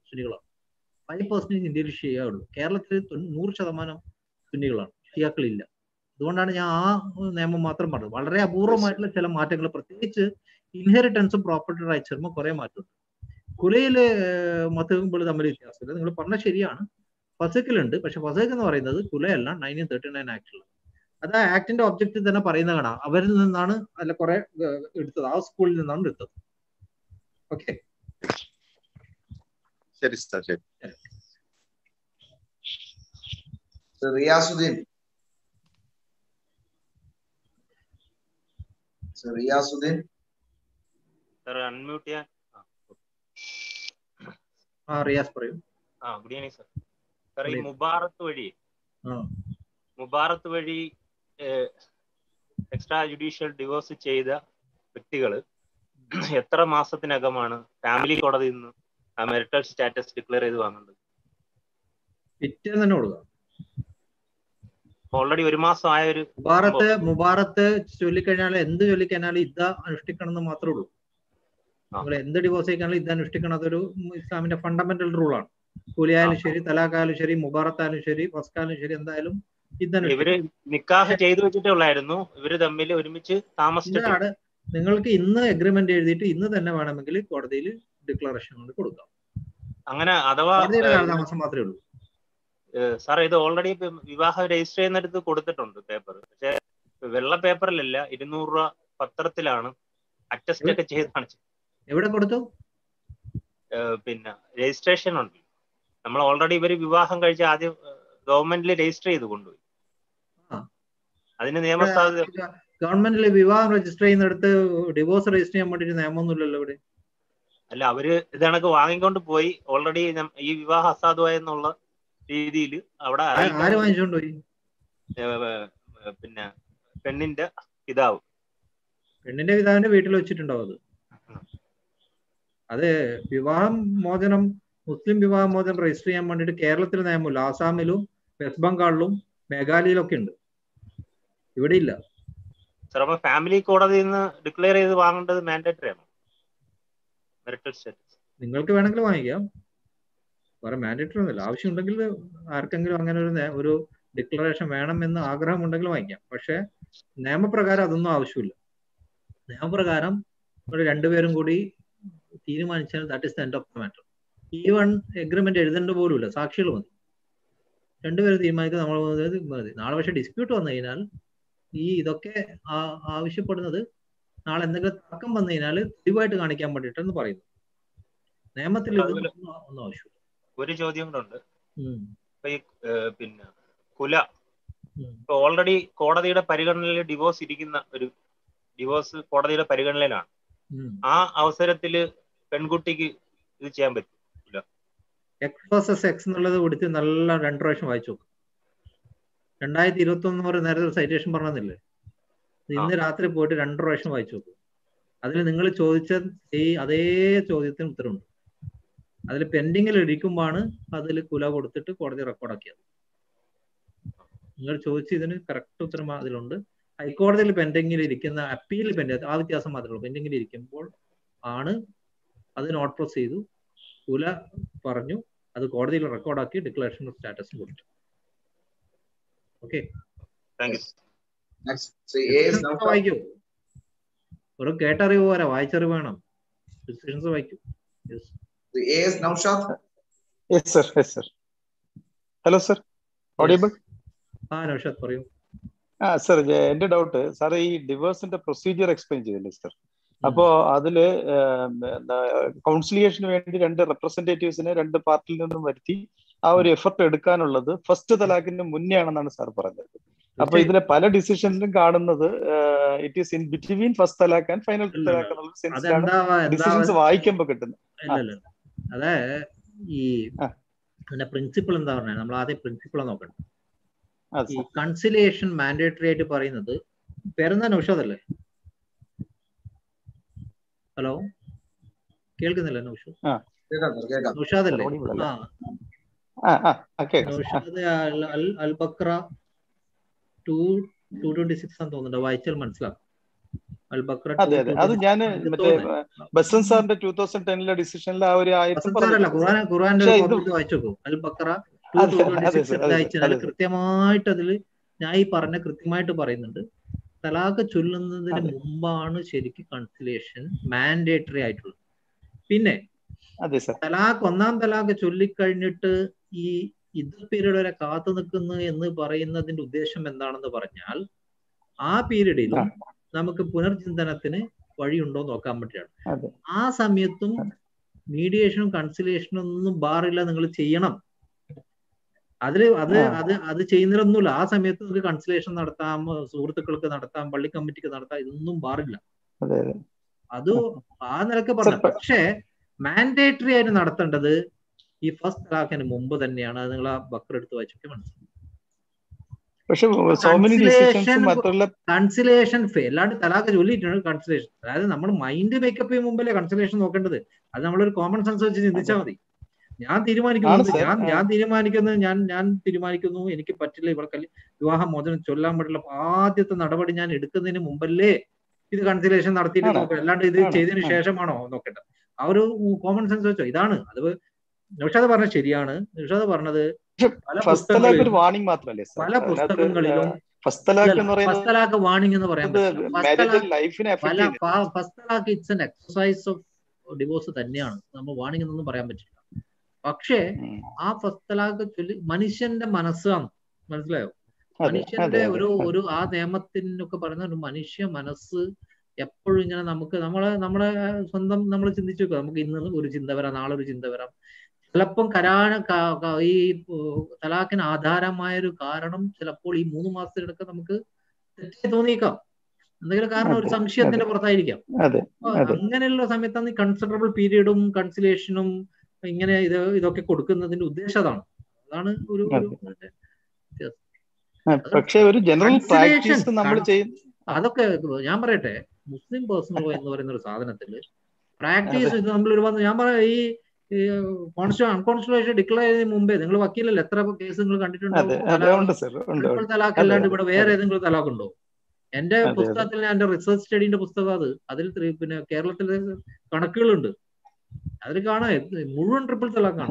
5% ഇന്ത്യയിൽ ഷിയ ഉള്ളൂ. കേരളത്തിൽ 100% സുന്നികളാണ്, ഷിയാക്കളില്ല. അതുകൊണ്ടാണ് ഞാൻ ആ നിയമം മാത്രം പറഞ്ഞത്. വളരെ അപൂർവമായിട്ടുള്ള ചില മാറ്റങ്ങൾ, പ്രത്യേകിച്ച് ഇൻഹെറിറ്റൻസും പ്രോപ്പർട്ടി റൈറ്റ്സും കുറെ മാറ്റമുണ്ട്. കുലയില് മതങ്ങൾ തമ്മിൽ വ്യത്യാസമില്ല. നിങ്ങൾ പറഞ്ഞ ശരിയാണ്, ഫസക്കിലുണ്ട്. പക്ഷെ ഫസക്ക് എന്ന് പറയുന്നത് കുലയല്ല, 1939 ആക്ടിലുള്ള. അത് ആ ആക്ടിന്റെ ഒബ്ജക്റ്റിൽ തന്നെ പറയുന്ന കാണാം. അവരിൽ നിന്നാണ് അല്ല കുറെ എടുത്തത്, ആ സ്കൂളിൽ നിന്നാണ് എടുത്തത്. ഓക്കെ, ശരി സാർ. ശരി. റിയാസുദ്ദീൻ സാർ അൺമ്യൂട്ട് ചെയ്യാൻ. റിയാസ് പറയൂ. Good evening sir. സാർ, ഈ മുബാറത്ത് വഴി എക്സ്ട്രാ ജുഡീഷ്യൽ ഡിവോഴ്സ് ചെയ്ത വ്യക്തികൾ എത്ര മാസത്തിനകമാണ് ഫാമിലി കോടതിയിൽ നിന്ന് ആ മെറിറ്റൽ സ്റ്റാറ്റസ് ഡിക്ലെയർ ചെയ്ത് വാങ്ങേണ്ടത്? പിറ്റേന്ന് തന്നെ കൊടുക്കാം. ഓൾറെഡി 1 മാസം ആയ ഒരു മുബാറത്ത് ചൊല്ലിക്കഴിഞ്ഞാൽ എന്ത് ചൊല്ലിക്കഴിഞ്ഞാലും ഇദ്ദ അനുഷ്ഠിക്കണം എന്ന് മാത്രമേ ഉള്ളൂ. നിങ്ങൾ എന്ത് ഡിവോഴ്സ് ചെയ്യിക്കാനും ഇദ്ദ അനുഷ്ഠിക്കണം. അതൊരു ഇസ്ലാമിന്റെ ഫണ്ടമെന്റൽ റൂളാണ്. കൂലിയായാലും ശരി, തലാഖായാലും ശരി, മുബാറത്തായാലും ശരി, ഫസ്കായാലും ശരി, എന്തായാലും ഇവര് നിക്കാഹ് ചെയ്തു വെച്ചിട്ടേ ഉള്ളായിരുന്നു. ഇവര് തമ്മിൽ ഒരുമിച്ച് താമസിച്ചിട്ടാണ്. നിങ്ങൾക്ക് ഇന്ന് എഗ്രിമെന്റ് എഴുതിയിട്ട് ഇന്ന് തന്നെ വേണമെങ്കിൽ കോടതിയിൽ ഡിക്ലറേഷൻ കൊണ്ട് കൊടുക്കാം. അങ്ങനെ അഥവാ കാലതാമസം മാത്രമേ ഉള്ളൂ. സാർ ഇത് ഓൾറെഡി വിവാഹം രജിസ്റ്റർ ചെയ്യുന്നിടത്ത് കൊടുത്തിട്ടുണ്ട് പേപ്പർ. പക്ഷെ വെള്ള പേപ്പറിലല്ല, 200 രൂപ പത്രത്തിലാണ് അറ്റസ്റ്റ് ഒക്കെ ചെയ്താണ്. എവിടെ കൊടുത്തു? പിന്നെ രജിസ്ട്രേഷൻ ഉണ്ട്. നമ്മൾ ഓൾറെഡി ഇവര് വിവാഹം കഴിച്ച് ആദ്യം ഗവൺമെന്റിൽ രജിസ്റ്റർ ചെയ്ത് കൊണ്ടുപോയി. അതിന് നിയമസാധ്യത ഗവൺമെന്റിൽ വിവാഹം രജിസ്റ്റർ ചെയ്യുന്നിടത്ത് ഡിവോഴ്സ് രജിസ്റ്റർ ചെയ്യാൻ വേണ്ടിട്ട് നിയമമൊന്നുമില്ലല്ലോ ഇവിടെ. അല്ല, അവര് ഇതണക്ക് വാങ്ങിക്കൊണ്ട് പോയി. ഓൾറെഡി ഈ വിവാഹം അസാധുവായെന്നുള്ള രീതിയിൽ അവിടെ ആര് വാങ്ങിച്ചോണ്ട് പോയി? പിന്നെ പെണ്ണിന്റെ പിതാവ്. പെണ്ണിന്റെ പിതാവിന്റെ വീട്ടിൽ വെച്ചിട്ടുണ്ടാവും. അത് വിവാഹം മോചനം, മുസ്ലിം വിവാഹ മോചനം രജിസ്റ്റർ ചെയ്യാൻ വേണ്ടിട്ട് കേരളത്തിൽ നിയമമില്ല. ആസാമിലും വെസ്റ്റ് ബംഗാളിലും മേഘാലയയിലും ഒക്കെ ഉണ്ട്. ഇവിടെ ഇല്ല. സാർ, അപ്പൊ ഫാമിലി കോടതിയിൽ നിന്ന് ഡിക്ലെയർ ചെയ്ത് വാങ്ങേണ്ടത് മാൻഡേറ്ററി ആണോ? മെറിറ്റൽ സ്റ്റാറ്റസ് നിങ്ങൾക്ക് വേണമെങ്കിൽ വാങ്ങിക്കാം. വേറെ മാൻഡേറ്ററി ഒന്നുമില്ല. ആവശ്യമുണ്ടെങ്കിൽ ആർക്കെങ്കിലും അങ്ങനെ ഒരു ഡിക്ലറേഷൻ വേണമെന്ന് ആഗ്രഹം ഉണ്ടെങ്കിൽ വാങ്ങിക്കാം. പക്ഷെ നിയമപ്രകാരം അതൊന്നും ആവശ്യമില്ല. നിയമപ്രകാരം ഒരു രണ്ടുപേരും കൂടി തീരുമാനിച്ചാൽ that is the end of the matter. Even agreement എഴുതേണ്ട പോലുമില്ല, സാക്ഷികൾ മതി. രണ്ടുപേരും തീരുമാനിക്കുക, നമ്മൾ മതി. നാളെ പക്ഷെ ഡിസ്പ്യൂട്ട് വന്നു കഴിഞ്ഞാൽ ഇതൊക്കെ ആവശ്യപ്പെടുന്നത് നാളെ എന്തെങ്കിലും തർക്കം വന്നു കഴിഞ്ഞാൽ തെളിവായിട്ട് കാണിക്കാൻ വേണ്ടിയിട്ടെന്ന് പറയുന്നു. നിയമത്തിൽ ഒന്നും ആവശ്യമില്ല. ഒരു ചോദ്യം കൂടെ ഉണ്ട്. പിന്നെ കുല ഇപ്പൊ ഓൾറെഡി കോടതിയുടെ പരിഗണനയിൽ ഡിവോഴ്സ് ഇരിക്കുന്ന ഒരു ഡിവോഴ്സ് കോടതിയുടെ പരിഗണനയിലാണ്. ആ അവസരത്തില് പെൺകുട്ടിക്ക് ഇത് ചെയ്യാൻ പറ്റില്ല. എക്സ് വേഴ്സസ് എക്സ് എന്നുള്ളത് കൊടുത്ത് നല്ല 2 പ്രാവശ്യം വായിച്ചു നോക്കും. 2021 വരെ നേരത്തെ സൈറ്റേഷൻ പറഞ്ഞില്ലേ? ഇന്ന് രാത്രി പോയിട്ട് 2 പ്രാവശ്യം വായിച്ചു നോക്കും. അതിൽ നിങ്ങൾ ചോദിച്ച അതേ ചോദ്യത്തിന് ഉത്തരവുണ്ട്. അതിൽ പെൻഡിങ്ങിൽ ഇരിക്കുമ്പോഴാണ് അതിൽ കുല കൊടുത്തിട്ട് കോടതി റെക്കോർഡാക്കിയത്. നിങ്ങൾ ചോദിച്ച ഇതിന് കറക്റ്റ് ഉത്തരം അതിലുണ്ട്. ഹൈക്കോടതിയിൽ പെൻഡിങ്ങിൽ ഇരിക്കുന്ന, അപ്പീൽ പെൻഡിങ്, ആ വ്യത്യാസം മാത്രമേ ഉള്ളൂ. പെൻഡിങ്ങിൽ ഇരിക്കുമ്പോൾ ആണ് അത് നോട്ട് പ്രൊസ് ചെയ്തു, കുല പറഞ്ഞു, അത് കോടതിയിൽ റെക്കോർഡാക്കി ഡിക്ലറേഷൻ ഓഫ് സ്റ്റാറ്റസ് കൊടുത്തു. ഓക്കെ, വായിക്കൂ. ഒരു കേട്ടറിവ് പോരാ, വായിച്ചറിവ് വേണം. ഡിസിഷൻസ് വായിക്കൂ. Hello sir, audible? നൗഷാദ് പറയൂ. സർ, എന്റെ ഡൗട്ട് സാർ, ഈ ഡിവോഴ്സിന്റെ പ്രൊസീജിയർ എക്സ്പ്ലെയിൻ ചെയ്തില്ലേ സർ? അപ്പോ അതില് കൗൺസിലിയേഷന് വേണ്ടി 2 റെപ്രസെന്റേറ്റീവ്സിനെ 2 പാർട്ടിയിൽ നിന്നും വരുത്തി ആ ഒരു എഫർട്ട് എടുക്കാനുള്ളത് ഫസ്റ്റ് തലാഖിന് മുന്നേ ആണെന്നാണ് സാർ പറഞ്ഞത്. അപ്പൊ ഇതിലെ പല ഡിസിഷനിലും കാണുന്നത് it is in between first talaq and final talaq എന്നുള്ള സെൻസിലാണ് ഡിസിഷൻസ് വായിക്കുമ്പോൾ കിട്ടുന്നത്. അതെ, ഈ പ്രിൻസിപ്പിൾ എന്താ പറഞ്ഞത്? നമ്മൾ ആദ്യം പ്രിൻസിപ്പിൾ നോക്കണം. ഈ കൺസിലിയേഷൻ മാൻഡേറ്ററി ആയിട്ട് പറയുന്നത് പേരെന്താ? നൗഷാദ് അല്ലേ? ഹലോ, കേൾക്കുന്നില്ല? നൗഷാദ് അല്ലേ? നൗഷാദ് അൽ ബക്ര 226 എന്ന് തോന്നുന്നുണ്ട്. വായിച്ചാൽ മനസ്സിലാക്കും. അൽ ബക്ര അത് ഞാൻ മറ്റേ ബസൻ സാറിന്റെ 2010 ഡിസിഷനിൽ ആ ഒരു ആയത്ത് ഖുർആന്റെ വായിച്ചു നോക്കൂ. അൽ ബക്ര 226 അയച്ചാൽ കൃത്യമായിട്ട് അതിൽ ഞാൻ ഈ പറഞ്ഞ കൃത്യമായിട്ട് പറയുന്നുണ്ട്. തലാഖ് ചൊല്ലുന്നതിന് മുമ്പാണ് ശരിക്കും കൺസിലിയേഷൻ മാൻഡേറ്ററി ആയിട്ടുള്ളത്. പിന്നെ തലാഖ്, 1ാം തലാഖ് ചൊല്ലിക്കഴിഞ്ഞിട്ട് ഈ ഇത് പീരീഡ് വരെ കാത്തു നിൽക്കുന്നു എന്ന് പറയുന്നതിന്റെ ഉദ്ദേശം എന്താണെന്ന് പറഞ്ഞാൽ, ആ പീരീഡിലും നമുക്ക് പുനർചിന്തനത്തിന് വഴിയുണ്ടോ നോക്കാൻ വേണ്ടിയാണ്. ആ സമയത്തും മീഡിയേഷനും കൺസിലിയേഷനും ഒന്നും ബാറില്ല, നിങ്ങൾ ചെയ്യണം. അത് ചെയ്യുന്നതിലൊന്നുമില്ല. ആ സമയത്ത് നമുക്ക് കൺസിലേഷൻ നടത്താം, സുഹൃത്തുക്കൾക്ക് നടത്താം, പള്ളി കമ്മിറ്റിക്ക് നടത്താം, ഇതൊന്നും പാടില്ല. അത് ആ നിലക്ക് പറഞ്ഞു. പക്ഷേ മാൻഡേറ്ററി ആയിട്ട് നടത്തേണ്ടത് ഈ ഫസ്റ്റ് തലാഖിന് മുമ്പ് തന്നെയാണ്. അത് നിങ്ങൾ ആ ബക്കർ എടുത്ത് വായിച്ചൊക്കെ മനസ്സിലാക്കും. പക്ഷെ സോ മെനി ഡിസിഷൻസ് മറ്റുള്ള കൺസിലേഷൻ അല്ലാണ്ട് തലാഖ് ചൊല്ലിയിട്ടാണ് കൺസിലേഷൻ. അതായത് നമ്മൾ മൈൻഡ് മേക്കപ്പ് ചെയ്യുന്ന മുമ്പല്ലേ കൺസിലേഷൻ നോക്കേണ്ടത്. അത് നമ്മളൊരു കോമൺ സെൻസ് വെച്ച് ചിന്തിച്ചാൽ മതി. ഞാൻ തീരുമാനിക്കുന്നു എനിക്ക് പറ്റില്ല, ഇവർക്ക് വിവാഹ മോചനം ചൊല്ലാൻ പറ്റില്ല, ആദ്യത്തെ നടപടി ഞാൻ എടുക്കുന്നതിന് മുമ്പല്ലേ ഇത് കൺസിലേഷൻ നടത്തിയിട്ട് നോക്കണം, അല്ലാണ്ട് ഇത് ചെയ്തതിന് ശേഷമാണോ നോക്കേണ്ടത്. ആ ഒരു കോമൺ സെൻസ് വെച്ചോ. ഇതാണ് അത്. നിഷാദ് പറഞ്ഞത് ശരിയാണ്. നിഷാദ് പറഞ്ഞത് പല പുസ്തകങ്ങളിലും ഫസ്റ്റ് തലാഖ് വാണിംഗ് എന്ന് പറയാൻ പറ്റില്ല. First talaq it's an exercise of divorce തന്നെയാണ്. നമ്മൾ വാണിംഗ് എന്നൊന്നും പറയാൻ പറ്റില്ല. പക്ഷേ ആ ഫസ്റ്റ് തലാഖ് ചൊല്ലി മനുഷ്യന്റെ മനസ്സാണ്, മനസ്സിലായോ? മനുഷ്യന്റെ ഒരു ആ നിയമത്തിനൊക്കെ പറയുന്ന ഒരു മനുഷ്യ മനസ്സ് എപ്പോഴും ഇങ്ങനെ നമ്മളെ സ്വന്തം നമ്മൾ ചിന്തിച്ചു വെക്കുക. നമുക്ക് ഇന്ന് ഒരു ചിന്ത വരാം, നാളെ ഒരു ചിന്ത വരാം. ചിലപ്പം ഈ തലാഖിന് ആധാരമായൊരു കാരണം ചിലപ്പോൾ ഈ 3 മാസത്തിനൊക്കെ നമുക്ക് തെറ്റായി തോന്നിയേക്കാം. എന്തെങ്കിലും കാരണം ഒരു സംശയത്തിന്റെ പുറത്തായിരിക്കാം. അങ്ങനെയുള്ള സമയത്താണ് ഈ കൺസിഡറബിൾ പീരീഡും കൺസിലേഷനും ഇങ്ങനെ ഇതൊക്കെ കൊടുക്കുന്നതിന്റെ ഉദ്ദേശം അതാണ്. അതാണ് ഒരു പക്ഷേ ഒരു ജനറൽ പ്രാക്ടീസ് നമ്മൾ അതൊക്കെ ഞാൻ പറയട്ടെ. മുസ്ലിം പേഴ്സണൽ ലോ എന്ന് പറയുന്ന ഒരു സാധനത്തില് പ്രാക്ടീസ് ഇത് നമ്മൾ ഒരുപാട് ഞാൻ പറയാം. ഈ അൺകോൺസ്റ്റിറ്റ്യൂഷൻ ഡിക്ലെയർ ചെയ്യുന്നതിന് മുമ്പേ നിങ്ങൾ വക്കീലല്ലേ, എത്ര കേസ് നിങ്ങൾ കണ്ടിട്ടുണ്ടാവും ട്രിപ്പിൾ തലാഖ് അല്ലാണ്ട് ഇവിടെ വേറെ ഏതെങ്കിലും തലാഖ് ഉണ്ടോ? എന്റെ പുസ്തകത്തിൽ എന്റെ റിസർച്ച് സ്റ്റഡീന്റെ പുസ്തകം അതിൽ പിന്നെ കേരളത്തിലെ കണക്കുകളുണ്ട്. അതിൽ കാണാം മുഴുവൻ ട്രിപ്പിൾ തലാഖാണ്.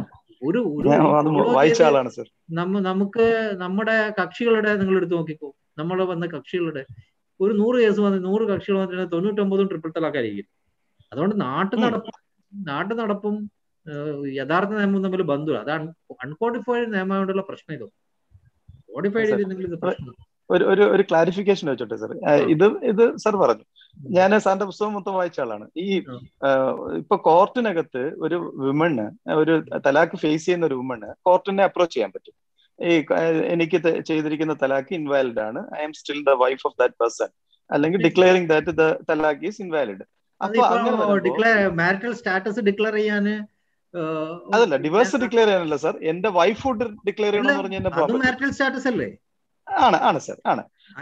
നമുക്ക് നമ്മുടെ കക്ഷികളുടെ നിങ്ങൾ എടുത്ത് നോക്കിക്കോ. നമ്മൾ വന്ന കക്ഷികളുടെ ഒരു 100 കേസ് വന്ന് 100 കക്ഷികൾ വന്നിട്ട് 99 ട്രിപ്പിൾ തലാഖായിരിക്കും. അതുകൊണ്ട് നാട്ടു നടപ്പും യഥാർത്ഥ നിയമവും തമ്മിൽ ബന്ധുവാണ്. അത് അൺകോഡിഫൈഡ് നിയമമായിട്ടുള്ള പ്രശ്നം. ഇതോ കോഡിഫൈഡ് ചെയ്തിട്ടുണ്ടെങ്കിൽ ഇത് പ്രശ്നം. ഒരു ക്ലാരിഫിക്കേഷൻ വെച്ചോട്ടെ സാർ. ഇത് സാർ പറഞ്ഞു, ഞാൻ സാറിന്റെ പുസ്തകം മൊത്തം വായിച്ച ആളാണ്. ഈ ഇപ്പൊ കോർട്ടിനകത്ത് ഒരു വിമണ്, ഒരു തലാഖ് ഫേസ് ചെയ്യുന്ന ഒരു വിമണ് കോർട്ടിനെ അപ്രോച്ച് ചെയ്യാൻ പറ്റും. ഈ എനിക്ക് ചെയ്തിരിക്കുന്ന തലാഖ് ഇൻവാലിഡ് ആണ്, I am still the wife of that person, അല്ലെങ്കിൽ declaring that the talaq is invalid. അപ്പൊ മാരിറ്റൽ സ്റ്റാറ്റസ് ഡിക്ലെയർ ചെയ്യാൻ അതല്ല, ഡിവേഴ്സ് ഡിക്ലെയർ ചെയ്യാനല്ല സാർ, എന്റെ വൈഫ്ഹുഡ് ഡിക്ലെയർ ചെയ്യണമെന്ന് പറഞ്ഞ മാരിറ്റൽ സ്റ്റാറ്റസ് അല്ലേ? ആണ് സാർ, ആണ്.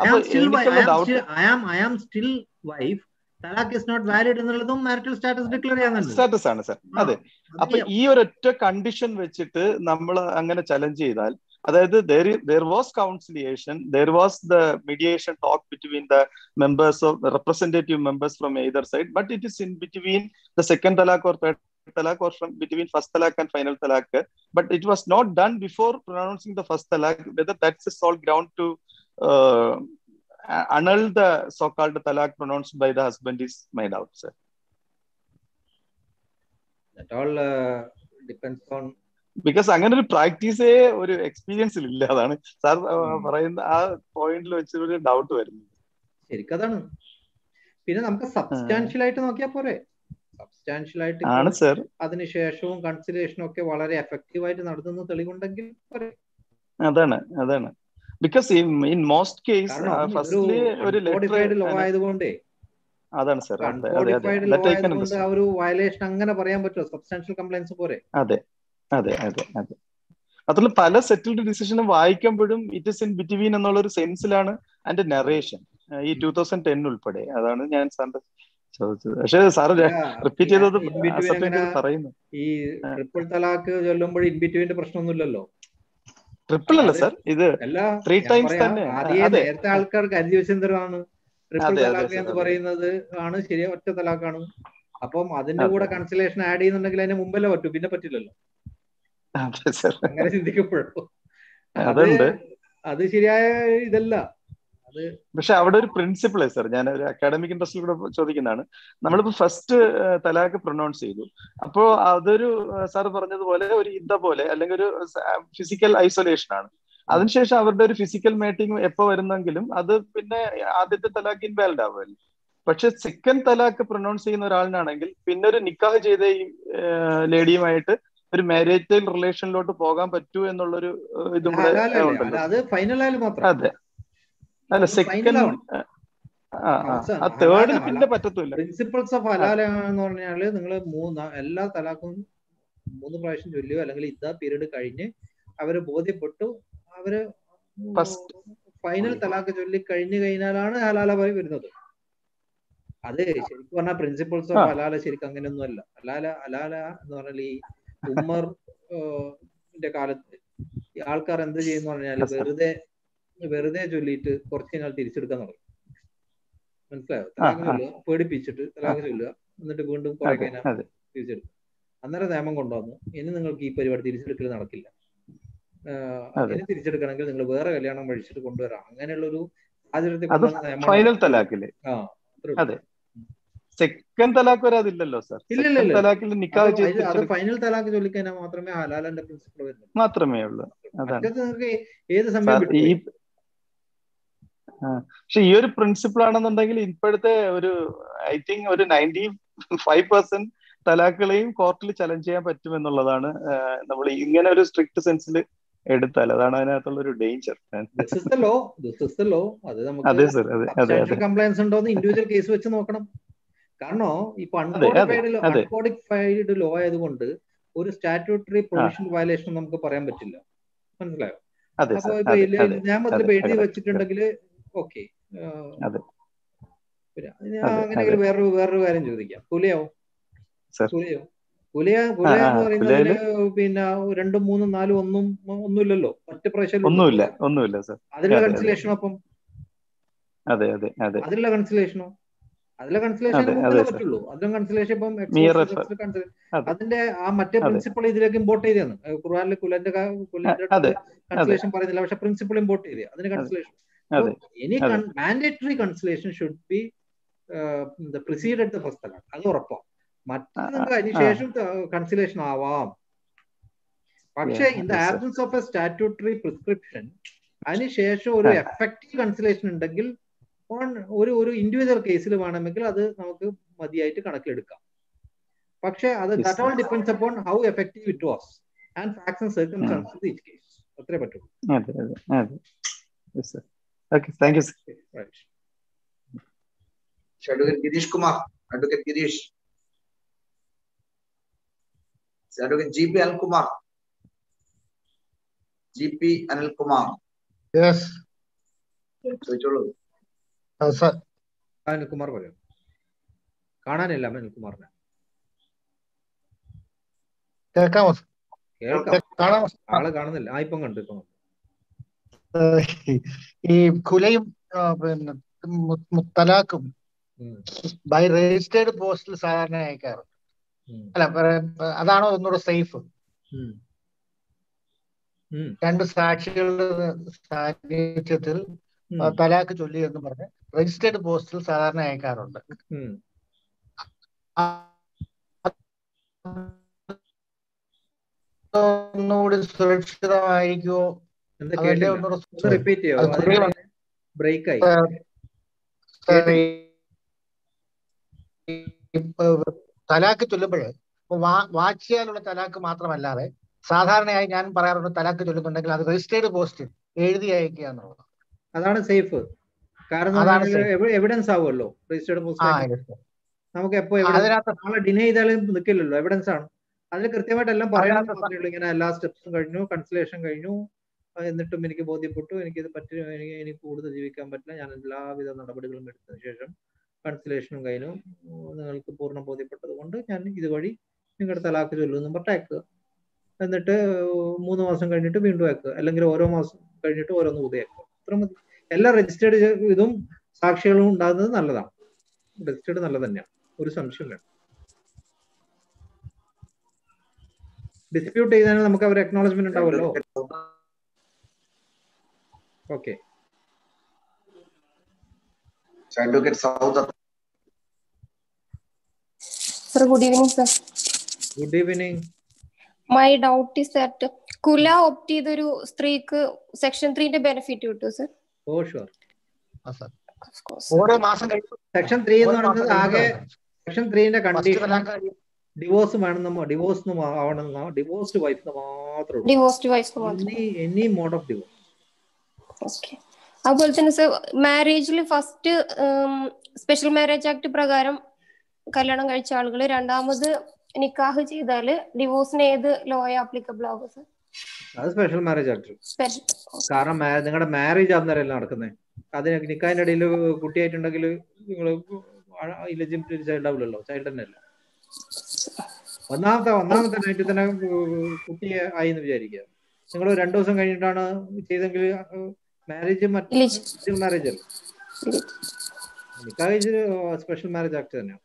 സ്റ്റാറ്റസ് ആണ് സാർ. അതെ. അപ്പൊ ഈ ഒരൊറ്റ കണ്ടീഷൻ വെച്ചിട്ട് നമ്മൾ അങ്ങനെ ചലഞ്ച് ചെയ്താൽ, അതായത് there was conciliation, there was the mediation talk between the members of representative members from either side, but it is in between the second talaq or third talaq, or from between first talaq and final talaq, but it was not done before pronouncing the first talaq. Whether that's a sole ground to annul the so-called talaq pronounced by the husband is my doubt, sir. That all depends on, because അങ്ങനെ ഒരു പ്രാക്ടീസേ ഒരു എക്സ്പീരിയൻസിൽ ഇല്ല. അതാണ് sir പറയുന്ന ആ പോയിന്റിൽ വെച്ചൊരു doubt വരുന്നത്. ശരിക്കും അതാണ്. പിന്നെ നമുക്ക് സബ്സ്റ്റാൻഷ്യൽ ആയിട്ട് നോക്കിയാൽ പോരെ. സബ്സ്റ്റാൻഷ്യൽ ആയിട്ട് ആണ് സർ. അതിനുശേഷവും കൺസിലേഷനും ഒക്കെ വളരെ എഫക്റ്റീവ് ആയിട്ട് നടത്തുന്ന തെളിവുണ്ടെങ്കിൽ പോരെ. അതാണ് because in most case firstly ഒരു കോഡിഫൈഡ് ലോ ആയതുകൊണ്ടേ. അതാണ് സർ. കോഡിഫൈഡ് ലോ ആയതുകൊണ്ട് ആ ഒരു വയലേഷൻ അങ്ങനെ പറയാൻ പറ്റുമോ? സബ്സ്റ്റാൻഷ്യൽ കംപ്ലൈന്റ്സ് പോരെ. അതെ. അതുള്ള പല സെറ്റിൽഡ് ഡിസിഷനും വായിക്കുമ്പോഴും ഇറ്റ് ഇസ് ഇൻ ബിറ്റ്വീൻ എന്നുള്ള ഒരു സെൻസിലാണ് അതിന്റെ നറേഷൻ, ഈ 2010 ഉൾപ്പെടെ. അതാണ് ഞാൻ സാറിന്റെ ചോദിച്ചത്. പക്ഷേ സാറ് റിപ്പീറ്റ് ചെയ്തത് പറയുന്നു. ഈ ട്രിപ്പിൾ തലാഖ് ചൊല്ലുമ്പോൾ ഇൻ ബിറ്റ്വീന്റെ പ്രശ്നമൊന്നുമില്ലല്ലോ. ട്രിപ്പിൾ അല്ല സാർ, ഇത് 3 ടൈംസ് തന്നെ. നേരത്തെ ആൾക്കാർക്ക് അരിവശന്തരമാണ് ട്രിപ്പിൾ തലാഖ് എന്ന് പറയുന്നത് ആണ് ശരിയാ, ഒറ്റ തലാഖാണ്. അപ്പം അതിന്റെ കൂടെ കൺസിലേഷൻ ആഡ് ചെയ്യുന്നുണ്ടെങ്കിൽ അതിന് മുമ്പല്ലേ പറ്റൂ, പിന്നെ പറ്റില്ലല്ലോ. അങ്ങനെ ചിന്തിക്കപ്പോഴോ അത് ശരിയായ ഇതല്ല. പക്ഷെ അവിടെ ഒരു പ്രിൻസിപ്പിൾ സാർ, ഞാൻ ഒരു അക്കാഡമിക് ഇൻട്രസ്റ്റിൽ കൂടെ ചോദിക്കുന്നതാണ്. നമ്മളിപ്പോ ഫസ്റ്റ് തലാഖ് പ്രൊനൗൺസ് ചെയ്തു, അപ്പോ അതൊരു സാർ പറഞ്ഞതുപോലെ ഒരു യുദ്ധ പോലെ അല്ലെങ്കിൽ ഒരു ഫിസിക്കൽ ഐസൊലേഷൻ ആണ്. അതിനുശേഷം അവരുടെ ഒരു ഫിസിക്കൽ മേറ്റിംഗ് എപ്പോ വരുന്നെങ്കിലും അത് പിന്നെ ആദ്യത്തെ തലാഖ് ഇൻവാലിഡ് ആവുമല്ലോ. പക്ഷെ സെക്കൻഡ് തലാഖ് പ്രൊനൗൺസ് ചെയ്യുന്ന ഒരാളിനാണെങ്കിൽ പിന്നെ ഒരു നിക്കാഹ് ചെയ്ത ഈ ലേഡിയുമായിട്ട് ഒരു മാരേജ് റിലേഷനിലോട്ട് പോകാൻ പറ്റൂ എന്നുള്ളൊരു ഇതും കൂടെ ഉണ്ടല്ലോ. അതെ, അല്ല സെക്കൻഡ് തേർഡിൽ പിന്നെ പറ്റത്തില്ല. പ്രിൻസിപ്പിൾസ് ഓഫ് ഹലാല എന്ന് പറഞ്ഞാല് നിങ്ങൾ എല്ലാ തലാഖും 3 പ്രാവശ്യം ചൊല്ലുകയോ അല്ലെങ്കിൽ ഇതാ പീരീഡ് കഴിഞ്ഞ് അവര് ബോധ്യപ്പെട്ടു, അവര് ഫൈനൽ തലാഖ് ചൊല്ലി കഴിഞ്ഞു കഴിഞ്ഞാലാണ് ഹലാല വരുന്നത്. അത് ശരിക്കും പറഞ്ഞാൽ പ്രിൻസിപ്പിൾസ് ഓഫ് ഹലാല ശരിക്കും അങ്ങനെയൊന്നും അല്ല. ഹലാല എന്ന് പറഞ്ഞാൽ ഈ ഉമ്മറിന്റെ കാലത്ത് ഈ ആൾക്കാർ എന്ത് ചെയ്യുന്ന പറഞ്ഞാല് വെറുതെ ചൊല്ലിയിട്ട് കുറച്ച് നാൾ തിരിച്ചെടുക്കാൻ തുടങ്ങി. മനസ്സിലായോ? തലാഖ് ചൊല്ലുക, പേടിപ്പിച്ചിട്ട് തലാഖ് ചൊല്ലുക, എന്നിട്ട് വീണ്ടും കുറെ കഴിഞ്ഞാൽ തിരിച്ചെടുക്കുക. അന്നേരം നിയമം കൊണ്ടുവന്നു, ഇനി നിങ്ങൾക്ക് ഈ പരിപാടി തിരിച്ചെടുക്കൽ നടക്കില്ല, ഇനി തിരിച്ചെടുക്കണമെങ്കിൽ നിങ്ങൾ വേറെ കല്യാണം കഴിച്ചിട്ട് കൊണ്ടുവരാം. അങ്ങനെയുള്ളൊരു സാഹചര്യത്തിൽ ഫൈനൽ തലാഖില്. സെക്കൻഡ് തലാഖ് വരെ അതില്ലല്ലോ സർ. സെക്കൻഡ് തലാഖിൽ നിക്കാഹ് ചെയ്ത് അത് ഫൈനൽ തലാഖ് ചൊല്ലിക്കഴിഞ്ഞാൽ മാത്രമേ ഹലാലിന്റെ പ്രിൻസിപ്പിൾ വരുന്നുള്ളൂ. മാത്രമേ ഉള്ളൂ. അതാണ് ഏത് സമയം. പക്ഷെ ഈ ഒരു പ്രിൻസിപ്പിൾ ആണെന്നുണ്ടെങ്കിൽ ഇപ്പോഴത്തെ ഒരു ഐ തിങ്ക് ഒരു 95% തലാഖുകളെയും കോർട്ടിൽ ചലഞ്ച് ചെയ്യാൻ പറ്റുമെന്നുള്ളതാണ് നമ്മൾ ഇങ്ങനെ ഒരു സ്ട്രിക്ട് സെൻസിൽ എടുത്താൽ. അതാണ് അതിനകത്തുള്ള ഒരു ഡേഞ്ചർ. അതെ സർ. കംപ്ലൈൻസ് ഉണ്ടോ എന്ന് ഇൻഡിവിജ്വൽ കേസ് വെച്ച് നോക്കണം. കാരണം ഇപ്പൊ അൺകോഡിഫൈഡ് ലോ ആയതുകൊണ്ട് ഒരു സ്റ്റാറ്റ്യൂട്ടറി പ്രൊവിഷൻ വയലേഷൻ നമുക്ക് പറയാൻ പറ്റില്ല. മനസ്സിലായോ? അപ്പൊ ഇപ്പൊ നിയമത്തിൽ എഴുതി വെച്ചിട്ടുണ്ടെങ്കിൽ ഓക്കെ. അങ്ങനെയെങ്കിൽ വേറൊരു കാര്യം ചോദിക്കാം. കുലയോ കുല എന്ന് പറയുന്നതിന് പിന്നെ 2, 3, 4 ഒന്നുമില്ലല്ലോ. ഒറ്റ പ്രാവശ്യം ഒന്നുമില്ല സർ. അതിലുള്ള കൺസിലേഷനോ അപ്പം അതിലുള്ള കൺസിലേഷനോ പറ്റുള്ളൂ. അതിലും കൺസിലേഷൻ ഇപ്പം അതിന്റെ ആ മറ്റേ പ്രിൻസിപ്പിൾ ഇതിലേക്ക് ഇമ്പോർട്ട് ചെയ്താണ്. ഖുർആനിൽ കുലന്റെ കൺസിലേഷൻ പറയുന്നില്ല, പക്ഷെ പ്രിൻസിപ്പിൾ ഇമ്പോർട്ട് ചെയ്തേ അതിന് conciliation. Any mandatory conciliation should be preceded the first talaq. അത് ഉറപ്പാണ്. മറ്റത് നിങ്ങൾക്ക് അതിനുശേഷം കൺസിലേഷൻ ആവാം. പക്ഷേ in the absence of a statutory prescription അതിനുശേഷം ഒരു എഫക്റ്റീവ് കൺസിലേഷൻ ഉണ്ടെങ്കിൽ ഒരു ഇൻഡിവിജ്വൽ കേസിൽ വേണമെങ്കിൽ അത് നമുക്ക് മതിയായിട്ട് കണക്കിലെടുക്കാം. പക്ഷേ അത് that all depends upon how effective it was and facts and circumstances of each case. അത്രേ പറ്റുള്ളൂ. Thank you sir. Advocate Girish Kumar. Advocate Girish. Advocate G P Anilkumar. GP Anilkumar. Yes. ചോദിച്ചോളൂ. അനിൽകുമാർ പറയൂ. കാണാനില്ല അനിൽകുമാറിനെ. കേൾക്കാമോ? ആളെ കാണുന്നില്ല. ഇപ്പം കണ്ടു. ഈ കുലയും പിന്നെ മുത്തലാഖും ബൈ രജിസ്റ്റേർഡ് പോസ്റ്റിൽ സാധാരണ അയക്കാറുണ്ട്. അല്ല, അതാണോ ഒന്നുകൂടെ സേഫ്? രണ്ട് സാക്ഷികളുടെ സാന്നിധ്യത്തിൽ തലാഖ് ചൊല്ലി എന്ന് പറഞ്ഞ് രജിസ്റ്റേർഡ് പോസ്റ്റിൽ സാധാരണ അയക്കാറുണ്ട്. ഒന്നുകൂടി സുരക്ഷിതമായിരിക്കുമോ? തലാഖ് ചൊല്ലുമ്പോൾ വാച്ച് ചെയ്യാനുള്ള തലാഖ് മാത്രമല്ലാതെ സാധാരണയായി ഞാൻ പറയാറുണ്ട്, തലാഖ് ചൊല്ലുന്നുണ്ടെങ്കിൽ അത് രജിസ്റ്റേർഡ് പോസ്റ്റ് എഴുതി അയക്കുക എന്നുള്ളത്. അതാണ് സേഫ്. കാരണം എവിഡൻസ് ആവുമല്ലോ രജിസ്റ്റേർഡ് പോസ്റ്റ്. നമുക്ക് എപ്പോ ആളെ ഡിനൈ ചെയ്താലും നിൽക്കില്ലല്ലോ, എവിഡൻസ് ആണ്. അതിൽ കൃത്യമായിട്ട് എല്ലാം പറയാൻ മാത്രമേ ഇങ്ങനെ എല്ലാ സ്റ്റെപ്സും കഴിഞ്ഞു, കൺസലേഷൻ കഴിഞ്ഞു, എന്നിട്ടും എനിക്ക് ബോധ്യപ്പെട്ടു എനിക്കിത് പറ്റില്ല, എനിക്ക് കൂടുതൽ ജീവിക്കാൻ പറ്റില്ല, ഞാൻ എല്ലാവിധ നടപടികളും എടുത്തതിന് ശേഷം കൺസലേഷനും കഴിഞ്ഞു, നിങ്ങൾക്ക് പൂർണ്ണ ബോധ്യപ്പെട്ടത് കൊണ്ട് ഞാൻ ഇതുവഴി നിങ്ങളുടെ തലാഖ് ചൊല്ലുന്നു പറഞ്ഞേക്കുക. എന്നിട്ട് 3 മാസം കഴിഞ്ഞിട്ട് വീണ്ടും അയക്കുക, അല്ലെങ്കിൽ ഓരോ മാസം കഴിഞ്ഞിട്ട് ഓരോന്ന് പുതിയക്കുക. അത്ര മതി. എല്ലാ രജിസ്റ്റേർഡ് ഇതും സാക്ഷികളും ഉണ്ടാകുന്നത് നല്ലതാണ്. രജിസ്റ്റേർഡ് നല്ലത് തന്നെയാണ്, ഒരു സംശയം വേണം. ഡിസ്പ്യൂട്ട് ചെയ്താൽ നമുക്ക് അവർ അക്നോളജ്മെന്റ് ഉണ്ടാവുമല്ലോ. Okay. Sir, good evening, sir. Good evening. My doubt is that കുല ഓപ്റ്റ് ചെയ്തൊരു സ്ത്രീക്ക് സെക്ഷൻ 3ന്റെ ബെനിഫിറ്റ് കിട്ടും സർ? Oh sure. ഓരോ മാസം സെക്ഷൻ 3 എന്ന് പറയുന്നത് ആകെ സെക്ഷൻ 3ന്റെ കണ്ടീഷൻ ഡിവോഴ്സ് വേണമെന്നോ ഡിവോഴ്സ്ഡ് വൈഫിന് മാത്രമേ any mode of divorce. Okay. അതുപോലെ തന്നെ സർ, മാരേജിൽ ഫസ്റ്റ് സ്പെഷ്യൽ മാരേജ് ആക്ട് പ്രകാരം കല്യാണം കഴിച്ച ആളുകൾ രണ്ടാമത് നിക്കാഹ് ചെയ്താല് ഡിവോഴ്സിന് ഏത് ലോ ആപ്ലിക്കബിൾ ആകും സർ? അത് സ്പെഷ്യൽ മാരേജ് ആക്ട്. കാരണം നിങ്ങളുടെ മാരേജ് അന്നേരമല്ല നടക്കുന്നത്. അതിന് നിക്കാഹിന്റെ ഇടയിൽ കുട്ടിയായിട്ടുണ്ടെങ്കിൽ നിങ്ങൾ ഇലെജിബിലിറ്റി ചൈൽഡ് ആവില്ലല്ലോ, ചൈൽഡ് തന്നെ അല്ല. ഒന്നാമത്തെ നൈറ്റിൽ തന്നെ കുട്ടിയെ ആയി എന്ന് വിചാരിക്കുക. നിങ്ങൾ 2 ദിവസം കഴിഞ്ഞിട്ടാണ് ചെയ്തെങ്കിൽ മാരേജ് മറ്റു മാരേജ് അല്ല. നിക്കാഹ് സ്പെഷ്യൽ മാരേജ് ആക്ട് തന്നെയാണ്.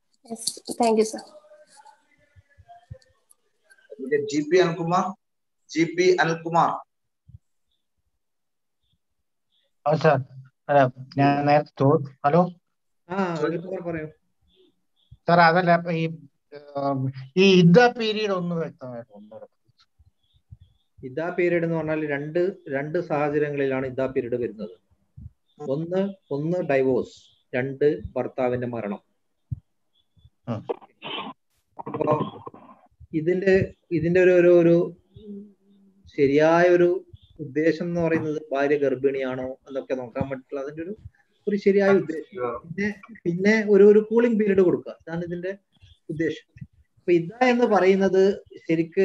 GP Anilkumar. ഞാൻ നേരത്തെ ഹലോ സാർ, അതല്ല ഈ ഇദ്ദ പീരീഡ് ഒന്ന് വ്യക്തമായിട്ട്. ഇദ്ദ പീരീഡ് എന്ന് പറഞ്ഞാൽ രണ്ട് സാഹചര്യങ്ങളിലാണ് ഇദ്ദ പീരീഡ് വരുന്നത്. ഒന്ന് ഡൈവോഴ്സ്, 2 ഭർത്താവിന്റെ മരണം. അപ്പോ ഇതിന്റെ ഒരു ശരിയായ ഒരു ഉദ്ദേശം എന്ന് പറയുന്നത് ഭാര്യ ഗർഭിണിയാണോ എന്നൊക്കെ നോക്കാൻ പറ്റില്ല. അതിന്റെ ഒരു ശരിയായ ഉദ്ദേശം. പിന്നെ ഒരു കൂളിംഗ് പീരീഡ് കൊടുക്കുക, അതാണ് ഇതിന്റെ ഉദ്ദേശം. അപ്പൊ ഇദ്ദ എന്ന് പറയുന്നത് ശരിക്ക്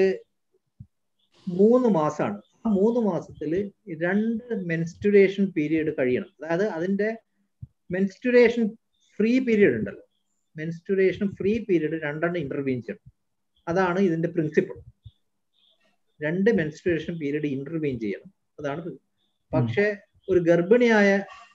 3 മാസമാണ്. ആ 3 മാസത്തില് 2 മെൻസ്റ്റുറേഷൻ പീരീഡ് കഴിയണം. അതായത് അതിന്റെ മെൻസ്റ്റുറേഷൻ ഫ്രീ പീരീഡ് ഉണ്ടല്ലോ, മെൻസ്റ്റുറേഷൻ ഫ്രീ പീരീഡ് 2 ഇന്റർവീൻ ചെയ്യണം. അതാണ് ഇതിന്റെ പ്രിൻസിപ്പിൾ. 2 മെൻസ്റ്റുറേഷൻ പീരീഡ് ഇന്റർവീൻ ചെയ്യണം, അതാണ്. പക്ഷെ ഒരു ഗർഭിണിയായ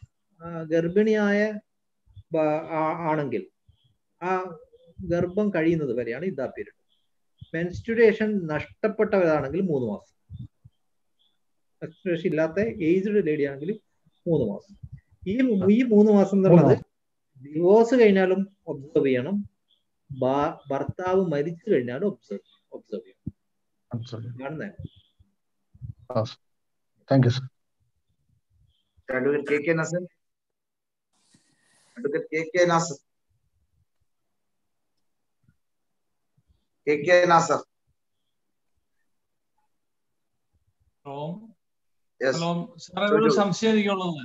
ആണെങ്കിൽ ആ ഗർഭം കഴിയുന്നത് വരെയാണ് ഇദ്ദ പീരീഡ്. മെൻസ്റ്റുറേഷൻ നഷ്ടപ്പെട്ടവരാണെങ്കിൽ 3 മാസം. മെൻസ്റ്റുറേഷൻ ഇല്ലാത്ത ഏജ്ഡ് ലേഡി ആണെങ്കിൽ 3 മാസം. ഈ 3 മാസം എന്നുള്ളത് ഡിവോഴ്സ് കഴിഞ്ഞാലും ഒബ്സർവ് ചെയ്യണം, ഭർത്താവ് മരിച്ചു കഴിഞ്ഞാലും ഒബ്സർവ് ചെയ്യണം. Thank you sir. Advocate KK Nasser. Advocate KK Nasser. KK Nasser. Hello സാറേ, ഒരു സംശയം എനിക്കുള്ളത്.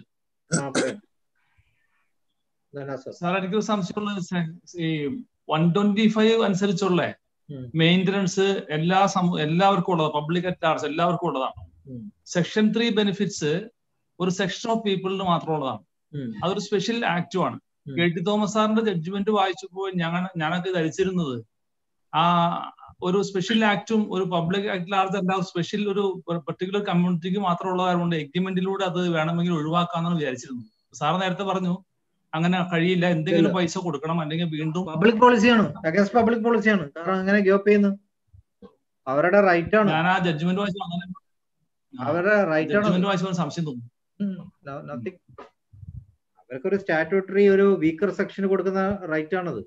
സാർ, എനിക്കൊരു സംശയമുള്ളത് ഈ 125 അനുസരിച്ചുള്ള മെയിൻ്റനൻസ് എല്ലാവർക്കും ഉള്ളതാണ്, പബ്ലിക് അറ്റ് ലാർജ് എല്ലാവർക്കും ഉള്ളതാണ്. സെക്ഷൻ 3 ബെനിഫിറ്റ്സ് ഒരു സെക്ഷൻ ഓഫ് പീപ്പിളിന് മാത്രമുള്ളതാണ്. അതൊരു സ്പെഷ്യൽ ആക്ടുമാണ്. KT തോമസ് സാറിന്റെ ജഡ്ജ്മെന്റ് വായിച്ചപ്പോൾ ഞാനൊക്കെ ധരിച്ചിരുന്നത് ആ ഒരു സ്പെഷ്യൽ ആക്ടും ഒരു പബ്ലിക് ആക്ട് ലാർജ് അല്ല, സ്പെഷ്യൽ ഒരു പെർട്ടിക്കുലർ കമ്മ്യൂണിറ്റിക്ക് മാത്രമുള്ള കാരണം എഗ്രിമെന്റിലൂടെ അത് വേണമെങ്കിൽ ഒഴിവാക്കാന്നാണ് വിചാരിച്ചിരുന്നത്. സാർ നേരത്തെ പറഞ്ഞു അങ്ങനെ കഴിയില്ല, എന്തെങ്കിലും പൈസ കൊടുക്കണം, അല്ലെങ്കിൽ വീണ്ടും പബ്ലിക് പോളിസിയാണ്, അഗൈൻസ്റ്റ് പബ്ലിക് പോളിസിയാണ്. കാരണം അങ്ങനെ ഗിവ് ചെയ്യുന്നു, അവരുടെ റൈറ്റ് ആണ്. ഞാൻ ആ ജഡ്ജ്മെന്റ് വായിച്ചു, അവരുടെ റൈറ്റ് ആണ്. വായിച്ചപ്പോൾ സംശയം തോന്നുന്നു. അവർക്കൊരു സ്റ്റാറ്റ്യൂട്ടറി ഒരു വീക്കർ സെക്ഷന് കൊടുക്കുന്ന റൈറ്റ് ആണത്.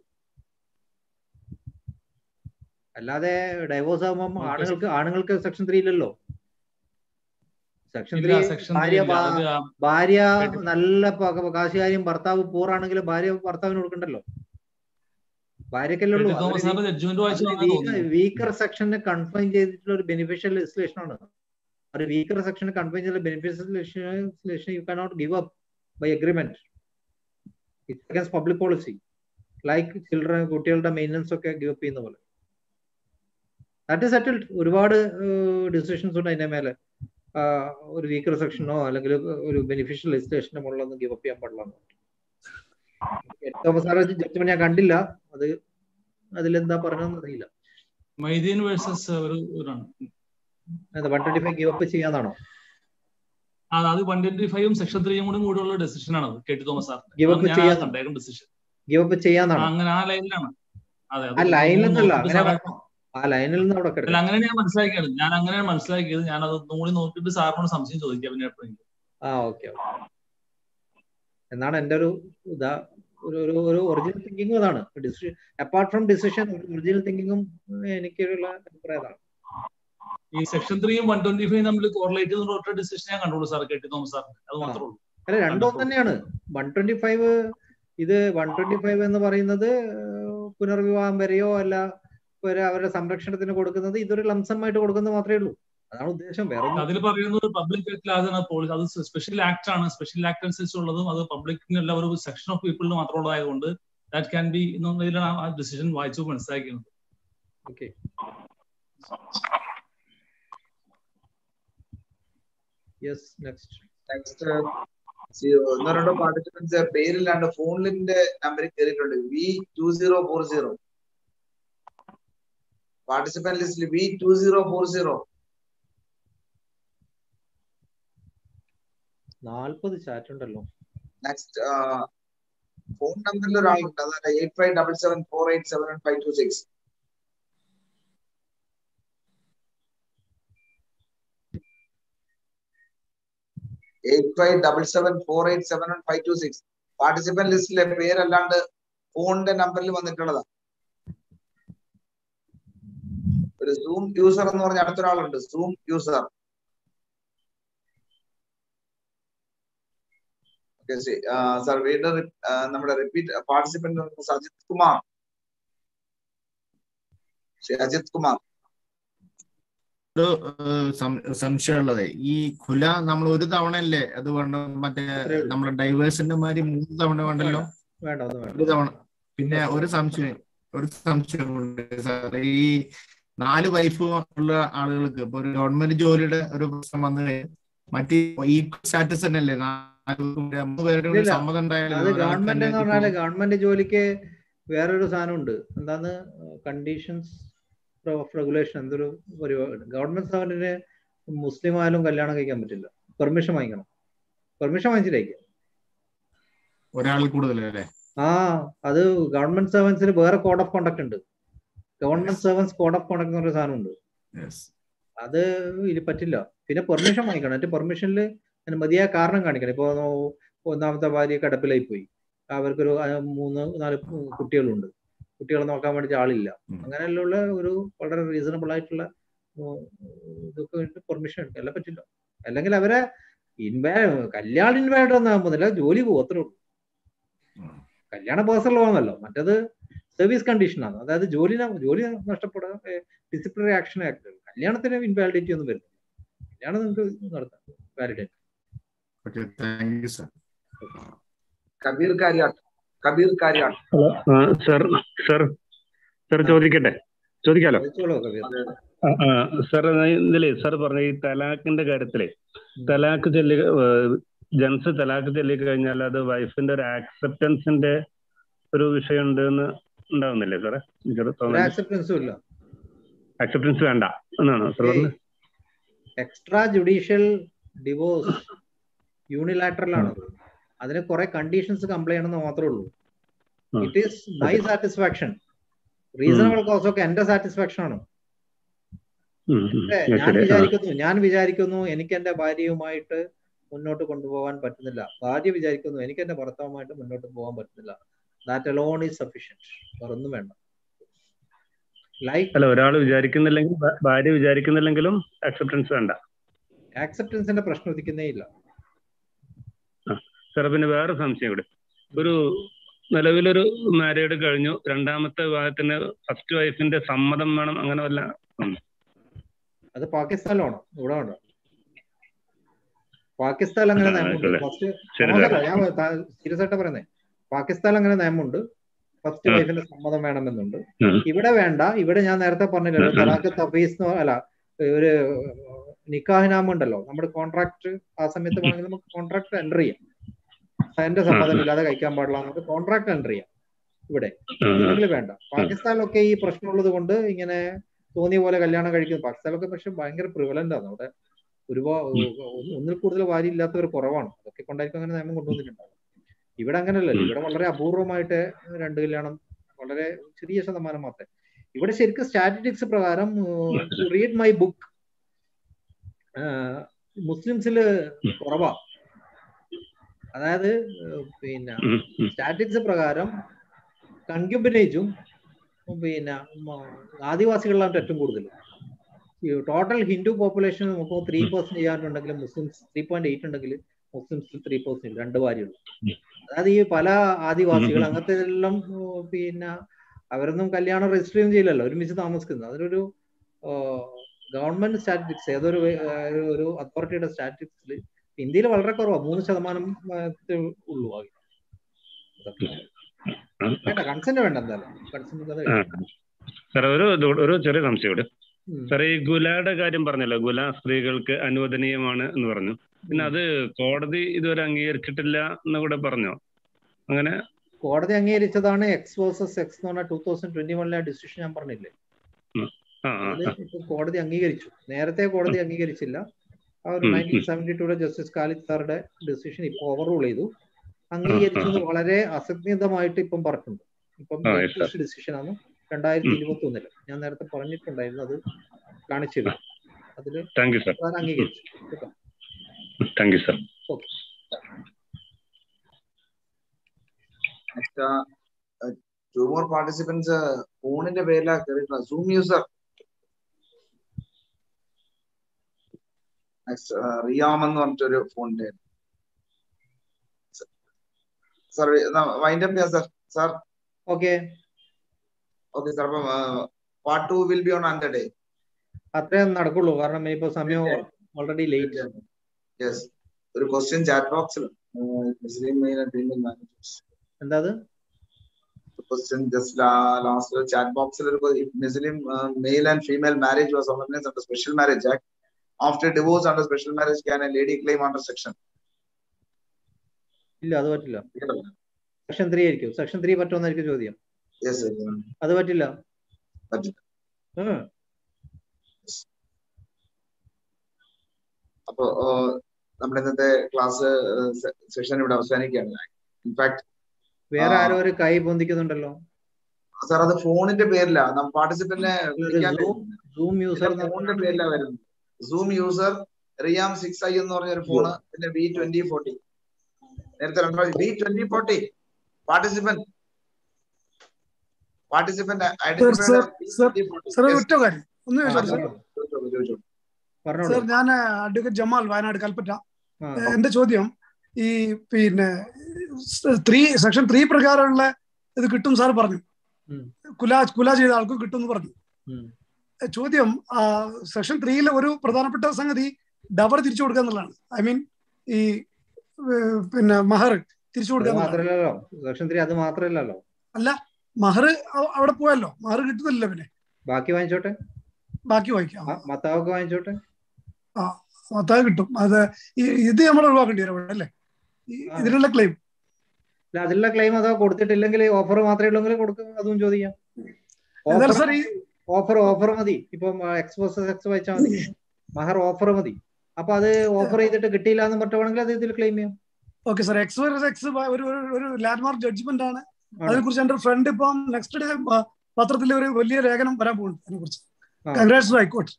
അല്ലാതെ ഡൈവോഴ്സ് ആകുമ്പോൾ ആണുങ്ങൾക്ക് സെക്ഷൻ 3 ഇല്ലല്ലോ. സെക്ഷൻ 3 ഭാര്യ നല്ല കാശുകാര്യം, ഭർത്താവ് പൂറാണെങ്കിലും ഭാര്യ ഭർത്താവിന് കൊടുക്കണ്ടല്ലോ. ഭാര്യക്കല്ലേ. വീക്കർ സെക്ഷനെ കൺഫൈൻ ചെയ്തിട്ടുള്ള ഒരു ബെനിഫിഷ്യൽ ലെജിസ്ലേഷൻ ആണ്. ഒരു വീക്കർ സെക്ഷനെ കൺഫൈൻ ചെയ്തിട്ടുള്ള beneficial legislation you cannot give up by agreement. It's against public policy. Like children, കുട്ടികളുടെ മെയിൻ്റനൻസ് ഒക്കെ ഗിവ് അപ്പ് ചെയ്യുന്ന പോലെ. That is settled. ഒരുപാട് ഡിസിഷൻസ് ഉണ്ട് അതിന്റെ മേലെ. ഒരു വീക്കർ സെക്ഷനോ അല്ലെങ്കിൽ ഒരു ബെനിഫിഷ്യൽ ലെജിസ്ലേഷനോ മുകളിലൊന്നും ഗിവ് അപ്പ് ചെയ്യാൻ പാടില്ല. തോമസ് സാറ് ജഡ്ജ്മെന്റ് ഞാൻ കണ്ടില്ല, അതിലെന്താ പറഞ്ഞതെന്ന് അറിയില്ല. 125 ഗിവ് അപ്പ് ചെയ്യാന്നാണോ? അത് 125 സെക്ഷൻ 3 കൂടെയുള്ള ഡെസിഷൻ ആണ് KT Thomas sir. Give up ചെയ്യാന്നാണോ? അങ്ങനെ ആ ലൈനിലാണ്. ആ ലൈനിലൊന്നല്ല, ആ ലൈനിൽ നിന്ന് അവിടെ കിടക്കും. അങ്ങനെ ഞാൻ മനസ്സിലാക്കിയത്. ഞാൻ അത് കൂടി നോക്കിയിട്ട് സാറിനോട് സംശയം ചോദിക്കാം പിന്നെ എപ്പോഴെങ്കിലും. ഓക്കെ. എന്നാണ് എൻ്റെ ഒരു ഒറിജിനൽ തിങ്കിങ്ങും അതാണ്. അപ്പാർട്ട് ഫ്രം ഡിസിഷൻ ഒറിജിനൽ തിങ്കിങ്ങും എനിക്കുള്ള അഭിപ്രായമാണ്. ഈ സെക്ഷൻ 3 125 തമ്മിൽ കോറിലേറ്റ് ചെയ്ത ഒറ്റ ഡിസിഷൻ ഞാൻ കണ്ടോളൂ സാർ, KT തോമസ് സാർ. അത് മാത്രമേ ഉള്ളൂ. അല്ല, രണ്ടും തന്നെയാണ്. 125 എന്ന് പറയുന്നത് പുനർവിവാഹം വരെയോ അല്ല അവരുടെ സംരക്ഷണത്തിന് കൊടുക്കുന്നത്, ഇതൊരു ലംസമായിട്ട് കൊടുക്കുന്നത് മാത്രമേ ഉള്ളൂ. അതാണ് ഉദ്ദേശം. വേറെ അതിൽ പറയുന്നത് പബ്ലിക് ആക്ട് ലാർജ് പോളിസി, അത് സ്പെഷ്യൽ ആക്ട് ആണ്. സ്പെഷ്യൽ ആക്ട് അനുസരിച്ചുള്ളതും അത് പബ്ലിക്കിനല്ല, ഒരു സെക്ഷൻ ഓഫ് പീപ്പിളിന് മാത്രമുള്ളതായതുകൊണ്ട് ദാറ്റ് ക്യാൻ ബി എന്നതിലാണ് ആ ഡിസിഷൻ വായിച്ചു മനസ്സിലാക്കുന്നത്. ഓക്കെ. യെസ് നെക്സ്റ്റ് ഒന്നോ രണ്ടോ പാർട്ടിസിപ്പൻസ് പേരില്ലാണ്ട് ഫോണിന്റെ നമ്പറിൽ കയറിയിട്ടുണ്ട്. V2040 പാർട്ടിസിപ്പന്റ് ലിസ്റ്റിൽ V2040. 40 ചാറ്റ് ഉണ്ടല്ലോ. നെക്സ്റ്റ് ഫോൺ നമ്പറിൽ ഒരാളുണ്ട്, അതാണ് 857748712526. 857748712526. പാർട്ടിസിപ്പന്റ് ലിസ്റ്റിലെ പേരല്ലാണ്ട് ഫോണിന്റെ നമ്പറിൽ വന്നിട്ടുള്ളതാ. ഒരു സൂം യൂസർ എന്ന് പറഞ്ഞ അടുത്തൊരാളുണ്ട്, സൂം യൂസർ. സർ വീണ്ടും നമ്മുടെ റിപ്പീറ്റ് പാർട്ടിസിപ്പന്റ് അജിത് കുമാർ. അജിത് കുമാർ. സംശയമുള്ളത് ഈ ഖുല നമ്മൾ ഒരു തവണ അല്ലേ അത് വേണ്ട, മറ്റേ നമ്മുടെ ഡൈവേഴ്സിന്റെ മാതിരി 3 തവണ വേണ്ടല്ലോ? ഒരു തവണ. പിന്നെ ഒരു സംശയമുണ്ട് സാർ, ഈ 4 വൈഫ് ഉള്ള ആളുകൾക്ക് ഇപ്പൊ ഒരു ഗവൺമെന്റ് ജോലിയുടെ ഒരു പ്രശ്നം വന്നു കഴിഞ്ഞാൽ മറ്റേ ഈക്വൽ സ്റ്റാറ്റസ് തന്നെയല്ലേ? 3 പേരുടെ സമ്മതം അത് ഗവൺമെന്റ് എന്ന് പറഞ്ഞാല് ഗവൺമെന്റ് ജോലിക്ക് വേറൊരു സാധനം ഉണ്ട്. എന്താണ് കണ്ടീഷൻസ് ഓഫ് റെഗുലേഷൻ, എന്തൊരു ഗവൺമെന്റ് സർവന്റിന് മുസ്ലിം ആയാലും കല്യാണം കഴിക്കാൻ പറ്റില്ല, പെർമിഷൻ വാങ്ങിക്കണം. പെർമിഷൻ വാങ്ങിച്ചിട്ടേക്കാം ഒരാൾ കൂടുതലല്ലേ? അത് ഗവൺമെന്റ് സർവൻസിന് വേറെ കോഡ് ഓഫ് കോണ്ടക്ട് ഉണ്ട്. Government servants code of conduct എന്ന് പറഞ്ഞ സാധനം ഉണ്ട്. അത് ഇത് പറ്റില്ല. പിന്നെ പെർമിഷൻ വാങ്ങിക്കണം. എന്നിട്ട് പെർമിഷനിൽ മതിയായ കാരണം കാണിക്കണം. ഇപ്പൊ ഒന്നാമത്തെ ഭാര്യ കിടപ്പിലായി പോയി, അവർക്കൊരു 3-4 കുട്ടികളുണ്ട്, കുട്ടികളെ നോക്കാൻ വേണ്ടിയിട്ട് ആളില്ല, അങ്ങനെയുള്ള ഒരു വളരെ റീസണബിൾ ആയിട്ടുള്ള ഇതൊക്കെ പെർമിഷൻ ഉണ്ട്. എല്ലാം പറ്റില്ല. അല്ലെങ്കിൽ അവരെ കല്യാണം ഇൻവാലിഡ് ഒന്നും ആകുമ്പോന്നില്ല, ജോലി പോകും, അത്രേ ഉള്ളൂ. കല്യാണ പേഴ്സണൽ ആവുന്നല്ലോ, മറ്റത് സർവീസ് കണ്ടീഷനാണ്. അതായത് ജോലി നഷ്ടപ്പെടാൻ ഡിസിപ്ലിനറി ആക്ഷൻ ആക്ട്. കല്യാണത്തിന് ഇൻവാലിഡിറ്റി ഒന്നും വരുന്നില്ല. കല്യാണം നിങ്ങൾക്ക് നടത്താം, വാലിഡേറ്റ്. കബീർ കാര്യാട്ട്. ചോദിക്കാലോ സാർ? ഇതിലേ സാർ പറഞ്ഞ ഈ തലാഖിന്റെ കാര്യത്തിലെ തലാഖ് ജെൻസ് തലാഖ് ചൊല്ലി കഴിഞ്ഞാൽ അത് വൈഫിന്റെ ഒരു ആക്സെപ്റ്റൻസിന്റെ ഒരു വിഷയം ഉണ്ട് എന്ന് ഉണ്ടാവുന്നില്ലേ സാറേ? ആക്സെപ്റ്റൻസ് വേണ്ട എന്നാണ് സാർ പറഞ്ഞത്. എക്സ്ട്രാ ജുഡീഷ്യൽ ഡിവോഴ്സ് യൂണിലാറ്ററൽ ആണ്. അതിന് കുറെ കണ്ടീഷൻസ് കംപ്ലൈ ചെയ്യണമെന്ന് മാത്രമേ ഉള്ളൂ. It is my satisfaction, reasonable cause ഒക്കെ എന്റെ സാറ്റിസ്ഫാക്ഷൻ ആണ്. ഞാൻ വിചാരിക്കുന്നു എനിക്ക് എന്റെ ഭാര്യയുമായിട്ട് മുന്നോട്ട് കൊണ്ടുപോകാൻ പറ്റുന്നില്ല, ഭാര്യ വിചാരിക്കുന്നു എനിക്ക് എന്റെ ഭർത്താവുമായിട്ട് മുന്നോട്ട് പോകാൻ പറ്റുന്നില്ല. That alone is sufficient. വേറൊന്നും വേണ്ട. അല്ല, ഒരാൾ വിചാരിക്കുന്നില്ലെങ്കിൽ ഭാര്യ വിചാരിക്കുന്നില്ലെങ്കിലും ആക്സെപ്റ്റൻസ് വേണ്ട. ആക്സെപ്റ്റൻസിന്റെ പ്രശ്നം ഉദിക്കുന്നേ ഇല്ല. സാർ പിന്നെ വേറെ സംശയം ഇവിടെ. ഒരു നിലവിലൊരു മാരീഡ് കഴിഞ്ഞു, രണ്ടാമത്തെ വിവാഹത്തിന് ഫസ്റ്റ് വൈഫിന്റെ സമ്മതം വേണം, അങ്ങനെ വല്ല? അത് പാകിസ്ഥാനിലാണോ? ഇവിടെ ഉണ്ടോ? പാകിസ്ഥാനിൽ അങ്ങനെ നിയമമുണ്ട്. ഞാൻ സീരിയസ് ആയിട്ട് പറയുന്നേ, പാകിസ്ഥാനിൽ അങ്ങനെ നിയമമുണ്ട്, ഫസ്റ്റ് വൈഫിന്റെ സമ്മതം വേണമെന്നുണ്ട്. ഇവിടെ വേണ്ട. ഇവിടെ ഞാൻ നേരത്തെ പറഞ്ഞില്ലല്ലോ, തലാഖ് തഫീസ് അല്ല, ഒരു നിക്കാഹിനാമ ഉണ്ടല്ലോ, നമ്മുടെ കോൺട്രാക്ട്. ആ സമയത്ത് വേണമെങ്കിൽ നമുക്ക് കോൺട്രാക്ട് എൻ്റർ ചെയ്യാം. എന്റെ സമ്മതമില്ലാതെ കഴിക്കാൻ പാടില്ല നമുക്ക് കോൺട്രാക്ട് എൻ്റർ ചെയ്യാം. ഇവിടെ ഇല്ലെങ്കിൽ വേണ്ട. പാകിസ്ഥാനിലൊക്കെ ഈ പ്രശ്നമുള്ളത് കൊണ്ട് ഇങ്ങനെ തോന്നിയ പോലെ കല്യാണം കഴിക്കുന്നു. പാകിസ്ഥാനിലൊക്കെ പക്ഷെ ഭയങ്കര പ്രിവലന്റ് ആണ്. അവിടെ ഒരുപാട് ഒന്നിൽ കൂടുതൽ ഭാര്യ ഇല്ലാത്തവർ കുറവാണ്. അതൊക്കെ കൊണ്ടായിരിക്കും അങ്ങനെ നിയമം കൊണ്ടുവന്നിട്ടുണ്ടാവും. ഇവിടെ അങ്ങനെയല്ലല്ലോ. ഇവിടെ വളരെ അപൂർവമായിട്ട് 2 കല്യാണം, വളരെ ചെറിയ ശതമാനം മാത്രമേ. ഇവിടെ ശരിക്കും സ്റ്റാറ്റിസ്റ്റിക്സ് പ്രകാരം റീഡ് മൈ ബുക്ക് മുസ്ലിംസില് കുറവാ. അതായത് പിന്നെ സ്റ്റാറ്റിസ്റ്റിക്സ് പ്രകാരം കൺക്യൂബിനേജും പിന്നെ ആദിവാസികളിലാണ് ഏറ്റവും കൂടുതൽ. ടോട്ടൽ ഹിന്ദു പോപ്പുലേഷൻ നമുക്ക് 3% ചെയ്യാറുണ്ടെങ്കിൽ മുസ്ലിംസ് 3.8 ഉണ്ടെങ്കിൽ മുസ്ലിംസിൽ 3%, 2 ഭാര്യയുള്ളൂ. അതായത് ഈ പല ആദിവാസികൾ അങ്ങനത്തെ എല്ലാം പിന്നെ അവരൊന്നും കല്യാണം രജിസ്റ്റർ ചെയ്യില്ലല്ലോ, ഒരുമിച്ച് താമസിക്കുന്നത്. അതിനൊരു ഗവൺമെന്റ് സ്റ്റാറ്റിസ്റ്റിക്സ് ഏതൊരു ഒരു അതോറിറ്റിയുടെ സ്റ്റാറ്റിസ്റ്റിക്സിൽ ഇന്ത്യയിൽ വളരെ കുറവാണ്, 3% ഉള്ളൂ. വേണ്ട, കൺസെന്റ് വേണ്ട. എന്തായാലും സാർ ഒരു ചെറിയ സംശയം ഇവിടെ. സാർ ഈ ഗുലയുടെ കാര്യം പറഞ്ഞല്ലോ, ഗുല സ്ത്രീകൾക്ക് അനുവദനീയമാണ് എന്ന് പറഞ്ഞു. പിന്നെ അത് കോടതി ഇതുവരെ അംഗീകരിച്ചിട്ടില്ല എന്ന് കൂടെ പറഞ്ഞോ? അങ്ങനെ കോടതി അംഗീകരിച്ചതാണ് എക്സ് വേഴ്സസ് എക്സ് എന്ന് പറഞ്ഞ 2021 ഡിസിഷൻ ഞാൻ പറഞ്ഞില്ലേ. കോടതി അംഗീകരിച്ചു. നേരത്തെ കോടതി അംഗീകരിച്ചില്ല. ആ ഒരു 1972 ജസ്റ്റിസ് ഖാലിദ് സാറുടെ ഡിസിഷൻ ഇപ്പൊ ഓവർറൂൾ ചെയ്തു. അംഗീകരിച്ചത് വളരെ അസംഗതമായിട്ട് ഇപ്പം പറഞ്ഞിട്ടുണ്ട്. ഇപ്പം ഡിസിഷനാണ് 2021. ഞാൻ നേരത്തെ പറഞ്ഞിട്ടുണ്ടായിരുന്നു, അത് കാണിച്ചില്ല. അതില് അംഗീകരിച്ചു. Thank you sir. Okay. Next, 2 more participants. ഫോണിന്റെ പേരിലാണ് കയറിയിട്ടുള്ളത്. Zoom user. നെക്സ്റ്റ് റിയാം എന്ന് പറഞ്ഞിട്ടൊരു ഫോണിന്റെ. സാർ വൈൻഡ് അപ്പ് ചെയ്യാം sir. Sir okay okay sir. അപ്പം part 2 will be on another day. അത്രേ നടക്കുള്ളൂ, കാരണം ഇപ്പൊ സമയം ഓൾറെഡി ലേറ്റ്. യെസ്. ഒരു ക്വസ്റ്റ്യൻ ചാറ്റ് ബോക്സിൽ Muslim male and female managers. എന്താ അത്? Question just last chat box. If Muslim male and female marriage was organized under Special Marriage Act, after divorce under Special Marriage, can a lady claim under section? ഇല്ല, അത് പറ്റില്ല. Section 3 ആയിരിക്കും. Section 3 പറ്റുമെന്നായിരിക്കും ചോദ്യം. Yes, അത് പറ്റില്ല. അപ്പോ നമ്മുടെ ഇന്നത്തെ ക്ലാസ് സെഷൻ ഇവിടെ അവസാനിക്കുകയാണ്. ഇൻഫാക്ട് വേറെ ആരോ ഒരു കൈ പൊന്തിക്കുന്നുണ്ടല്ലോ സാർ. അത് ഫോണിന്റെ പേരില പാർട്ടിസിപ്പന്റിനെ സൂം യൂസർ ഫോണിന്റെ പേരില വരുന്നത്. സൂം യൂസർ റിയാം 6i എന്ന് പറഞ്ഞൊരു ഫോണ്, പിന്നെ V2040. നേരത്തെ V2040 പാർട്ടിസിപ്പന്റ് സർ, ഞാൻ അഡ്വക്കേറ്റ് ജമാൽ, വയനാട് കൽപ്പറ്റ. എന്റെ ചോദ്യം ഈ പിന്നെ സെക്ഷൻ 3 പ്രകാരമുള്ള ഇത് കിട്ടും സാർ പറഞ്ഞു. കുല ചെയ്ത ആൾക്കും കിട്ടും എന്ന് പറഞ്ഞു. ചോദ്യം, സെക്ഷൻ 3 ഒരു പ്രധാനപ്പെട്ട സംഗതി ഡബർ തിരിച്ചു കൊടുക്കുക എന്നുള്ളതാണ്. ഐ മീൻ ഈ പിന്നെ മഹർ തിരിച്ചു കൊടുക്കുക. സെക്ഷൻ 3 അത് മാത്രമല്ലല്ലോ. അല്ല, മഹർ അവിടെ പോയല്ലോ, മഹർ കിട്ടുന്നില്ല. പിന്നെ ബാക്കി വാങ്ങിച്ചോട്ടെ, ബാക്കി വാങ്ങിക്കാം. മത്താവൊക്കെ വാങ്ങിച്ചോട്ടെ. മത്താവ് കിട്ടും. അത് ഇത് നമ്മൾ ഒഴിവാക്കേണ്ടി വരും അല്ലേ ഇതിനുള്ള ക്ലെയിം? അതിലുള്ള ക്ലെയിം അഥവാ കൊടുത്തിട്ടില്ലെങ്കിൽ ഓഫർ മാത്രമേ ഉള്ളെങ്കിൽ കൊടുക്കും, അതും ചോദിക്കാം. ഓഫർ മതി. ഇപ്പം എക്സ് വേഴ്സസ് എക്സ് വായിച്ചാൽ മതി. മഹർ ഓഫർ മതി. അപ്പൊ അത് ഓഫർ ചെയ്തിട്ട് കിട്ടിയില്ല എന്ന് പറഞ്ഞാണെങ്കിൽ അത് ഇതിൽ ക്ലെയിം ചെയ്യാം. Okay sir. X versus X ഒരു ലാൻഡ്മാർക്ക് ജഡ്ജ്മെന്റ് ആണ്. അതിനെ കുറിച്ച് എന്റെ ഫ്രണ്ട് ഇപ്പം നെക്സ്റ്റ് ഡേ പത്രത്തിൽ ഒരു വലിയ ലേഖനം വരാൻ പോകുന്നുണ്ട് അതിനെ കുറിച്ച്. Congrats high court.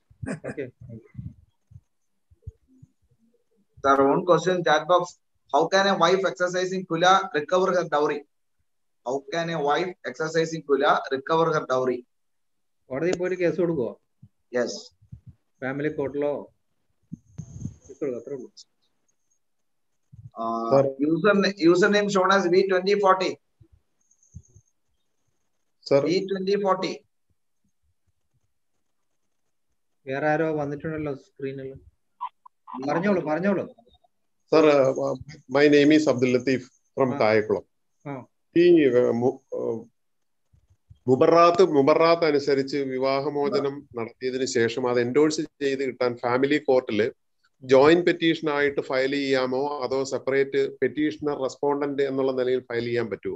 Sir, one question chat box. How can a wife exercising kula recover her dowry? How can a wife exercising kula recover her dowry? കോടതി പോയിട്ട് കേസ് കൊടുക്കുവോ? Yes. ഫാമിലി കോർട്ടിലോ? Username shown as V2040. Sir. V2040. വേറെ ആരോ വന്നിട്ടുണ്ടല്ലോ സ്ക്രീനിൽ. പറഞ്ഞോളൂ. Sir, my name is Abdul Latif from Kayakulam. ഈ മുബറാത്ത് അനുസരിച്ച് വിവാഹമോചനം നടത്തിയതിനു ശേഷം അത് എൻഡോഴ്സ് ചെയ്ത് കിട്ടാൻ ഫാമിലി കോർട്ടിൽ ജോയിന്റ് പെറ്റീഷൻ ആയിട്ട് ഫയൽ ചെയ്യാമോ, അതോ സെപ്പറേറ്റ് പെറ്റീഷണർ റെസ്പോണ്ടന്റ് എന്നുള്ള നിലയിൽ ഫയൽ ചെയ്യാൻ പറ്റുമോ?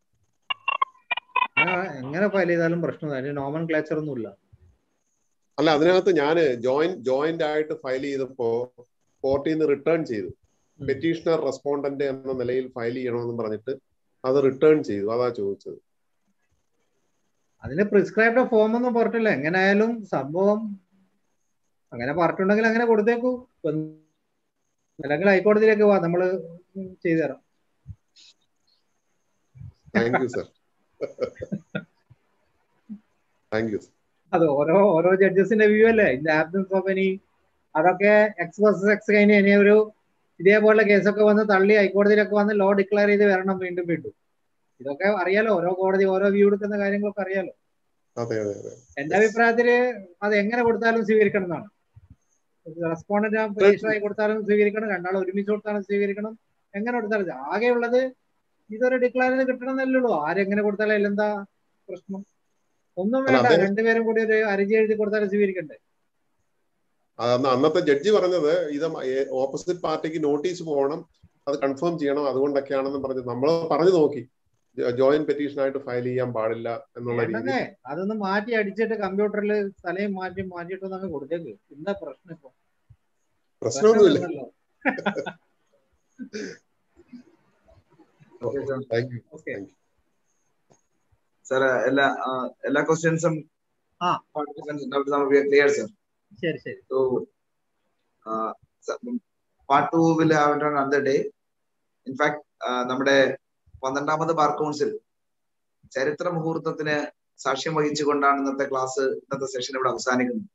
എങ്ങനെ ഫയൽ ചെയ്താലും പ്രശ്നമില്ല. നോമൻ ക്ലാച്ചർ ഒന്നുമില്ല. അല്ല, അതിനകത്ത് ഞാൻ ജോയിന്റ് ആയിട്ട് ഫയൽ ചെയ്തപ്പോ കോർട്ടിൽ നിന്ന് റിട്ടേൺ ചെയ്തു. പെറ്റീഷണർ റെസ്പോണ്ടന്റ് എന്ന നിലയിൽ ഫയൽ ചെയ്യണമെന്ന് പറഞ്ഞിട്ട് അത് റിട്ടേൺ ചെയ്തു. അതാ ചോദിച്ചത്. അതിന് പ്രിസ്ക്രൈബ്ഡ് ഫോം ഒന്നും പറഞ്ഞിട്ടില്ല. എങ്ങനെയായാലും സംഭവം അങ്ങനെ പറഞ്ഞിട്ടുണ്ടെങ്കിൽ അങ്ങനെ കൊടുത്തേക്കൂ. അല്ലെങ്കിൽ ഹൈക്കോടതിയിലേക്ക് പോവാ, നമ്മള് ചെയ്തു തരാം. Thank you sir. Thank you. അത് ഓരോ ജഡ്ജസിന്റെ വ്യൂ അല്ലേ. In the absence of any, അതൊക്കെ എക്സ് വേഴ്സസ് എക്സ് കഴിഞ്ഞ് ഇനി ഒരു ഇതേപോലെ കേസൊക്കെ വന്ന് തള്ളി ഹൈക്കോടതിയിലൊക്കെ വന്ന് ലോ ഡിക്ലെയർ ചെയ്ത് വരണം വീണ്ടും. ഇതൊക്കെ അറിയാലോ, ഓരോ കോടതി ഓരോ വ്യൂ എടുക്കുന്ന കാര്യങ്ങളൊക്കെ അറിയാലോ. എന്റെ അഭിപ്രായത്തില് അത് എങ്ങനെ കൊടുത്താലും സ്വീകരിക്കണം എന്നാണ്. റെസ്പോണ്ടന്റ് പെറ്റീഷനായി കൊടുത്താലും സ്വീകരിക്കണം, രണ്ടാളും ഒരുമിച്ച് കൊടുത്താലും സ്വീകരിക്കണം. എങ്ങനെ കൊടുത്താലും ആകെയുള്ളത് ഇതൊരു ഡിക്ലെയർ ചെയ്ത് കിട്ടണം എന്നല്ലേ ഉള്ളൂ. ആരെങ്ങനെ കൊടുത്താലും അതിലെന്താ പ്രശ്നം? ഒന്നും വേണ്ട, രണ്ടുപേരും കൂടി ഒരു അരിജി എഴുതി കൊടുത്താലും സ്വീകരിക്കണ്ടേ? അന്നത്തെ ജഡ്ജി പറഞ്ഞത് ഇത് ഓപ്പോസിറ്റ് പാർട്ടിക്ക് നോട്ടീസ് പോകണം, അത് കൺഫേം ചെയ്യണം, അതുകൊണ്ടൊക്കെയാണെന്ന് പറഞ്ഞു. നമ്മൾ പറഞ്ഞു നോക്കി ജോയിന്റ് പെറ്റീഷൻ ആയിട്ട് ഫയൽ ചെയ്യാൻ പാടില്ല എന്നുള്ള രീതി. അതൊന്ന് മാറ്റി അടിച്ചിട്ട് കമ്പ്യൂട്ടറിൽ സ്ഥലം മാറ്റിയിട്ടൊന്നങ്ങ് കൊടുത്തേക്ക്. എന്താ പ്രശ്നം? ഇപ്പൊ പ്രശ്നമൊന്നുമില്ല. സാർ എല്ലാ ക്വസ്റ്റ്യൻസും ക്ലിയർ സാർ. ശരി ശരി. Part 2 will have it on another day. In fact, നമ്മുടെ 12ാമത് ബാർ കൗൺസിൽ ചരിത്ര മുഹൂർത്തത്തിന് സാക്ഷ്യം വഹിച്ചുകൊണ്ടാണ് ഇന്നത്തെ സെഷൻ ഇവിടെ അവസാനിക്കുന്നത്.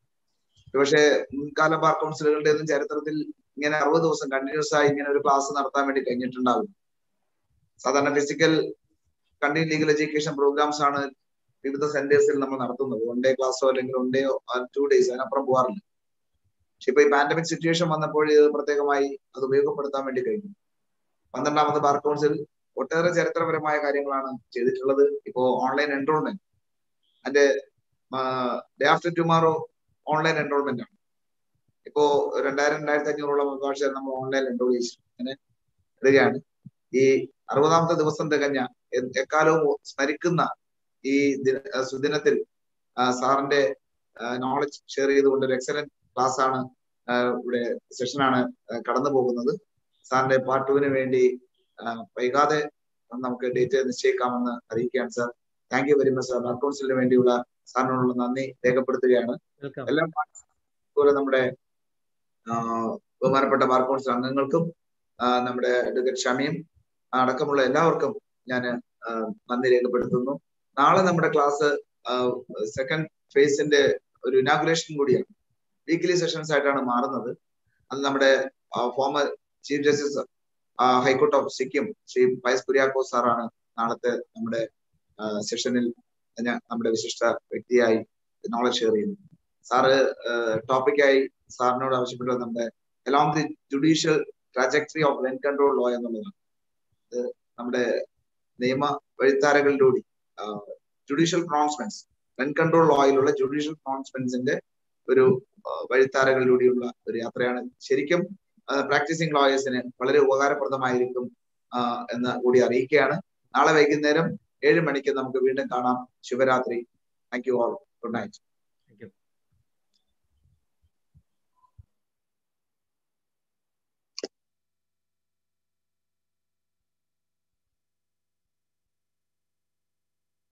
പക്ഷേ മുൻകാല ബാർ കൗൺസിലുകളുടെ ഒന്നും ചരിത്രത്തിൽ ഇങ്ങനെ 60 ദിവസം കണ്ടിന്യൂസ് ആയി ഇങ്ങനെ ഒരു ക്ലാസ് നടത്താൻ വേണ്ടി കഴിഞ്ഞിട്ടുണ്ടാകും. സാധാരണ physical continue legal education programmes ആണ് വിവിധ സെന്റേഴ്സിൽ നമ്മൾ നടത്തുന്നത്. 1 ഡേ ക്ലാസ്സോ അല്ലെങ്കിൽ 1 ഡേ 2 ഡേയ്സ് അതിനപ്പുറം പോകാറില്ല. പക്ഷെ ഇപ്പൊ ഈ പാൻഡമിക് സിറ്റുവേഷൻ വന്നപ്പോൾ ഇത് പ്രത്യേകമായി അത് ഉപയോഗപ്പെടുത്താൻ വേണ്ടി കഴിഞ്ഞു. 12ാമത് ബാർ കൗൺസിൽ ഒട്ടേറെ ചരിത്രപരമായ കാര്യങ്ങളാണ് ചെയ്തിട്ടുള്ളത്. ഇപ്പോ ഓൺലൈൻ എൻറോൾമെന്റ് അതിന്റെ day after tomorrow online enrolment ആണ്. ഇപ്പോ 2000-2500 അഭിഭാഷകർ നമ്മൾ ഓൺലൈൻ എൻറോൾ ചെയ്തു അങ്ങനെ വരികയാണ്. ഈ 60ാമത്തെ ദിവസം തികഞ്ഞ എക്കാലവും സ്മരിക്കുന്ന ഈ സുദിനത്തിൽ സാറിന്റെ നോളജ് ഷെയർ ചെയ്തുകൊണ്ട് ഒരു എക്സലന്റ് ക്ലാസ് ആണ് ഇവിടെ സെഷനാണ് കടന്നു പോകുന്നത്. സാറിന്റെ പാർട്ട് 2 വേണ്ടി വൈകാതെ നമുക്ക് ഡേറ്റ് നിശ്ചയിക്കാമെന്ന് അറിയിക്കുകയാണ് sir. Thank you very much sir. Bar കൗൺസിലിന് വേണ്ടിയുള്ള സാറിനോടുള്ള നന്ദി രേഖപ്പെടുത്തുകയാണ്. എല്ലാം പോലെ നമ്മുടെ ബഹുമാനപ്പെട്ട ബാർ കൗൺസിൽ അംഗങ്ങൾക്കും നമ്മുടെ അഡ്വക്കേറ്റ് ഷമിയും അടക്കമുള്ള എല്ലാവർക്കും ഞാൻ നന്ദി രേഖപ്പെടുത്തുന്നു. നാളെ നമ്മുടെ ക്ലാസ് സെക്കൻഡ് ഫേസിന്റെ ഒരു ഇനാഗുറേഷൻ കൂടിയാണ്. വീക്ക്ലി സെഷൻസ് ആയിട്ടാണ് മാറുന്നത്. അത് നമ്മുടെ former chief justice high court of Sikkim Shri Pius Kuriakose സാറാണ് നാളത്തെ നമ്മുടെ സെഷനിൽ നമ്മുടെ വിശിഷ്ട വ്യക്തിയായി നോളജ് ഷെയർ ചെയ്യുന്നത്. സാറ് ടോപ്പിക്കായി സാറിനോട് ആവശ്യപ്പെട്ടത് നമ്മുടെ along the judicial trajectory of rent control law എന്നുള്ളതാണ്. ഇത് നമ്മുടെ നിയമ വഴിത്താരകളിലൂടെ ജുഡീഷ്യൽ പ്രൊണൗൺസ്മെന്റ്സ് റെന്റ് കൺട്രോൾ ലോയിലുള്ള ജുഡീഷ്യൽ പ്രൊണൗൺസ്മെന്റ്സിന്റെ ഒരു വഴിത്താരകളിലൂടെയുള്ള ഒരു യാത്രയാണ്. ശരിക്കും പ്രാക്ടീസിങ് ലോയേഴ്സിന് വളരെ ഉപകാരപ്രദമായിരിക്കും എന്ന് കൂടി അറിയിക്കുകയാണ്. നാളെ വൈകുന്നേരം 7 മണിക്ക് നമുക്ക് വീണ്ടും കാണാം. ശുഭരാത്രി. Thank you all. Good night.